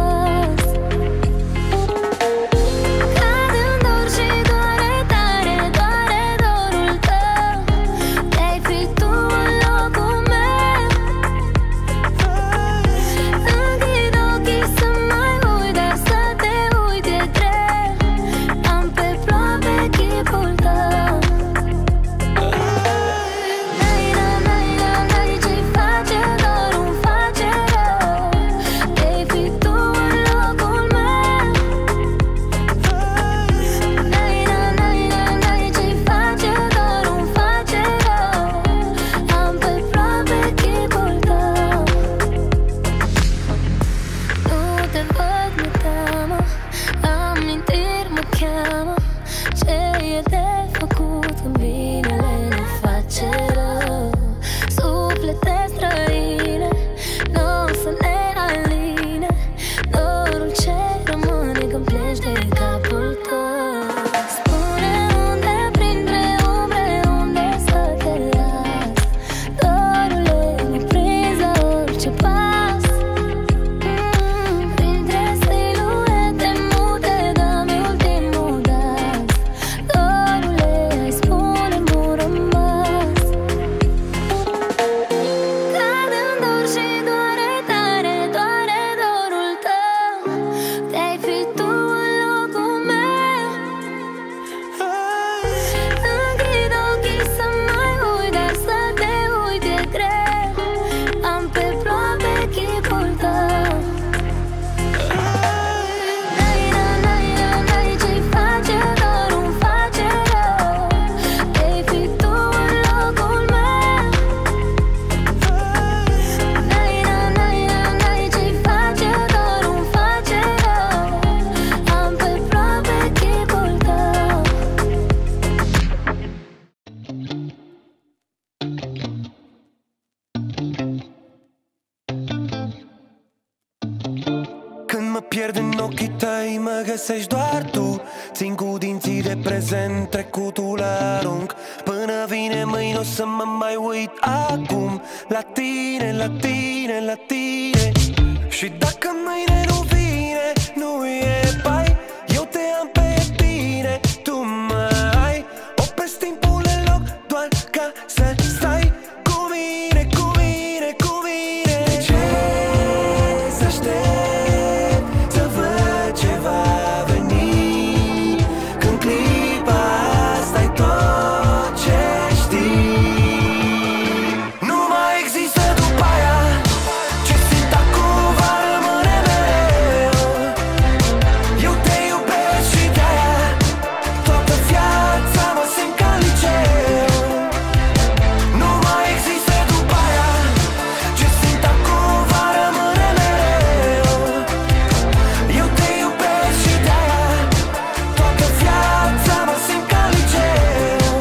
pierd în ochii tăi, mă găsești doar tu. Țin cu dinții de prezent, trecutul arunc. Până vine mâine o să mă mai uit acum la tine, la tine, la tine. Și dacă mâine nu vine, nu e bai, eu te am pe tine, tu mă ai. Opresc timpul în loc doar ca să stai cu mine, cu mine, cu mine. De ce să aștept să văd ce va veni, când clipa asta-i tot ce știi? Nu mai există după aia, ce simt acum va rămâne mereu. Eu te iubesc și de-aia toată viața mă simt ca liceu. Nu mai există după aia, ce simt acum va rămâne mereu. Eu te iubesc și de-aia toată viața mă simt ca liceu.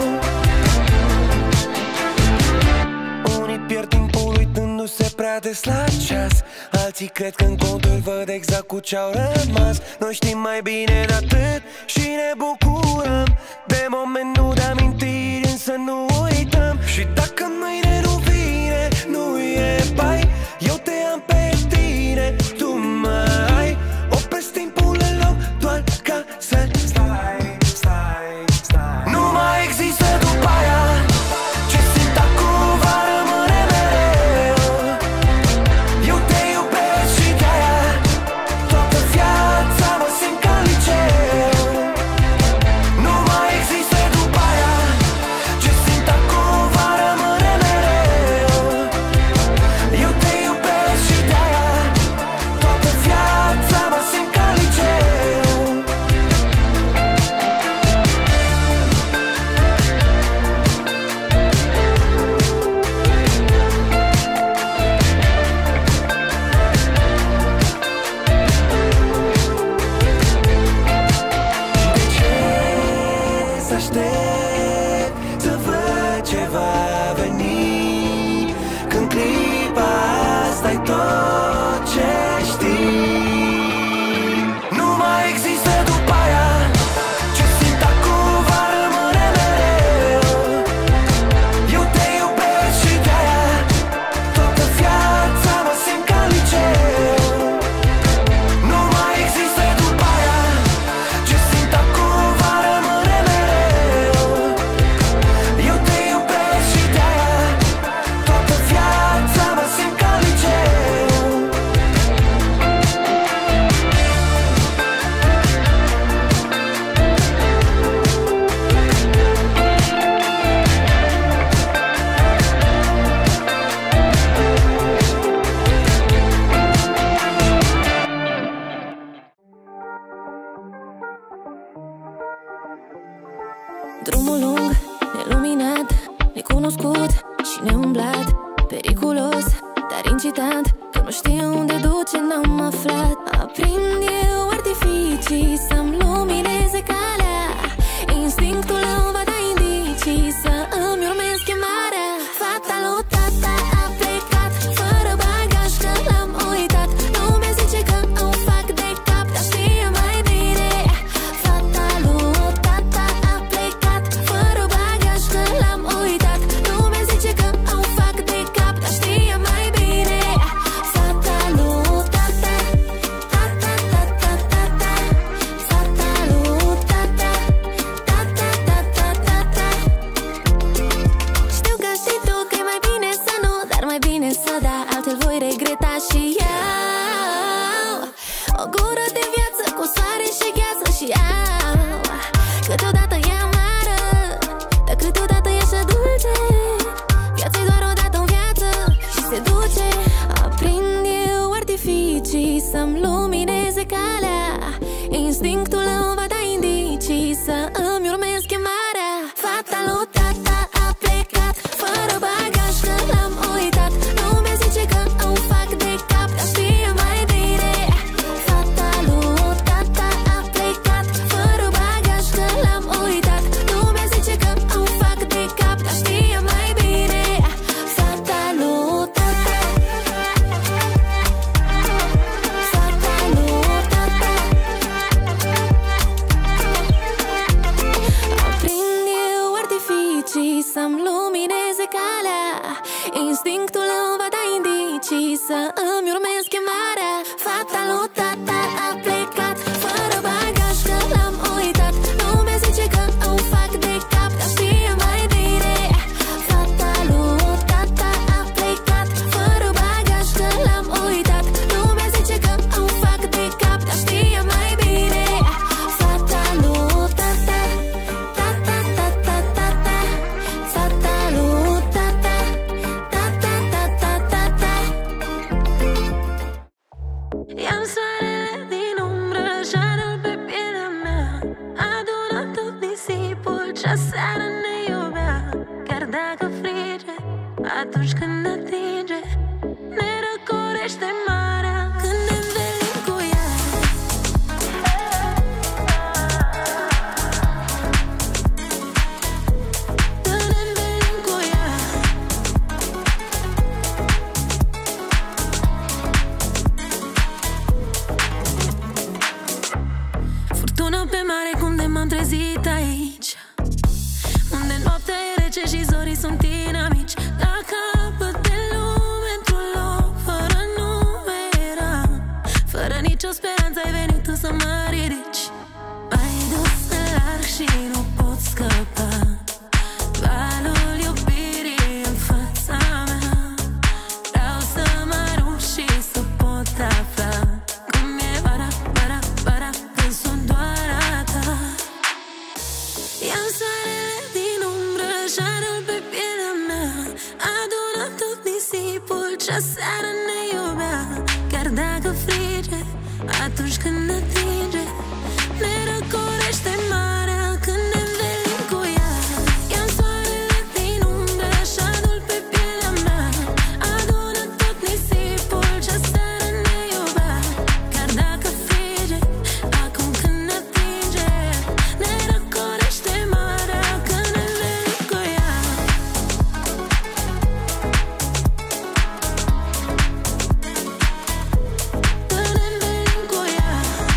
Unii pierd timpul uitându-se prea des la ceas, alții cred că în conturi văd exact cu ce-au rămas. Noi știm mai bine de atât și ne bucurăm de momentul de amintiri, însă nu uităm. Și dacă mâine nu vine, nu e bai, eu te am pe tine, tu mă ai. Opresc timpul în loc doar ca să stai, stai, stai. Nu mai există după aia, ce simt acum va rămâne mereu. Eu te iubesc și de-aia toată viața mă simt ca liceu. Nu mai există după aia, ce simt acum va rămâne mereu. Eu te iubesc și de-aia toată viața mă simt ca liceu. De ce să aștept să văd ce va veni, când clipa asta-i tot ce știi? Nu mai există după aia, ce simt acum va rămâne mereu. Eu te iubesc și de-aia toată viața mă simt ca liceu. Nu mai există după aia, ce simt acum va rămâne mereu. Eu te iubesc și de-aia toată viața mă simt ca liceu. Drumul lung, neluminat, necunoscut și neumblat, periculos, dar incitant, că nu știu unde duce, n-am aflat. Aprind eu artificii să-mi lumineze calea, instinctul îmi va da indicii să îmi urmez chemarea. Fata lui tata a plecat fără bagaj, că l-am uitat. Lumea zice că îmi fac de cap, dar știe mai bine. Fata lui tata a plecat fără bagaj, că l-am uitat. Lumea zice că îmi fac de cap, dar știe mai bine. Fata lui tata, tata, tata, tata. Fata lui tata, tata, tata, tata. Știu că știi tu că e mai bine să nu, dar mai bine să da, altfel voi regreta. Și iau o gură de viață cu soare și gheață și iau. Câteodată e amară, dar câteodată e așa dulce. Viața-i doar o dată în viață și se duce. Aprind eu artificii să-mi lumineze calea, instinctul îmi va da indicii să îmi urmez chemarea. Fata lui tata a plecat fără bagaj, că l-am uitat. Lumea zice că îmi fac de cap, dar știe mai bine. Fata lui tata a plecat fără bagaj, că l-am uitat. Lumea zice că îmi fac de cap, dar știe mai bine. Fata lui tata, fata lui tata. Ia-mi soarele din umbră, jarul pe pielea mea, adună tot nisipul ce aseară ne iubea. Chiar dacă frige, atunci când atinge, ne răcorește marea când ne învelim cu ea. Când ne învelim cu ea. Furtună pe mare, cum de m-am trezit aici, unde noaptea e rece și zorii sunt inamici. Dacă apăt de lume într-un loc fără nume era, fără nicio speranță ai venit tu să mă ridici. M-ai dus în larg și nu pot scăpa, valul iubirii în fața mea. Vreau să mă rup și să pot afla cum e vara, vara, vara, când sunt doar a ta. Ia-mi soarele din umbră, jarul pe pielea mea, adună tot nisipul ce aseară ne iubea. Chiar dacă frige, atunci când atinge, ne răcorește marea când ne învelim cu ea. Ia-mi soarele din umbră, jarul pe pielea mea, adună tot nisipul ce aseară ne iubea. Chiar dacă frige, acum când atinge, ne răcorește marea când ne învelim cu ea. Când ne învelim cu ea.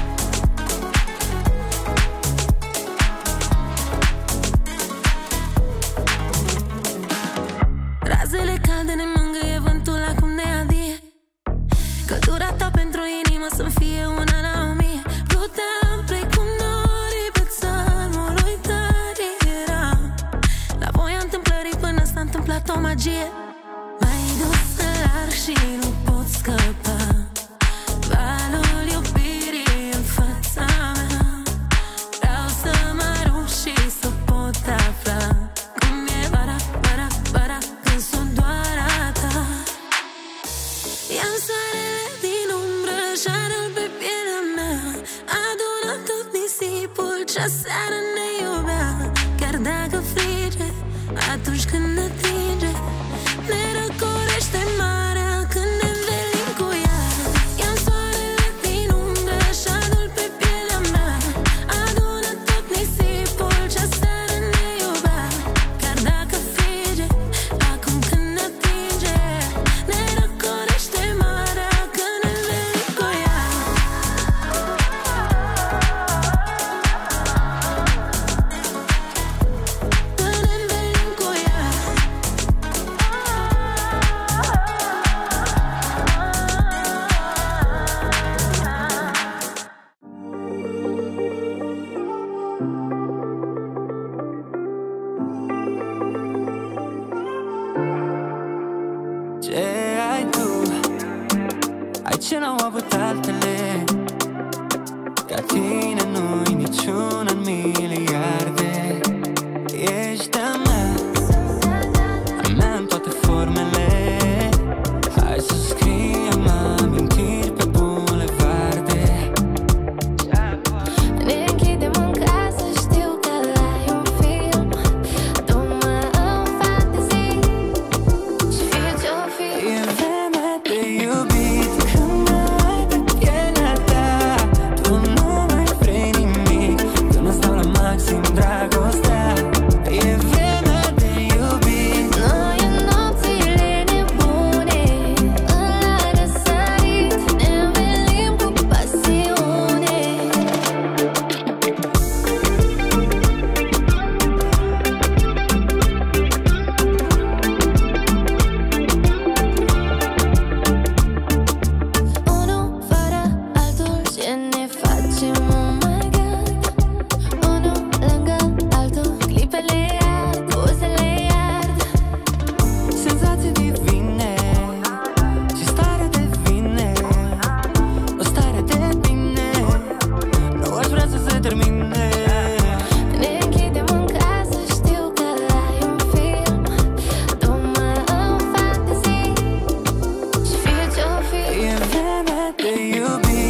Razele calde ne mângâie vântul acum de adie, căldura ta pentru inimă să-mi fie una la 1000. Pluteam precum norii pe țărmul uitării era, la voia întâmplării până s-a întâmplat o magie. M-ai dus în larg și nu pot scăpa, valul iubirii în fața mea. Vreau să mă rup și să pot afla cum e vara, vara, vara, când sunt doar a ta. Ia-mi soarele din umbră, jarul pe pielea mea, adună tot nisipul ce aseară ne iubea. Chiar dacă frige, atunci când atinge, ne răcorește marea când ne învelim cu ea. Ia-mi soarele din umbră, jarul pe pielea mea, adună tot nisipul ce aseară ne iubea. Chiar dacă frige, acum când atinge, ne răcorește marea când ne învelim cu ea. Când ne învelim cu ea. Ce ai tu? Ai ce n-au avut altele, ca tine nu-i niciun în miliarde. Ești a mea în toate formele. Hai să scriem amintiri pe bulevarde. Ne închidem în casă, știu că ai un film, du-mă în fantezii și fie ce-o fi. E vremea de iubit când ai pe pielea ta. Tu nu mai vrei nimic când îți dau la maxim dragostea. E vremea de iubit. Noi în nopțile nebune, la răsărit, ne învelim cu pasiune. Unul fără altul, ce ne facem, oh my God. Unul lângă altul, clipele ard, pozele ard. Senzații divine, ce stare devine, o stare de bine. Nu aș vrea să se termine. Ne închidem în casă, știu că ai un film, du-mă în fantezii și fie ce-o fi. E vremea de iubit.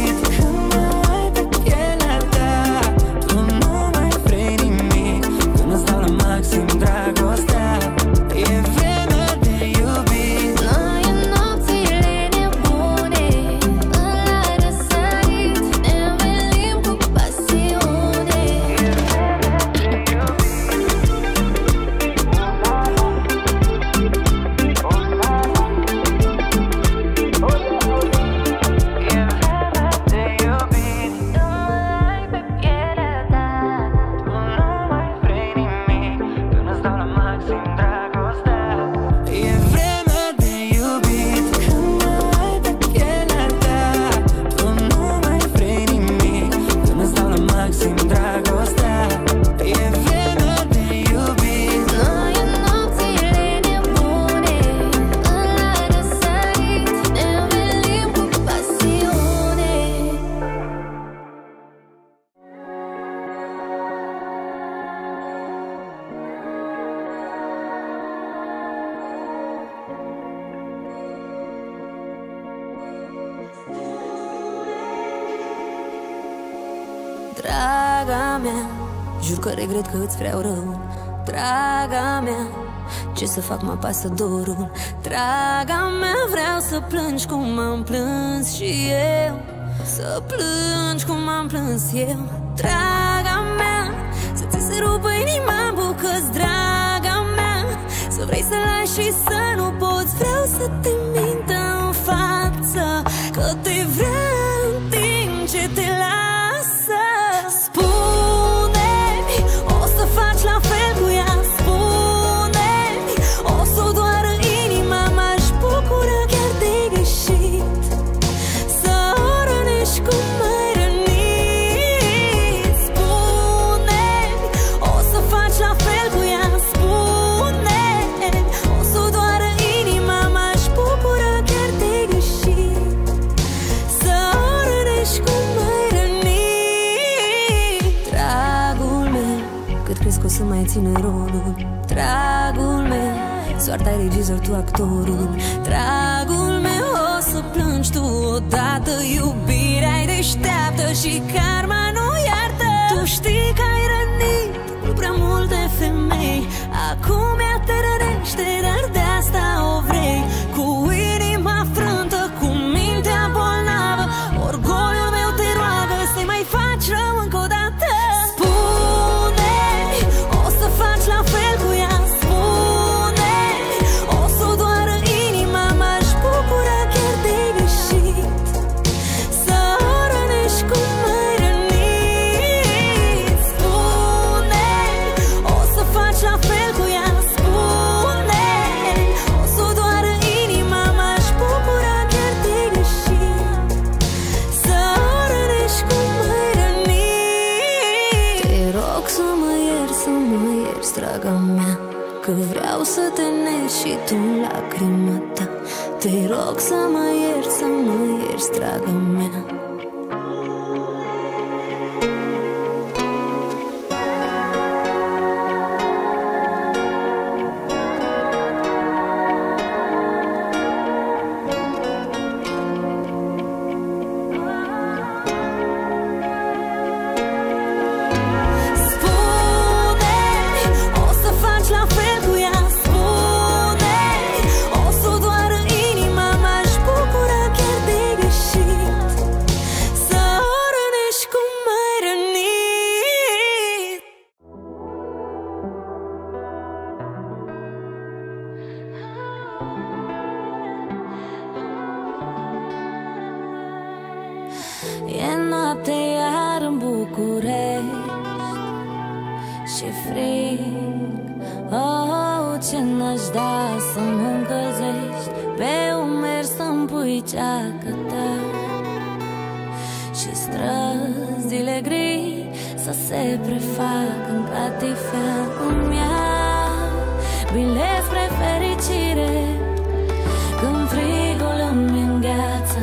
Draga mea, jur că regret că îți vreau rău. Draga mea, ce să fac, mă apasă dorul. Draga mea, vreau să plângi cum am plâns și eu, să plângi cum am plâns eu. Draga mea, să ți se rupă inima în bucăți. Draga mea, să vrei să lași și să nu poți. Vreau să te mint în față că te vreau în timp ce te lasă. Spune-mi, o să faci la fel cu ea. Spune-mi, o să o doară inima. M-aș bucura chiar de greșit, să o rănești cum ai rănit. Spune-mi, o să faci la fel cu ea. Spune-mi, o să o doară inima. M-aș bucura chiar de greșit, să o rănești cum ai rănit. Dragul meu, cât crezi că o să mai țină rolul? Dragul meu, soarta-i regizor, tu actorul. Dragul meu, o să plângi tu odată. Iubirea-i deșteaptă și karma nu iartă. Tu știi că ai rănit cu prea multe femei. Acum ea te rănește, dar de asta o vrei. Cu inima frântă, cu mintea bolnavă, orgoliul meu te roagă să-i mai faci rău încă o dată. Spune-mi, o să faci la fel cu ea. Spune-mi, o să o doară inima. M-aș bucura chiar de greșit, să o rănești cum ai rănit. Spune-mi, o să faci la fel cu ea. Spune-mi, o să o doară inima. M-aș bucura chiar de greșit, să o rănești cum ai rănit. Te rog să mă ierți, draga mea, că vreau să te negi și tu în lacrima ta. Te rog să mă ierți, draga mea. Spune-mi, o să faci la fel cu ea. Spune-mi, o să o doară inima. M-aș bucura chiar de greșit, să o rănești cum ai rănit. E noapte iar în București și frig. Oh, ce n-aș da să mă încălzești, pe umeri să-mi pui ceacă ta și străzile gri să se prefacă în catifea. Îmi iau bilet spre fericire, când frigul îmi îngheață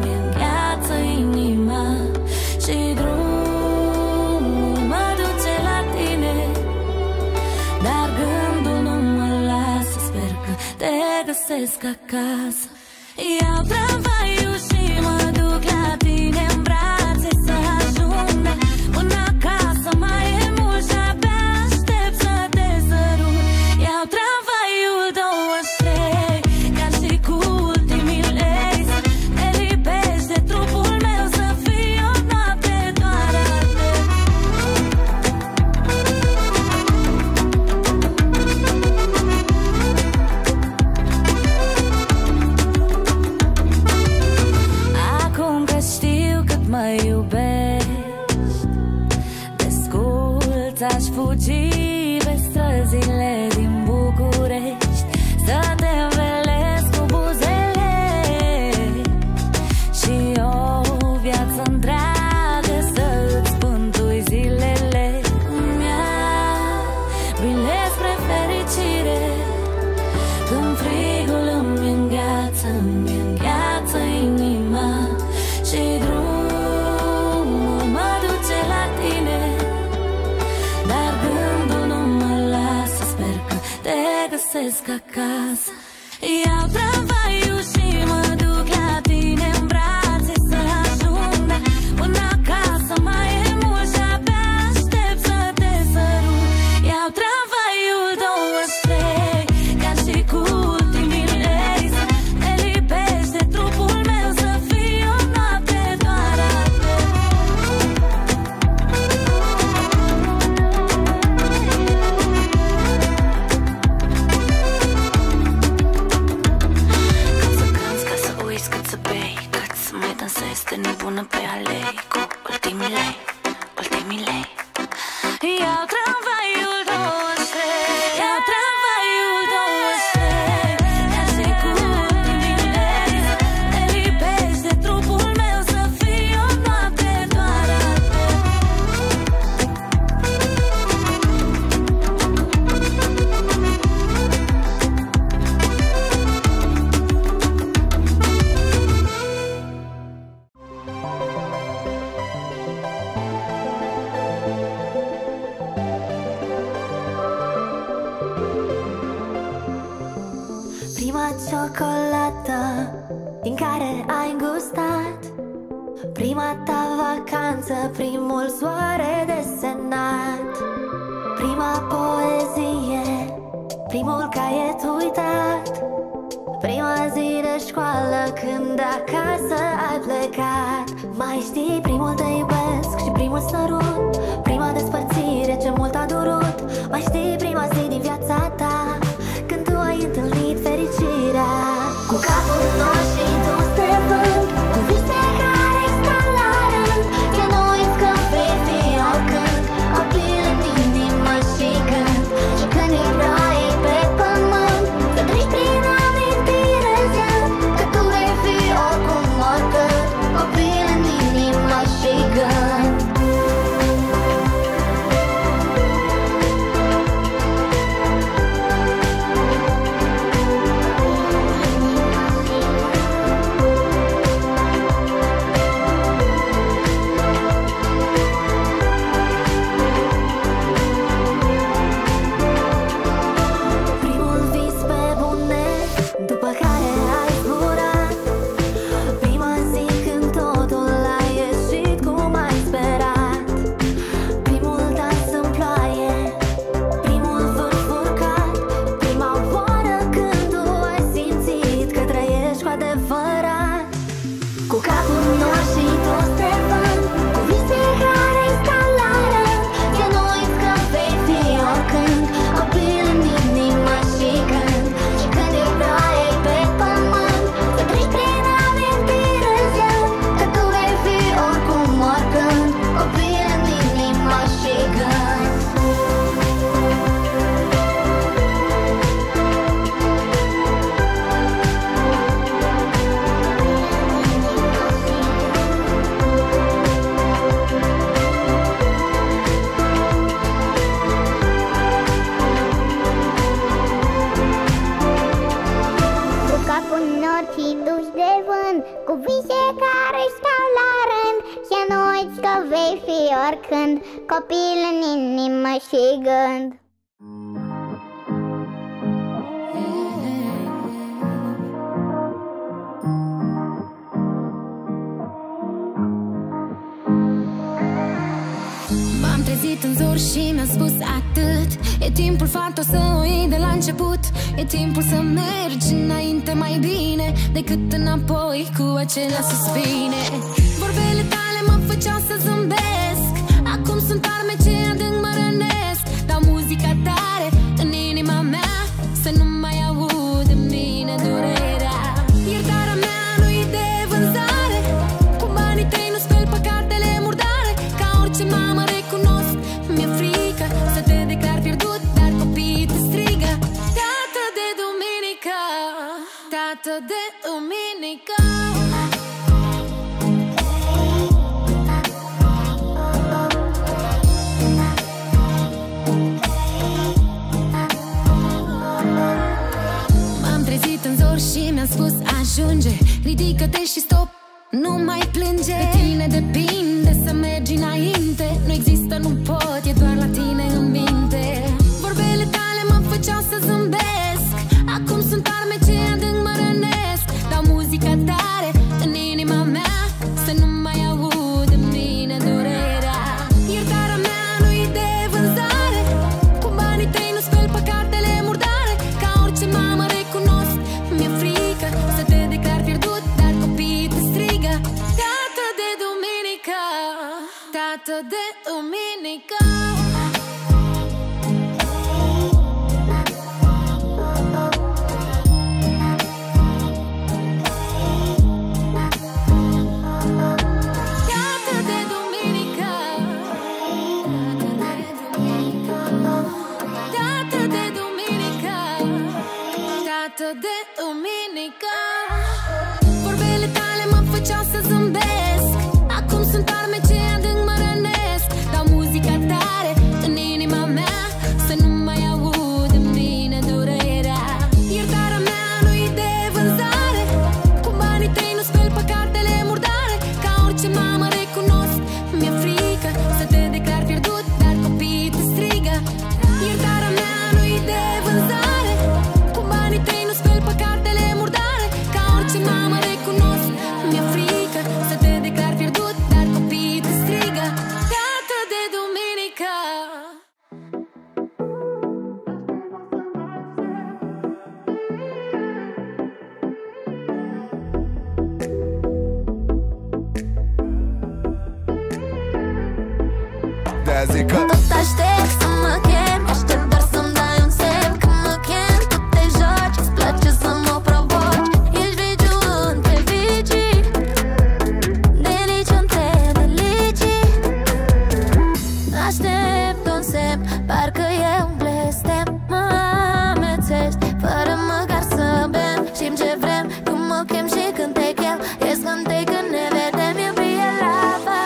inima și drumul mă duce la tine, dar gândul nu mă lasă. Sper că te găsesc acasă. Iau tramvaiul și mă duc la tine în brațe, să ajung până acasă. Mai e mult și abia aștept să te sărut. Iau tramvaiul 23, ca și cu ultimii lei, să te lipești de trupul meu, să fie o noapte doar a te. Acum că știu cât mă iubești, de scurt aș fugi pe străzile din București, să te învelesc cu buzele și o viață întreagă să-ți spântui zilele. Îmi iau bilet spre fericire, când frigul îmi îngheață inima și drumul mă duce la tine, dar gândul nu mă lasă. Sper că te găsesc acasă. Iau tramvaiul și mă duc la tine în brațe, să ajung până acasă. Mai e mult și Însă este nebună pe alei cu ultimii lei, ultimii lei. Iau tramvaiul 20, iau tramvaiul 20. Merge cu ultimii lei, te lipești de trupul meu, să fii o noapte doar a Prima ciocolată din care ai gustat, prima ta vacanță, primul soare desenat, prima poezie, primul caiet uitat, prima zi de școală când acasă ai plecat. Mai știi primul te iubesc și primul sărut, prima despărțire ce mult a durut. Mai știi prima zi din viața ta când tu ai întâlnit fericirea. Cu capul nou și dus de vânt, cu vise care stau la rând, că nu uiți că vei fi oricând copil în inimă și când. Și când erai pe pământ, să treci prin amintire zând, că tu vei fi oricum oricând copil în inimă și gând. Oricând copil în inimă și gând. M-am trezit în zor și mi-a spus atât. E timpul, fată, să o iei de la început. E timpul să mergi înainte mai bine decât înapoi cu acelea suspine. Vorbele tale mă făceau să zâmbesc, acum sunt arme ce adânc mă rănesc. Dau muzica tare în inima mea, să nu mai aud în mine durerea. Iertarea mea nu-i de vânzare, cu banii tăi nu speli păcatele murdare. Ca orice mamă recunosc, mi-e frică să te declar pierdut, dar copiii te strigă: tată de duminică, tată de duminică. Și mi-a spus ajunge, ridică-te și stop, nu mai plânge. De tine depinde să mergi înainte, nu există, nu pot, e doar la tine în minte. Vorbele tale mă făceau să zâmbesc, acum sunt arme ce adânc mă rănesc. Dau muzica tare în inima mea, să nu mai aud în mine durerea. Iertarea mea nu-i de vânzare, cu banii tăi nu speli păcatele murdare. Ca orice mamă recunosc, mi-e frică să te declar pierdut, dar copiii te strigă: tată de duminică, tată de duminică. De-aia zic că tot aștept să mă chem, aștept doar să-mi dai un semn. Când mă chem, tu te joci, îți place să mă provoci. Ești vigiu între vigii, delici între delicii. Aștept un semn, parcă e un blestem. Mă amețești, fără măcar să bem. Știm ce vrem, când mă chem și când te chem. E scântei când ne vedem, iubire lava.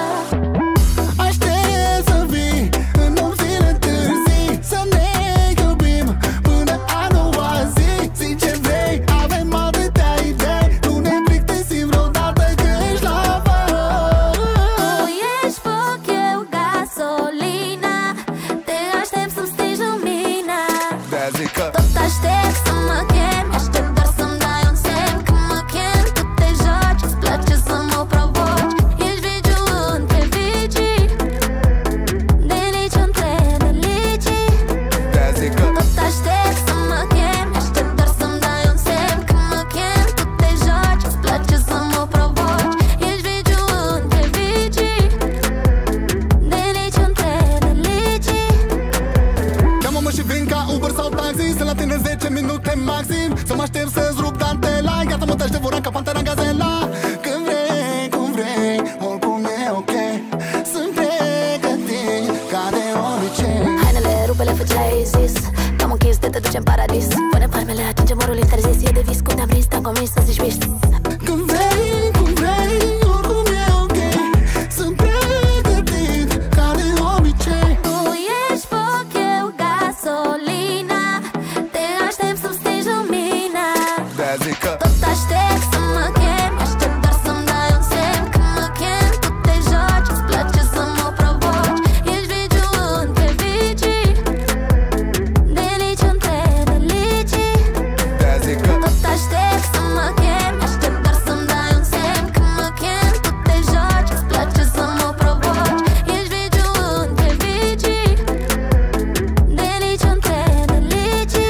aștept să vii în nopțile târzii, să ne iubim până a doua zi. Zi ce vrei, avem atâtea idei, nu ne plictisim vreodată că ești lava. Tu ești foc, eu gasolina, te aștept să-mi stingi lumina. De-aia zic că tot aștept să mă chem, aștept doar să-mi dai un semn. Când mă chem, tu te joci, îți place să mă provoci. Ești vigiu între vigii, delici între delicii. De-aia zic că tot aștept să mă chem, aștept doar să-mi dai un semn. Când mă chem, tu te joci, îți place să mă provoci. Ești vigiu între vigii, delici între delicii. cheamă-mă și vin ca Uber sau taxi, să la tine 10 minute maxim. Să mă aștept să-ți rup dantela, gata mă taci de voran ca pantera în gazela. Când vrei, cum vrei, oricum e ok. Sunt pregătit ca de obicei. Hainele, rupele, fă ce ai zis. Cam un kiss, te duce în paradis. Pune palmele, atinge mărul interzis. E de vis, cum te-am prins, te-am convins să zici wish. Când vrei, cum vrei, oricum e ok. Sunt pregătit ca de obicei. Tu ești foc, eu gasolina, te aștept să-mi stingi lumina. De-aia zic că tot aștept să mă chem, aștept doar să-mi dai un semn. Când mă chem, tu te joci, îți place să mă provoci. Ești vigiu între vigii, delici între delicii. De-aia zic că tot aștept să mă chem, aștept doar să-mi dai un semn. Când mă chem, tu te joci, îți place să mă provoci. Ești vigiu între vigii, delici între delicii.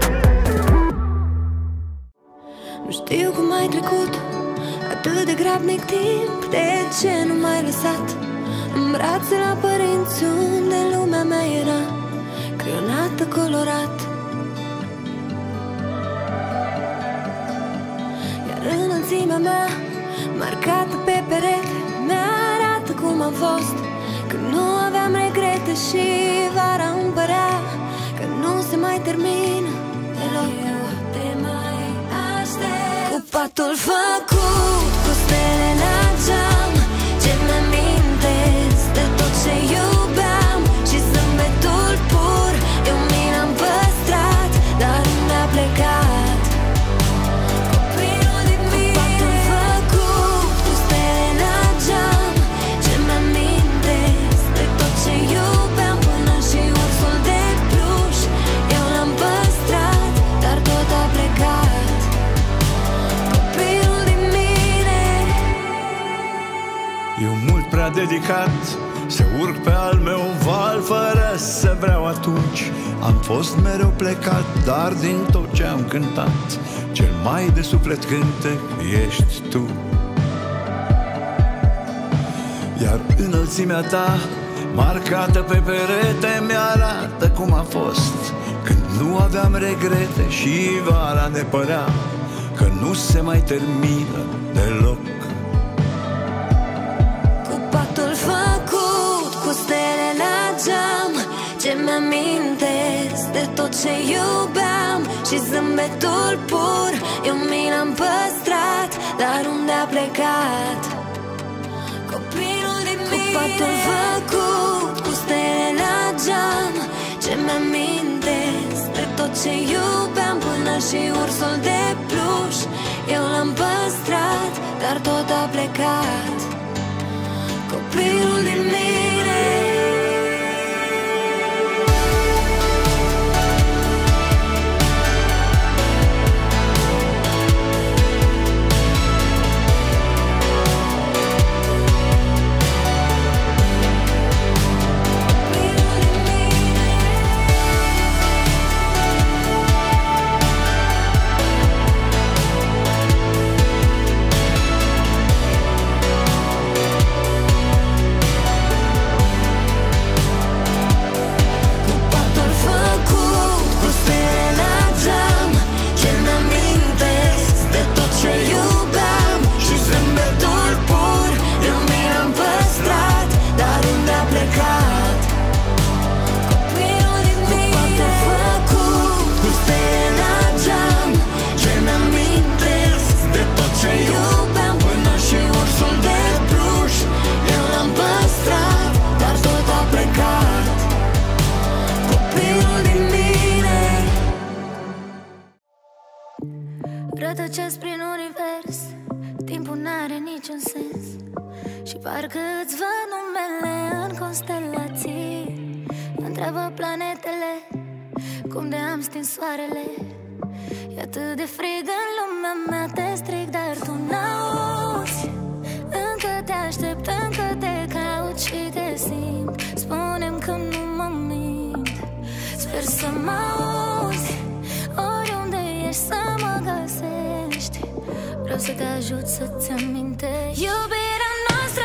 Nu știu cum ai trecut atât de grabnic timp. De ce nu m-ai lăsat în brațe la părinți, unde lumea mea era creionată colorat. Iar înălțimea mea marcată pe perete mi-arată cum am fost când nu aveam regrete. Și vara îmi părea că nu se mai termină deloc. Eu te mai aștept cu patul făcut, cu stele la geam, ce mi-amintesc de tot ce iubeam. Și zâmbetul pur, eu mi l-am păstrat, dar nu mi-a plecat copilul din mine. Cu patul făcut, cu stele la geam, ce mi-amintesc de tot ce iubeam. Până și ursul de pluș, eu l-am păstrat, dar tot a plecat copilul din mine. Eu mult prea dedicat să urc pe al meu val, fără să vreau atunci. Am fost mereu plecat, dar din tot ce am cântat, cel mai de suflet cântec ești tu. Iar înălțimea ta, marcată pe perete, mi-arată cum a fost când nu aveam regrete. Și vara ne părea că nu se mai termină deloc. Cu patul făcut, cu stele la geam, ce mi-amintesc de tot ce iubeam. Și zâmbetul pur, eu mi l-am păstrat, dar unde a plecat copilul din mine. Cu patul făcut, cu stele la geam, ce mi-amintesc de tot ce iubeam. Până și ursul de pluș, eu l-am păstrat, dar tot a plecat copilul din mine. sens și parcă îți văd numele în constelații. Întreabă planetele cum de am stins soarele. E atât de frig în lumea mea, te strig, dar tu n-auzi. Încă te aștept, încă te caut și te simt. Spune-mi că nu mă mint. Sper să mă auzi, oriunde ești să mă găsești. Vreau să te ajut să-ți amintești iubirea noastră.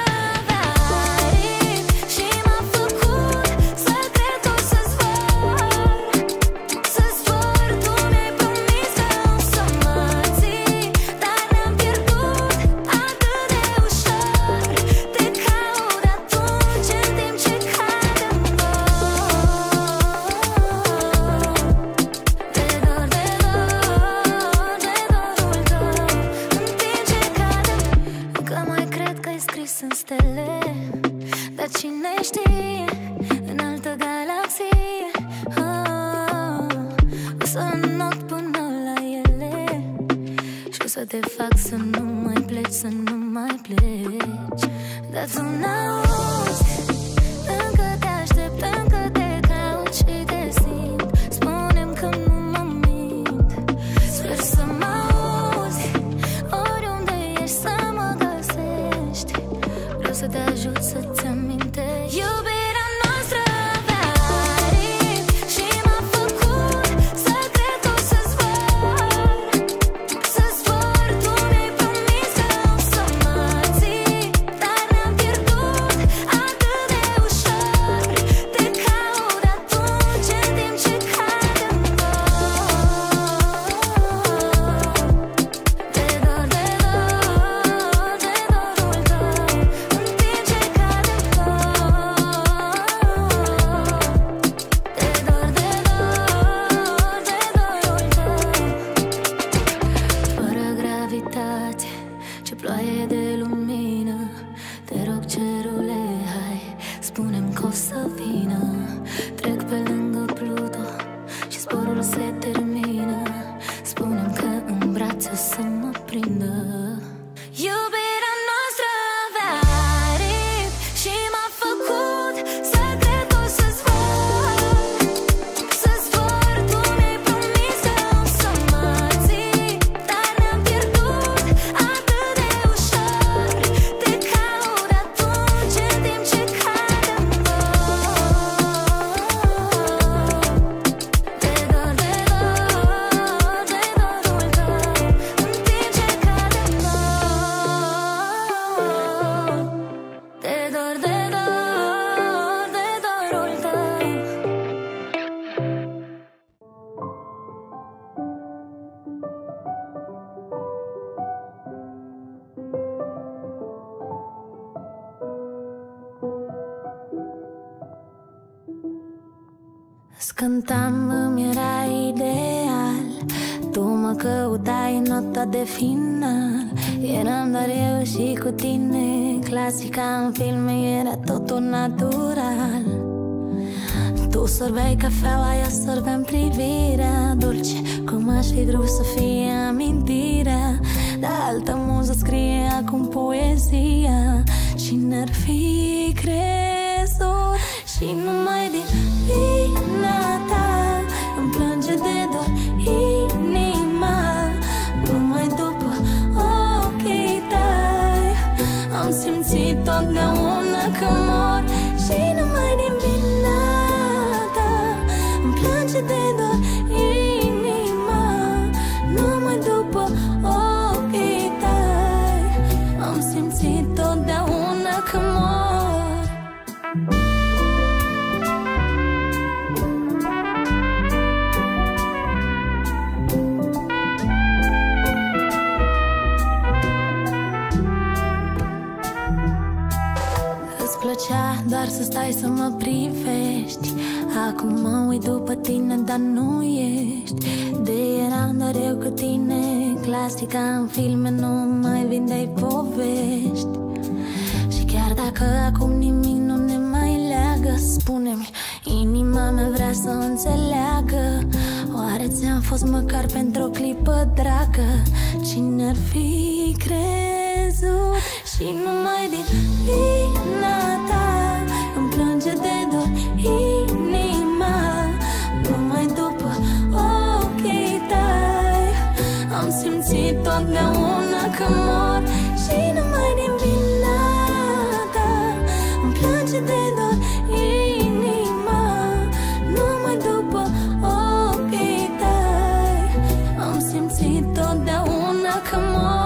Dar cine știe, în altă galaxie, o să înot până la ele și o să te fac să nu mai pleci, să nu mai pleci. Dar tu n-auzi, încă te aștept, încă te caut și te simt. Spune-mi că nu mă mint. Sper să mă auzi, oriunde ești să mă găsești. Vreau să te ajut să-ți amintești iubirea noastră avea aripi și m-a făcut să cred că o să zbor. Să zbor, tu mi-ai promis că o să mă ții, dar ne-am pierdut atât de ușor. Te caut atunci în timp ce cad în dor. Te dor, de dor, de dorul tău, în timp ce cad în dor. Te dor, de dor, de dorul tău. Fără gravitate, ce ploaie de lumină. Te rog, cerule, hai, spune-mi că o să vină. Trec pe lângă Pluto și zborul se termină. Spune-mi că în brațe o să mă prindă. Iubirea noastră avea aripi și m-a făcut să cred că o să zbor. Să zbor, tu mi-ai promis că o să mă ții, dar ne-am pierdut atât de ușor. Te caut atunci în timp ce cad în dor. Te dor, de dor, de dorul tău, în timp ce cad în dor. Te dor, de dor, de dorul tău. Îți cântam, îmi era ideal. Tu mă căutai în nota de final. Eram doar eu și cu tine. Clasica în filme, era totul natural. Tu sorbeai cafeaua, eu sorbeam privirea dulce, cum aș fi vrut să fie amintirea. Dar altă muză scrie acum poezia. Cine-ar fi crezut? Și numai din vina ta îmi plânge de dor inima. Numai după ochii tăi am simțit totdeauna că mor. Și numai din vina ta îmi plânge de dor inima. Numai după ochii tăi am simțit totdeauna că mor. Îți plăcea doar să stai să mă privești. Acum mă uit după tine, dar nu ești. De eram doar eu cu tine. Clasica în filme, nu mai vindeai povești. Și chiar dacă acum nimic nu ne mai leagă, spune-mi, inima mea vrea să înțeleagă. Oare ți-am fost măcar pentru o clipă dragă? Cine-ar fi crezut? Și numai din vina ta îmi plânge de dor inima. Numai după ochii tăi am simțit totdeauna că mor. Și numai din vina ta îmi plânge de dor inima. Numai după ochii tăi am simțit totdeauna că mor.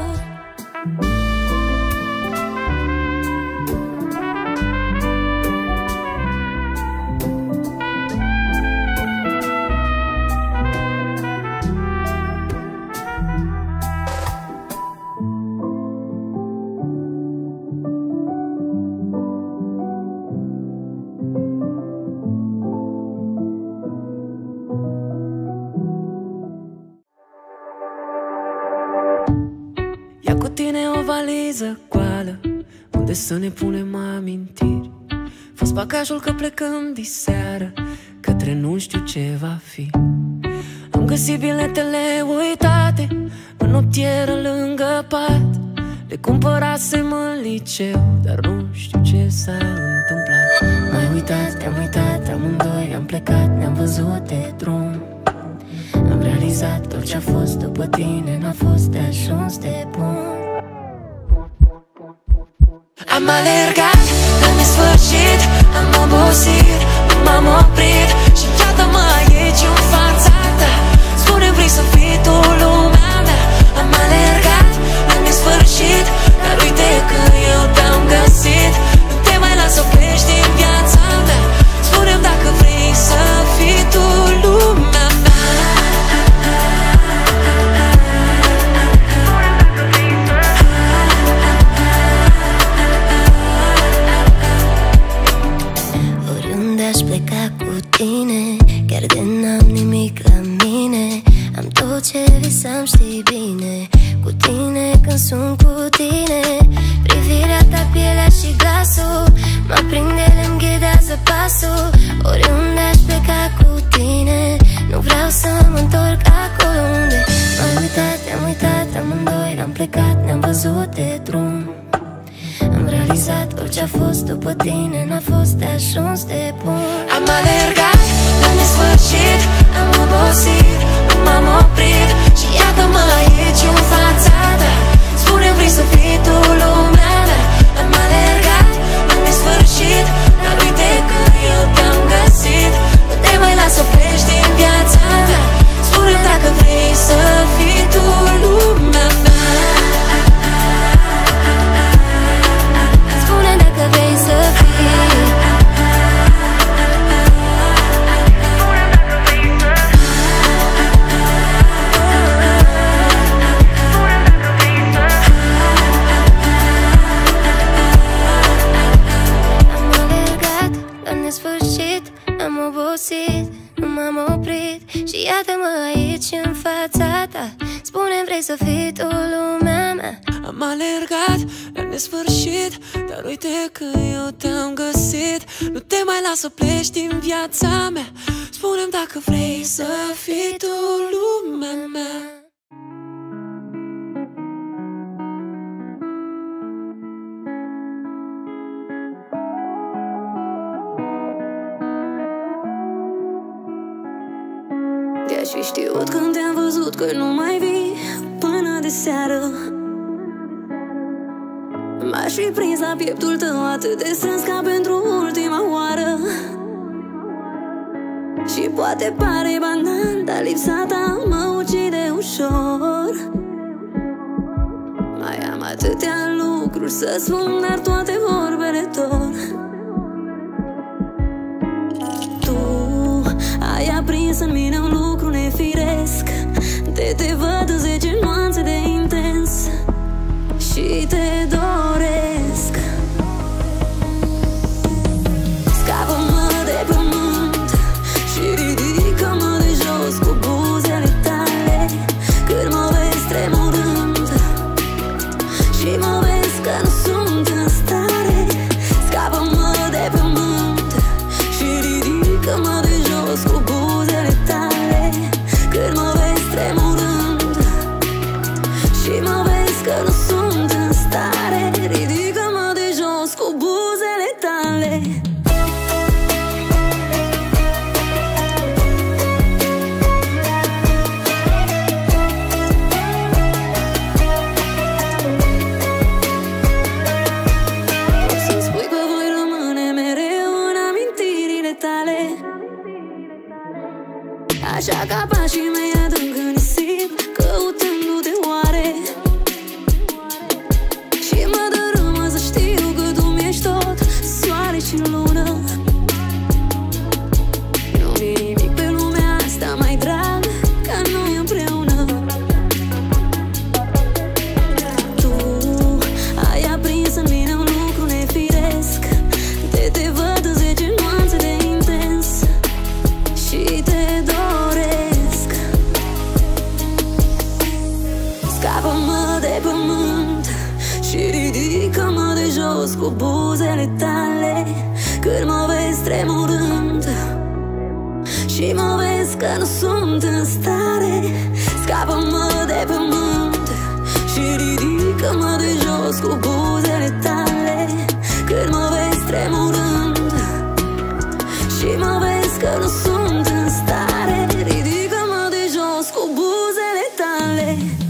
Ia cu tine o valiză goală unde să ne punem amintiri. Fă-ți bagajul că plecăm diseară către nu știu ce va fi. Am găsit biletele uitate în noptieră lângă pat. Le cumpărasem în liceu, dar nu știu ce s-a întâmplat. M-ai uitat, te-am uitat, amândoi am plecat, ne-am văzut de drum. Am realizat tot ce-a fost după tine n-a fost de ajuns de bun. Am alergat la nesfârșit, am obosit, nu m-am oprit. Și iată-mă aici în fața ta. Spune, vrei să fii tu lumea mea? Am alergat la nesfârșit, dar uite că eu te-am găsit. Nu te mai las să pleci din viața mea. Spune-mi dacă vrei să fii tu lumea mea. Aș pleca cu tine, chiar de n-am nimic la mine. Am tot ce visam, știi bine, cu tine când sunt cu tine. Privirea ta, pielea și glasul mă prinde, îmi ghidează pasul. Oriunde aș pleca cu tine, nu vreau să mă întorc acolo unde m-am uitat, te-am uitat, amândoi am plecat, ne-am văzut de drum. Am realizat orice-a fost după tine n-a fost de ajuns de bun. Am alergat la nesfârșit, am obosit, nu m-am oprit. Și iată-mă aici în fața ta. Spune, vrei să fii tu lumea mea? Am alergat la nesfârșit, dar uite că eu te-am găsit. Nu te mai las să pleci din viața mea. Spune dacă vrei să fii tu lumea mea. Dacă vrei să fii. Am alergat la nesfârșit, am obosit, nu m-am oprit. Și iată-mă aici în fața ta. Spune-mi, vrei să fii tu lumea mea? Am alergat la nesfârșit, dar uite că eu te-am găsit. Nu te mai las să pleci din viața mea. Spune-mi dacă vrei să fii tu lumea mea. Te-aș fi știut când te-am văzut că nu mai vii până de seară. M-aș fi prins la pieptul tău atât de strâns ca pentru ultima oară. Și poate pare banal, dar lipsa ta mă ucide ușor. Mai am atâtea lucruri să spun, dar toate vorbele dor. Tu ai aprins în mine un lucru nefiresc. Te văd în 10 nuanțe de intens și te doresc. Scapă-mă de pământ și ridică-mă de jos cu buzele tale. Când mă vezi tremurând și mă vezi că nu sunt în stare. Scapă-mă de pământ și ridică-mă de jos cu buzele tale. Când mă vezi tremurând și mă vezi că nu sunt în stare. tale. Să-mi spui că voi rămâne mereu în amintirile tale, așa ca pașii mei adânc în nisip, căutându-te oare. Și mă dărâmă să știu că tu mi-ești tot soare și lună. Nu-mi e nimic pe lumea asta mai drag ca noi împreună. Tu ai aprins în mine un lucru nefiresc, te văd în 10 nuanțe de intens și te doresc. Scapă-mă de pământ și ridică-mă de jos cu buzele tale, când mă vezi tremurând și mă vezi că nu sunt în stare. Scapă-mă de pământ și ridică-mă de jos cu buzele tale, când mă vezi tremurând și mă vezi că nu sunt în stare. Ridică-mă de jos cu buzele tale.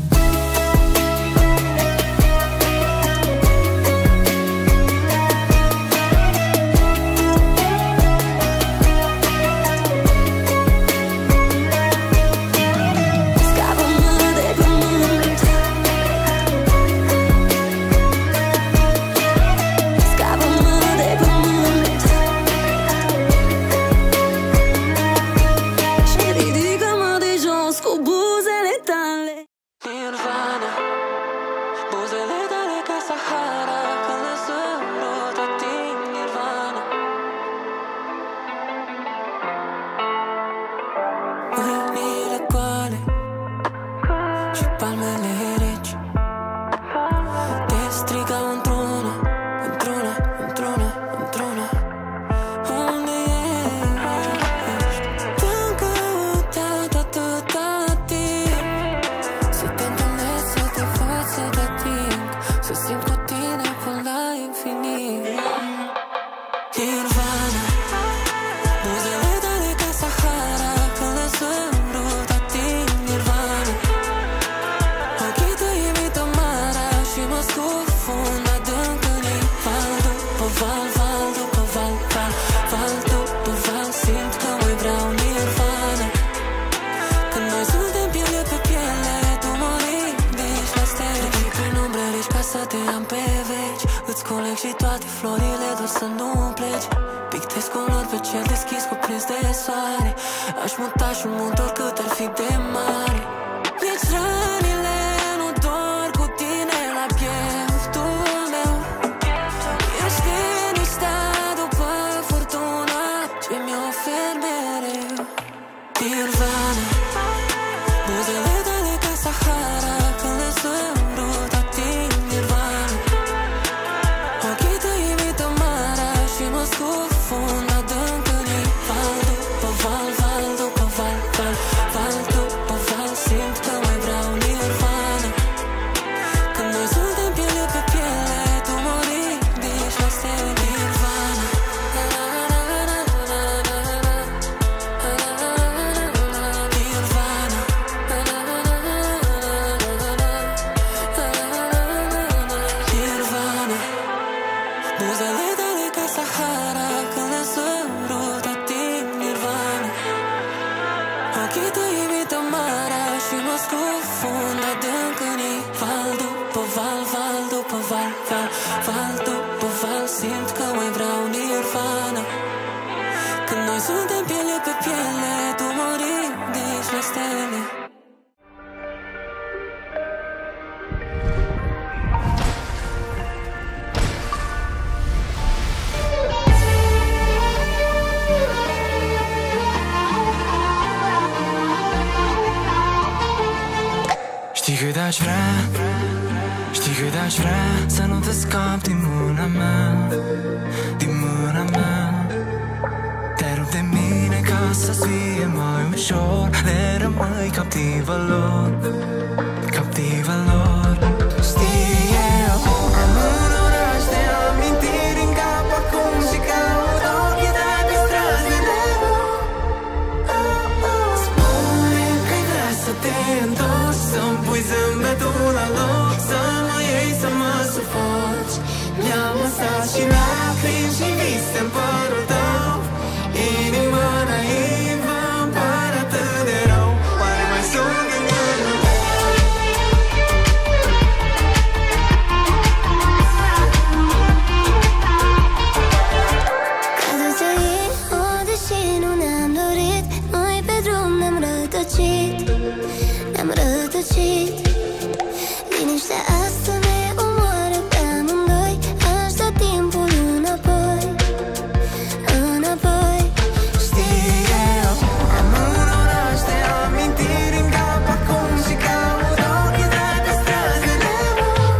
Știi cât aș vrea, știi cât aș vrea să nu te scap din mâna mea, din mâna mea. Te rup de mine ca să-ți fie mai ușor, le rămâi captivă lor, captivă lor. Știi eu, am un oraș de amintiri în cap acum și ca lacrimi și vise în părul tău. Inima naivă îmi pare atât de rău. Oare mai sunt în gândul tău? Ca zice ieri, deși nu ne-am dorit, noi pe drum ne-am rătăcit. Ne-am rătăcit. Liniștea asta ne omoară pe amândoi. Aș da timpul înapoi, înapoi. Știi eu, am un oraș de amintiri în cap acum și caut ochii tăi pe străzile mult.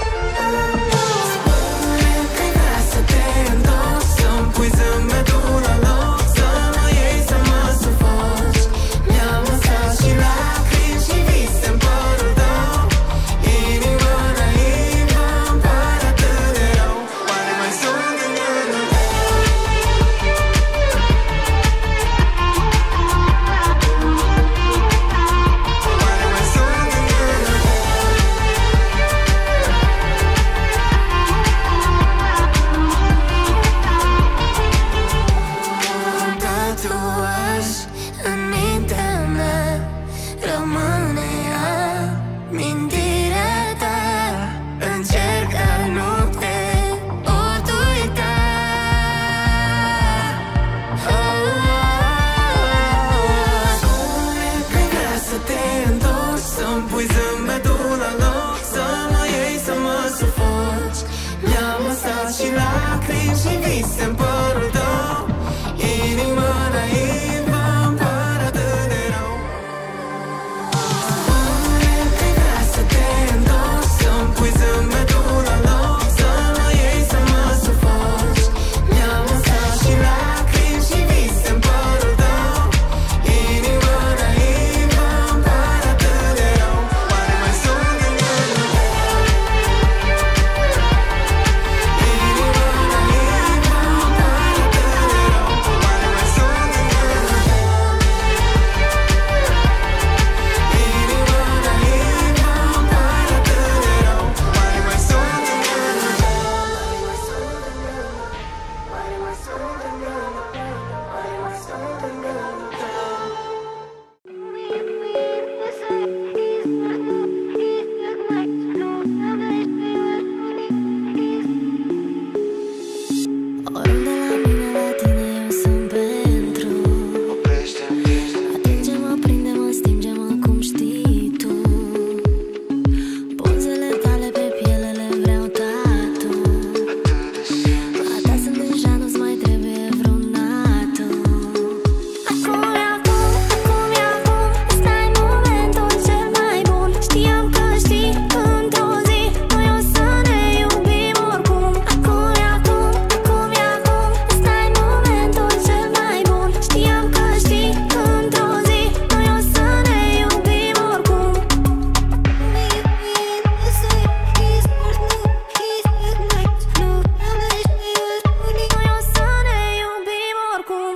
Spune că-i vrea să te întorci, să-mi pui zâmbetul la loc, să mă iei, să mă sufoci. Mi-am lăsat și lacrimi și vise în părul tău. Inima naivă îmi pare atât de rău. Oare mai sunt în gândul tău? Oare mai sunt în gândul tău? Un tatuaj în mintea mea rămâne amintirea ta. Încerc ca nu te pot uita. Spune că-i vrea să te întorci, să-mi pui zâmbetul la loc, să mă iei, să mă sufoci. Mi-am lăsat și lacrimi și vise în părul tău. Inima naivă îmi pare atât de rău. Spune că-i vrea să te întorci, să-mi pui zâmbetul la loc, să mă iei, să mă sufoci. Mi-am lăsat și lacrimi și vise în părul tău. Inima naivă îmi pare atât de rău. Oare mai sunt în gândul tău? Inima naivă îmi pare atât de rău. Oare mai sunt în gândul tău? Inima naivă îmi pare atât de rău. Oare mai sunt în gândul tău? Oriunde la mine, la tine eu sunt pentru. Atinge-mă, prinde-mă, stinge-mă cum știi tu. Buzele tale pe piele le vreau tatu. A ta sunt deja, nu-ți mai trebuie vreun natu. Acum e acum, acum e acum. Ăsta e momentul cel mai bun. Știam că știi într-o zi noi o să ne iubim oricum. Acum e acum, acum e acum. Ăsta e momentul cel mai bun. Știam că știi într-o zi noi o să ne iubim oricum. Noi o să ne iubim oricum.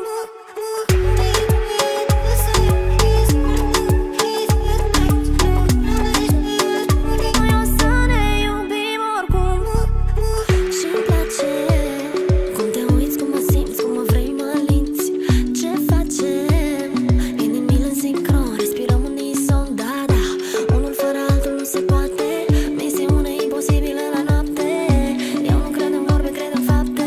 Noi o să ne iubim oricum. Și-mi place cum te uiți, cum mă simți, cum mă vrei, mă alinți. Ce facem? Inimile în sincron, respirăm unison, da, da. Unul fără altul nu se poate. Misiune imposibilă la noapte. Eu nu cred în vorbe, cred în fapte.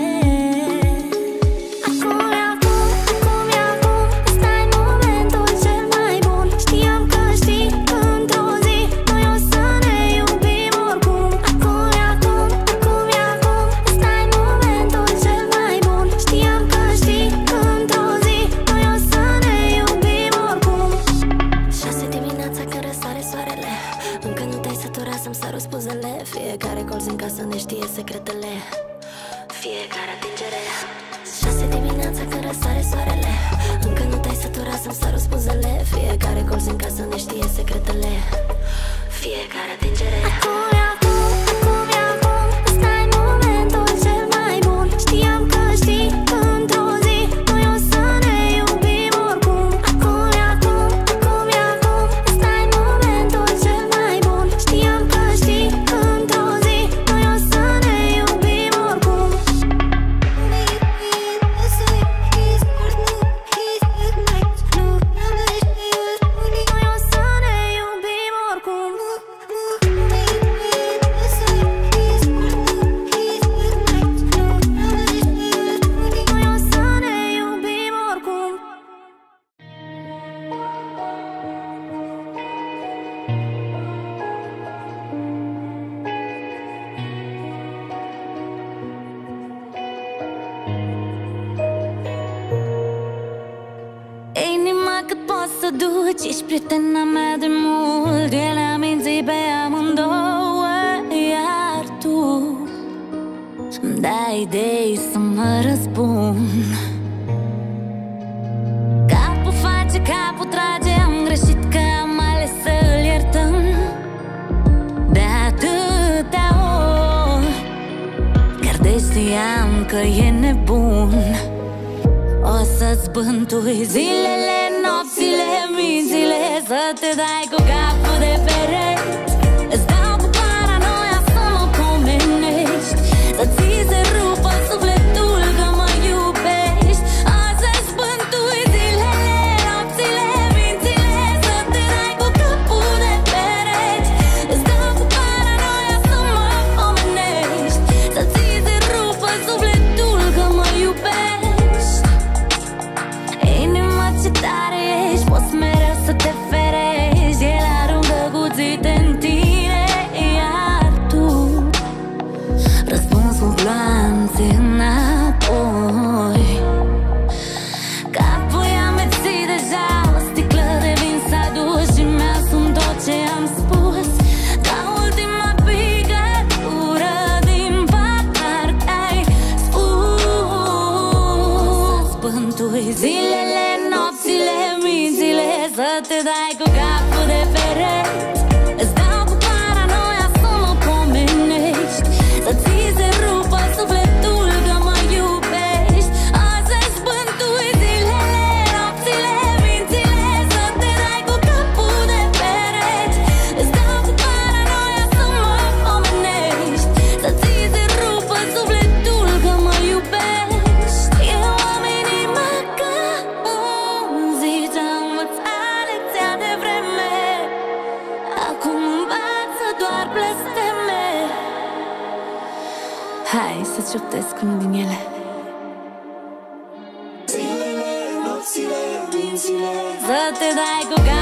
Acum e acum, acum e acum. Ăsta e momentul cel mai bun. Știam că știi într-o zi noi o să ne iubim oricum. Acum e acum, acum e acum. Ăsta e momentul cel mai bun. Știam că știi într-o zi noi o să ne iubim oricum. 6 dimineața când răsare soarele, încă nu te-ai săturat să-mi sărut spuzele. Fiecare colț în casă ne știe secretele, fiecare atingere. 6 dimineața când răsare soarele, încă nu te-ai săturat să-mi sărut spuzele. Fiecare colț în casă ne știe secretele, fiecare atingere. Acum e acum, acum e acum. Ăsta e momentul cel mai bun. Știam că știi într-o zi noi o să ne iubim oricum. Acum e acum, acum e acum. Ăsta e momentul cel mai bun. Știam că știi într-o zi noi o să ne iubim oricum. Căci ești prietena mea de mult, el a mințit pe amândouă. Iar tu îmi dai idei să mă răspund. Capul face, capul trage, am greșit că am ales să-l iertăm. De atâtea ori chiar de știam că e nebun. O să-ți bântui zilele, nopțile, mințile, să te dai cu capul de pereți. Îți dau cu paranoia să mă pomenești, să ți se rupă sufletul că mă iubești. O să-ți bântui zilele, nopțile, mințile, să te dai cu capul de pereți. Îți dau cu paranoia să mă pomenești, să ți se rupă sufletul că mă iubești. Inima ce tare ești, poți mereu să te ferești. El aruncă cuțite în tine, iar tu răspunsul gloanțe înapoi. Capul i-am mețit deja, o sticlă de vin s-a dus și mi-asum tot ce am spus. Ca ultima picătură din patar ai spus. Să-ți bântui zilele, nopțile, mințile, să te dai cu capul de pereți. Îți dau cu paranoia să mă pomenești, să ți se rupă sufletul că mă iubești. O să-ți bântui zilele, nopțile, mințile, să te dai cu capul de pereți. Îți dau cu paranoia să mă pomenești, să ți se rupă sufletul că mă iubești. Eu am inima ca un zi ce am învățat lecția de vreme. Acum învață doar blesteme. Hai să ciuptesc unul din ele. Zilele, nopțile, mințile, să te dai cu